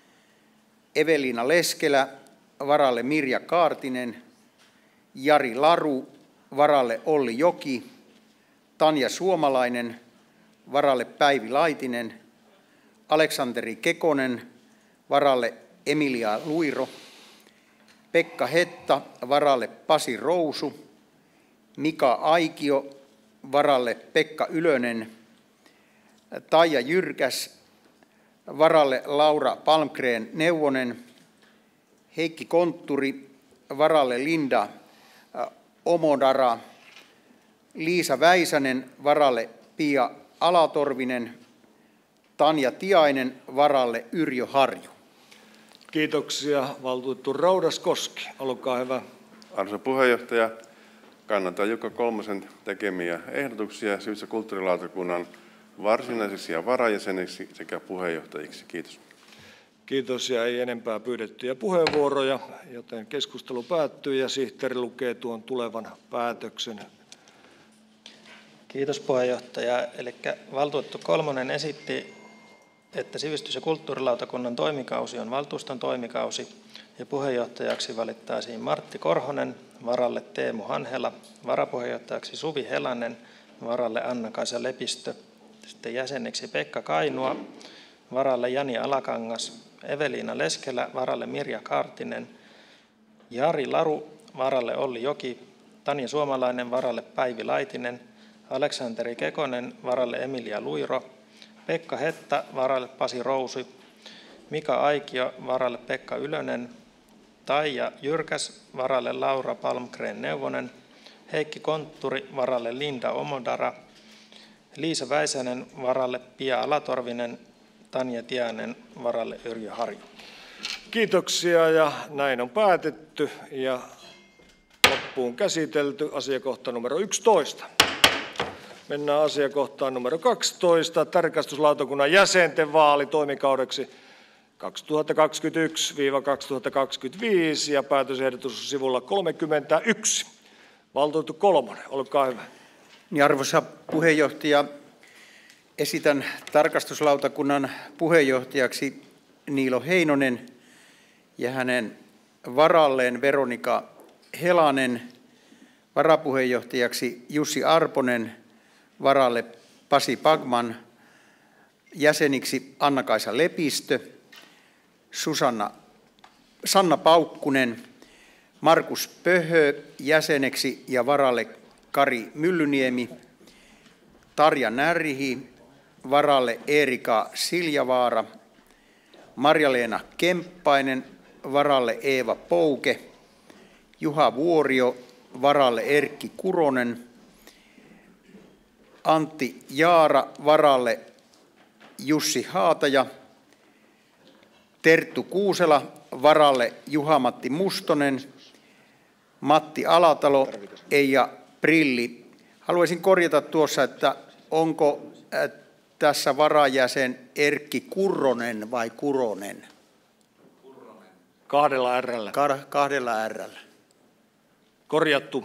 Eveliina Leskelä, varalle Mirja Kaartinen, Jari Laru, varalle Olli Joki, Tanja Suomalainen, varalle Päivi Laitinen, Aleksanteri Kekonen, varalle Emilia Luiro, Pekka Hetta, varalle Pasi Rousu, Mika Aikio, varalle Pekka Ylönen, Taija Jyrkäs, varalle Laura Palmgren-Neuvonen, Heikki Kontturi, varalle Linda Omodara, Liisa Väisänen, varalle Pia Alatorvinen, Tanja Tiainen, varalle Yrjö Harju. Kiitoksia. Valtuutettu Raudas-Koski, olkaa hyvä. Arvoisa puheenjohtaja, kannatan Jukka Kolmosen tekemiä ehdotuksia sivistys- ja kulttuurilautakunnan varsinaisiksi ja varajäseniksi sekä puheenjohtajiksi. Kiitos. Kiitos ja ei enempää pyydettyjä puheenvuoroja, joten keskustelu päättyy ja sihteeri lukee tuon tulevan päätöksen. Kiitos puheenjohtaja. Eli valtuutettu Kolmonen esitti, että sivistys- ja kulttuurilautakunnan toimikausi on valtuuston toimikausi ja puheenjohtajaksi valittaisiin Martti Korhonen, varalle Teemu Hanhela, varapuheenjohtajaksi Suvi Helanen, varalle Anna-Kaisa Lepistö, sitten jäseneksi Pekka Kainua, varalle Jani Alakangas, Eveliina Leskelä, varalle Mirja Kaartinen, Jari Laru, varalle Olli Joki, Tanja Suomalainen, varalle Päivi Laitinen, Aleksanteri Kekonen, varalle Emilia Luiro, Pekka Hetta, varalle Pasi Rousu, Mika Aikio, varalle Pekka Ylönen, Taija Jyrkäs, varalle Laura Palmgren-Neuvonen, Heikki Kontturi, varalle Linda Omodara, Liisa Väisänen, varalle Pia Alatorvinen, Tanja Tiainen, varalle Yrjö Harju. Kiitoksia ja näin on päätetty ja loppuun käsitelty asiakohta numero 11. Mennään asiakohtaan numero 12, tarkastuslautakunnan jäsenten vaali toimikaudeksi 2021-2025 ja päätösehdotus on sivulla 31. Valtuutettu Kolmonen, olkaa hyvä. Niin, arvoisa puheenjohtaja, esitän tarkastuslautakunnan puheenjohtajaksi Niilo Heinonen ja hänen varalleen Veronika Helanen, varapuheenjohtajaksi Jussi Arponen, varalle Pasi Backman, jäseniksi Anna-Kaisa Lepistö, Sanna Paukkunen, Markus Pöhö jäseneksi ja varalle Kari Myllyniemi, Tarja Närhi, varalle Eerika Siljavaara, Marja-Leena Kemppainen, varalle Eeva Pouke, Juha Vuorio, varalle Erkki Kuronen, Antti Jaara, varalle Jussi Haataja, Terttu Kuusela, varalle Juha-Matti Mustonen, Matti Alatalo, Eija Prilli. Haluaisin korjata tuossa, että onko tässä varajäsen Erkki Kurronen vai Kuronen? Kurronen. 2 R:llä. 2 R:llä. Korjattu.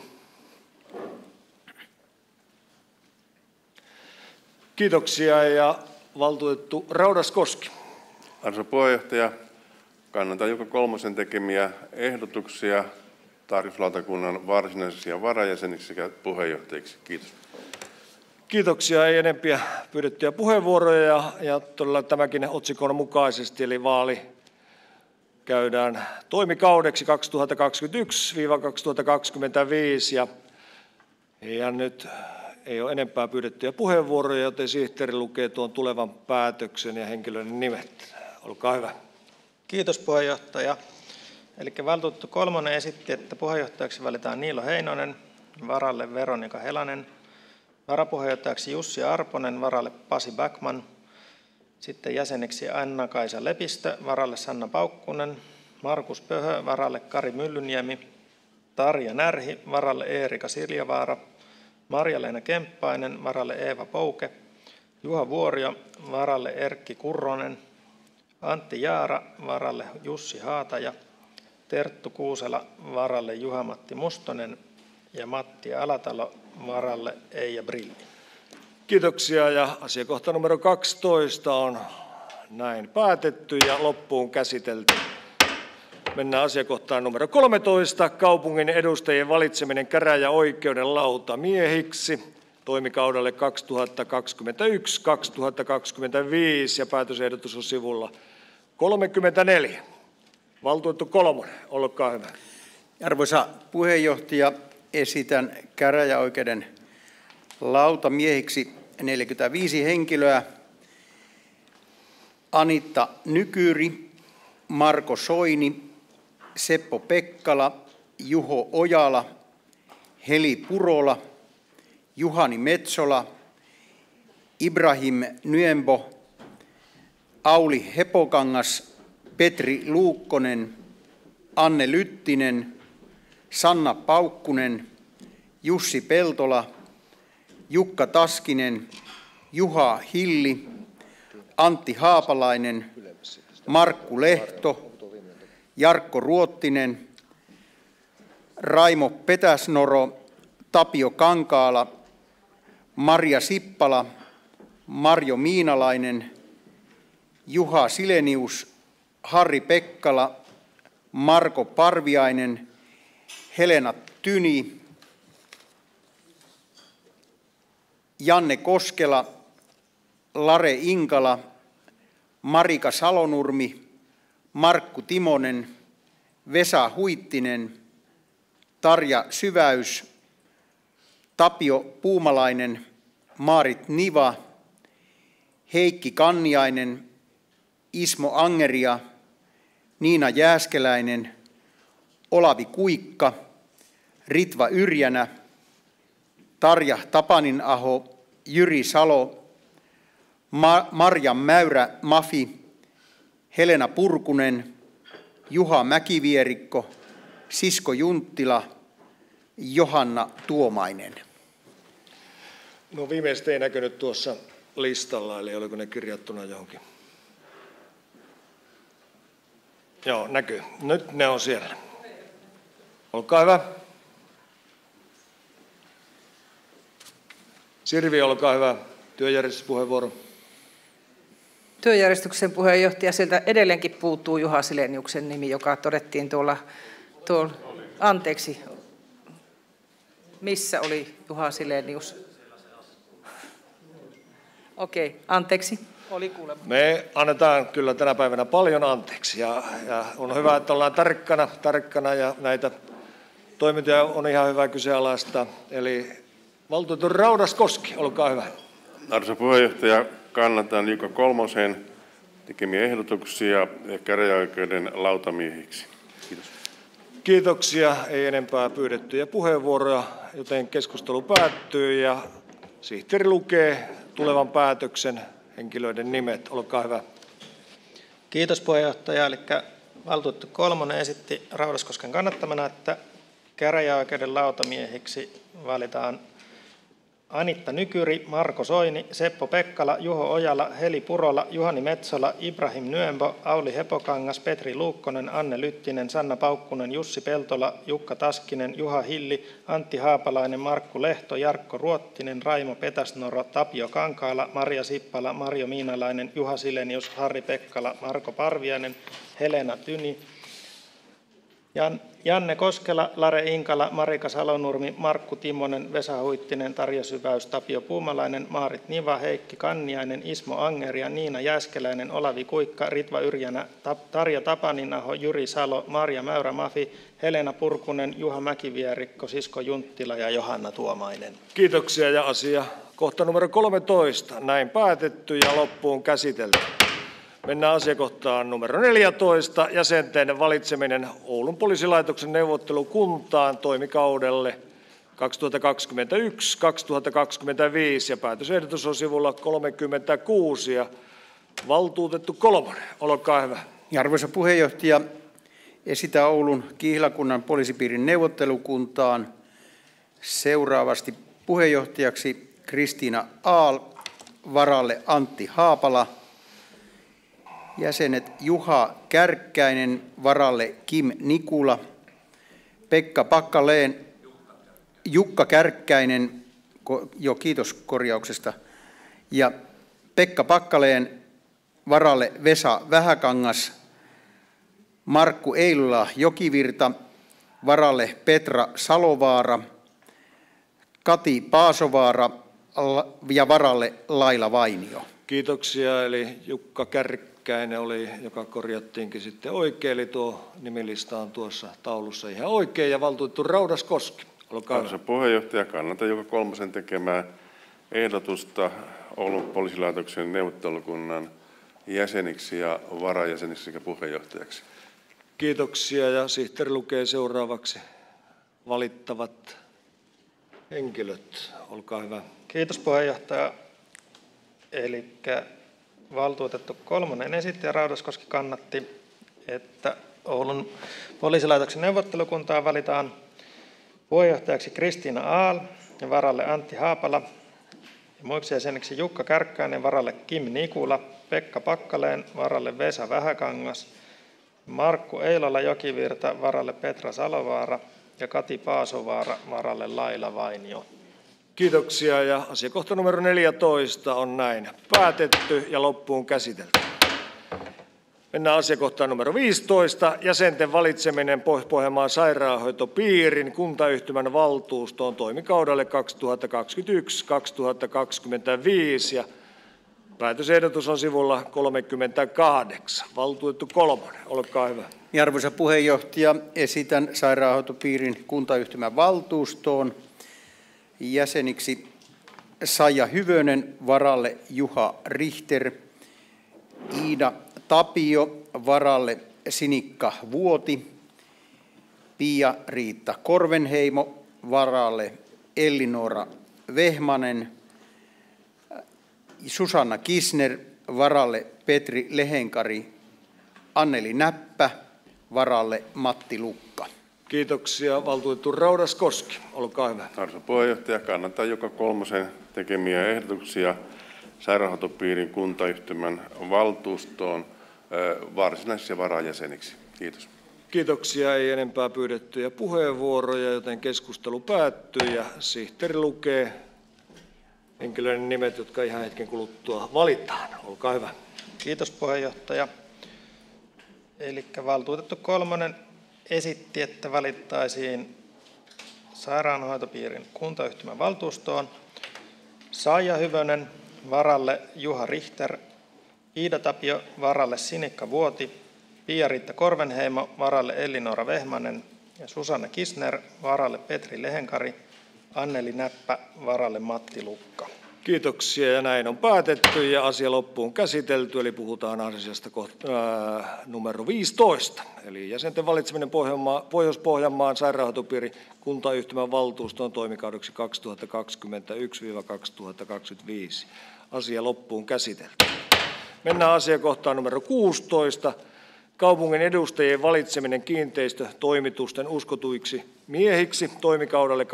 Kiitoksia ja valtuutettu Raudas-Koski. Arvoisa puheenjohtaja, kannatan Jukka Kolmosen tekemiä ehdotuksia tarkastuslautakunnan varsinaisiksi ja varajäseniksi sekä puheenjohtajiksi. Kiitos. Kiitoksia, ei enempiä pyydettyjä puheenvuoroja ja todella tämäkin otsikon mukaisesti, eli vaali käydään toimikaudeksi 2021-2025 ja nyt ei ole enempää pyydettyjä puheenvuoroja, joten sihteeri lukee tuon tulevan päätöksen ja henkilöiden nimet. Olkaa hyvä. Kiitos puheenjohtaja. Eli valtuutettu Kolmonen esitti, että puheenjohtajaksi valitaan Niilo Heinonen, varalle Veronika Helanen, varapuheenjohtajaksi Jussi Arponen, varalle Pasi Backman, sitten jäseneksi Anna-Kaisa Lepistö, varalle Sanna Paukkunen, Markus Pöhö, varalle Kari Myllyniemi, Tarja Närhi, varalle Eerika Siljavaara, Marja-Leena Kemppainen, varalle Eeva Pouke, Juha Vuorio, varalle Erkki Kurronen, Antti Jaara, varalle Jussi Haataja, Terttu Kuusela, varalle Juha-Matti Mustonen ja Matti Alatalo, varalle Eija Brilli. Kiitoksia ja asiakohta numero 12 on näin päätetty ja loppuun käsitelty. Mennään asiakohtaan numero 13, kaupungin edustajien valitseminen käräjäoikeuden lautamiehiksi toimikaudelle 2021-2025 ja päätösehdotus on sivulla 34. Valtuutettu Kolmonen, olkaa hyvä. Arvoisa puheenjohtaja, esitän käräjäoikeuden lautamiehiksi 45 henkilöä. Anitta Nykyri, Marko Soini, Seppo Pekkala, Juho Ojala, Heli Purola, Juhani Metsola, Ibrahim Nyembo, Auli Hepokangas, Petri Luukkonen, Anne Lyttinen, Sanna Paukkunen, Jussi Peltola, Jukka Taskinen, Juha Hilli, Antti Haapalainen, Markku Lehto, Jarkko Ruottinen, Raimo Petäsnoro, Tapio Kankaala, Marja Sippala, Marjo Miinalainen, Juha Silenius, Harri Pekkala, Marko Parviainen, Helena Tyni, Janne Koskela, Lare Inkala, Marika Salonurmi, Markku Timonen, Vesa Huittinen, Tarja Syväys, Tapio Puumalainen, Maarit Niva, Heikki Kanniainen, Ismo Angeria, Niina Jääskeläinen, Olavi Kuikka, Ritva Yrjänä, Tarja Tapaninaho, Jyri Salo, Marja Mäyrä Mafi, Helena Purkunen, Juha Mäkivierikko, Sisko Junttila, Johanna Tuomainen. No viimeiset ei näkynyt tuossa listalla, eli oliko ne kirjattuna johonkin? Joo, näkyy. Nyt ne on siellä. Olkaa hyvä. Sirvi, olkaa hyvä. Työjärjestyspuheenvuoro. Työjärjestyksen puheenjohtaja, sieltä edelleenkin puuttuu Juha Sileniuksen nimi, joka todettiin tuolla anteeksi. Missä oli Juha Silenius? Okei, anteeksi. Oli kuulemma. Me annetaan kyllä tänä päivänä paljon anteeksi ja on hyvä, että ollaan tarkkana ja näitä toimintoja on ihan hyvä kyseenalaistaa. Eli valtuutettu Raudas-Koski, olkaa hyvä. Arvoisa puheenjohtaja, kannatan Jukka Kolmosen tekemiä ehdotuksia käräjäoikeuden lautamiehiksi. Kiitos. Kiitoksia. Ei enempää pyydettyjä puheenvuoroja, joten keskustelu päättyy ja sihteeri lukee tulevan päätöksen henkilöiden nimet. Olkaa hyvä. Kiitos puheenjohtaja. Eli valtuutettu Kolmonen esitti Raudaskosken kannattamana, että käräjäoikeuden lautamiehiksi valitaan Anitta Nykyri, Marko Soini, Seppo Pekkala, Juho Ojala, Heli Purola, Juhani Metsola, Ibrahim Nyembo, Auli Hepokangas, Petri Luukkonen, Anne Lyttinen, Sanna Paukkunen, Jussi Peltola, Jukka Taskinen, Juha Hilli, Antti Haapalainen, Markku Lehto, Jarkko Ruottinen, Raimo Petäsnoro, Tapio Kankaala, Maria Sippala, Marjo Miinalainen, Juha Silenius, Harri Pekkala, Marko Parviainen, Helena Tyni, Janne Koskela, Lare Inkala, Marika Salonurmi, Markku Timonen, Vesa Huittinen, Tarja Syväys, Tapio Puumalainen, Maarit Niva, Heikki Kanniainen, Ismo Angeria, Niina Jääskeläinen, Olavi Kuikka, Ritva Yrjänä, Tarja Tapaninaho, Jyri Salo, Marja Mäyrä Mafi, Helena Purkunen, Juha Mäkivierikko, Sisko Junttila ja Johanna Tuomainen. Kiitoksia ja asia kohta numero 13. Näin päätetty ja loppuun käsitelty. Mennään asiakohtaan numero 14, jäsenten valitseminen Oulun poliisilaitoksen neuvottelukuntaan toimikaudelle 2021-2025 ja päätösehdotus on sivulla 36 ja valtuutettu Kolmonen, olkaa hyvä. Arvoisa puheenjohtaja, esitän Oulun Kihlakunnan poliisipiirin neuvottelukuntaan seuraavasti puheenjohtajaksi Kristiina Aal, varalle Antti Haapala, jäsenet Juha Kärkkäinen, varalle Kim Nikula, Pekka Pakkaleen, Jukka Kärkkäinen, kiitos korjauksesta, ja Pekka Pakkaleen, varalle Vesa Vähäkangas, Markku Eilula Jokivirta, varalle Petra Salovaara, Kati Paasovaara ja varalle Laila Vainio. Kiitoksia, eli Jukka Kärkkäinen oli, joka korjattiinkin sitten oikein, eli tuo nimilista on tuossa taulussa ihan oikein, ja valtuutettu Raudas-Koski. Arvoisa puheenjohtaja, kannatan Jukka Kolmosen tekemää ehdotusta Oulun poliisilaitoksen neuvottelukunnan jäseniksi ja varajäseniksi sekä puheenjohtajaksi. Kiitoksia, ja sihteeri lukee seuraavaksi valittavat henkilöt. Olkaa hyvä. Kiitos puheenjohtaja. Eli valtuutettu Kolmonen esitti ja Raudas-Koski kannatti, että Oulun poliisilaitoksen neuvottelukuntaan valitaan puheenjohtajaksi Kristiina Aal ja varalle Antti Haapala ja muiksi jäseniksi Jukka Kärkkäinen, varalle Kim Nikula, Pekka Pakkaleen, varalle Vesa Vähäkangas, Markku Eilola Jokivirta, varalle Petra Salovaara ja Kati Paasovaara, varalle Laila Vainio. Kiitoksia, ja asiakohta numero 14 on näin päätetty ja loppuun käsitelty. Mennään asiakohtaan numero 15, jäsenten valitseminen Pohjois-Pohjanmaan sairaanhoitopiirin kuntayhtymän valtuustoon toimikaudelle 2021-2025 ja päätösehdotus on sivulla 38. Valtuutettu Kolmonen, olkaa hyvä. Arvoisa puheenjohtaja, esitän sairaanhoitopiirin kuntayhtymän valtuustoon jäseniksi Saija Hyvönen, varalle Juha Richter, Iida Tapio, varalle Sinikka Vuoti, Pia-Riitta Korvenheimo, varalle Ellinora Vehmanen, Susanna Kisner, varalle Petri Lehenkari, Anneli Näppä, varalle Matti Lukka. Kiitoksia. Valtuutettu Raudas-Koski, olkaa hyvä. Arvoisa puheenjohtaja, kannatan Jukka Kolmosen tekemiä ehdotuksia sairaanhoitopiirin kuntayhtymän valtuustoon varsinaisiksi varajäseniksi. Kiitos. Kiitoksia. Ei enempää pyydettyjä puheenvuoroja, joten keskustelu päättyy ja sihteeri lukee henkilöiden nimet, jotka ihan hetken kuluttua valitaan. Olkaa hyvä. Kiitos puheenjohtaja. Eli valtuutettu Kolmonen esitti, että valittaisiin sairaanhoitopiirin kuntayhtymän valtuustoon Saija Hyvönen, varalle Juha Richter, Iida Tapio, varalle Sinikka Vuoti, Pia-Riitta Korvenheimo, varalle Ellinora Vehmanen ja Susanna Kisner, varalle Petri Lehenkari, Anneli Näppä, varalle Matti Lukka. Kiitoksia ja näin on päätetty ja asia loppuun käsitelty, eli puhutaan asiasta numero 15, eli jäsenten valitseminen Pohjois-Pohjanmaan sairaanhoitopiirin kuntayhtymän valtuustoon toimikaudeksi 2021-2025. Asia loppuun käsitelty. Mennään asiakohtaan numero 16. Kaupungin edustajien valitseminen kiinteistötoimitusten uskotuiksi miehiksi toimikaudelle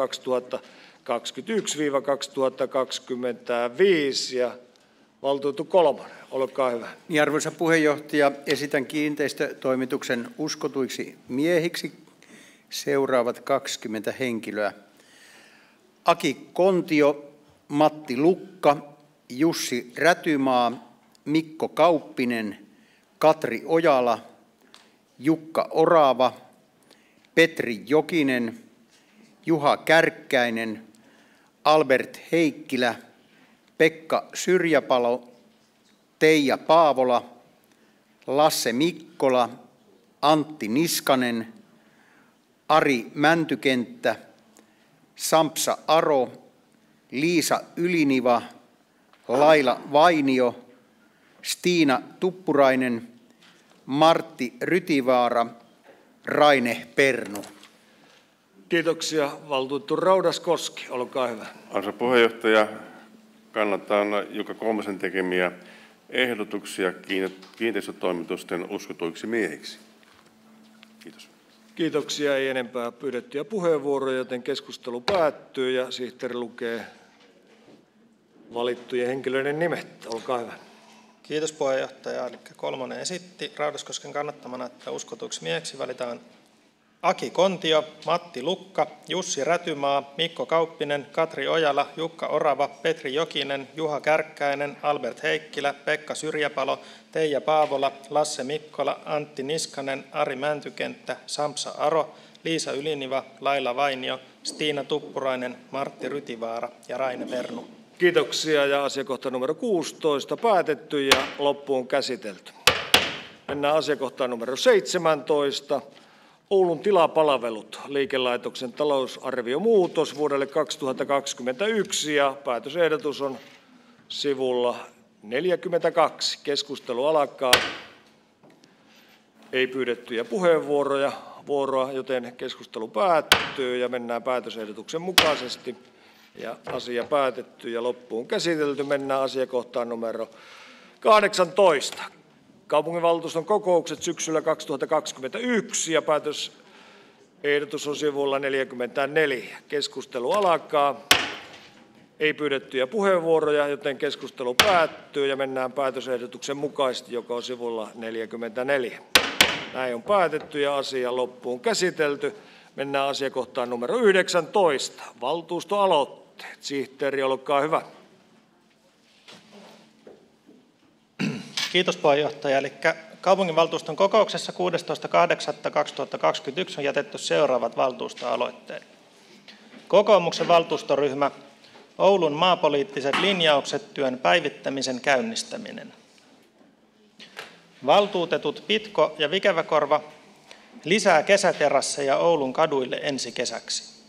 2021-2025 ja valtuutettu Kolmonen, olkaa hyvä. Arvoisa puheenjohtaja, esitän kiinteistötoimituksen uskotuiksi miehiksi seuraavat 20 henkilöä. Aki Kontio, Matti Lukka, Jussi Rätymaa, Mikko Kauppinen, Katri Ojala, Jukka Orava, Petri Jokinen, Juha Kärkkäinen, Albert Heikkilä, Pekka Syrjäpalo, Teija Paavola, Lasse Mikkola, Antti Niskanen, Ari Mäntykenttä, Sampsa Aro, Liisa Yliniva, Laila Vainio, Stiina Tuppurainen, Martti Rytivaara, Raine Pernu. Kiitoksia. Valtuutettu Raudas-Koski, olkaa hyvä. Arvoisa puheenjohtaja, kannatan Jukka Kolmosen tekemiä ehdotuksia kiinteistötoimitusten uskotuiksi miehiksi. Kiitos. Kiitoksia. Ei enempää pyydettyjä puheenvuoroja, joten keskustelu päättyy ja sihteeri lukee valittujen henkilöiden nimet. Olkaa hyvä. Kiitos puheenjohtaja. Eli Kolmonen esitti Raudas-Kosken kannattamana, että uskotuiksi mieheksi valitaan Aki Kontio, Matti Lukka, Jussi Rätymaa, Mikko Kauppinen, Katri Ojala, Jukka Orava, Petri Jokinen, Juha Kärkkäinen, Albert Heikkilä, Pekka Syrjäpalo, Teija Paavola, Lasse Mikkola, Antti Niskanen, Ari Mäntykenttä, Sampsa Aro, Liisa Yliniva, Laila Vainio, Stiina Tuppurainen, Martti Rytivaara ja Raine Pernu. Kiitoksia ja asiakohta numero 16 päätetty ja loppuun käsitelty. Mennään asiakohtaan numero 17. Oulun tilapalvelut, liikelaitoksen talousarviomuutos vuodelle 2021 ja päätösehdotus on sivulla 42. Keskustelu alkaa. Ei pyydettyjä puheenvuoroja, joten keskustelu päättyy ja mennään päätösehdotuksen mukaisesti. Ja asia päätetty ja loppuun käsitelty. Mennään asiakohtaan numero 18. Kaupunginvaltuuston kokoukset syksyllä 2021 ja päätösehdotus on sivulla 44. Keskustelu alkaa. Ei pyydettyjä puheenvuoroja, joten keskustelu päättyy ja mennään päätösehdotuksen mukaisesti, joka on sivulla 44. Näin on päätetty ja asia loppuun käsitelty. Mennään asiakohtaan numero 19. Valtuustoaloitteet. Sihteeri, olkaa hyvä. Kiitos puheenjohtaja. Eli kaupunginvaltuuston kokouksessa 16.8.2021 on jätetty seuraavat valtuustoaloitteet. Kokoomuksen valtuustoryhmä, Oulun maapoliittiset linjaukset, työn päivittämisen käynnistäminen. Valtuutetut Pitko ja Vikäväkorva, lisää kesäterasseja Oulun kaduille ensi kesäksi.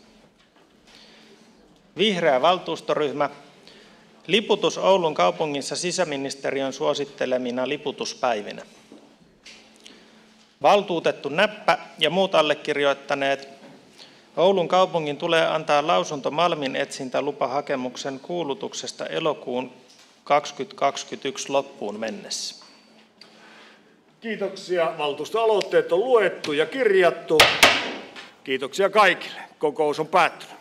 Vihreä valtuustoryhmä, liputus Oulun kaupungissa sisäministeriön suosittelemina liputuspäivinä. Valtuutettu Näppä ja muut allekirjoittaneet, Oulun kaupungin tulee antaa lausunto malminetsintälupahakemuksen kuulutuksesta elokuun 2021 loppuun mennessä. Kiitoksia. Valtuustoaloitteet on luettu ja kirjattu. Kiitoksia kaikille. Kokous on päättynyt.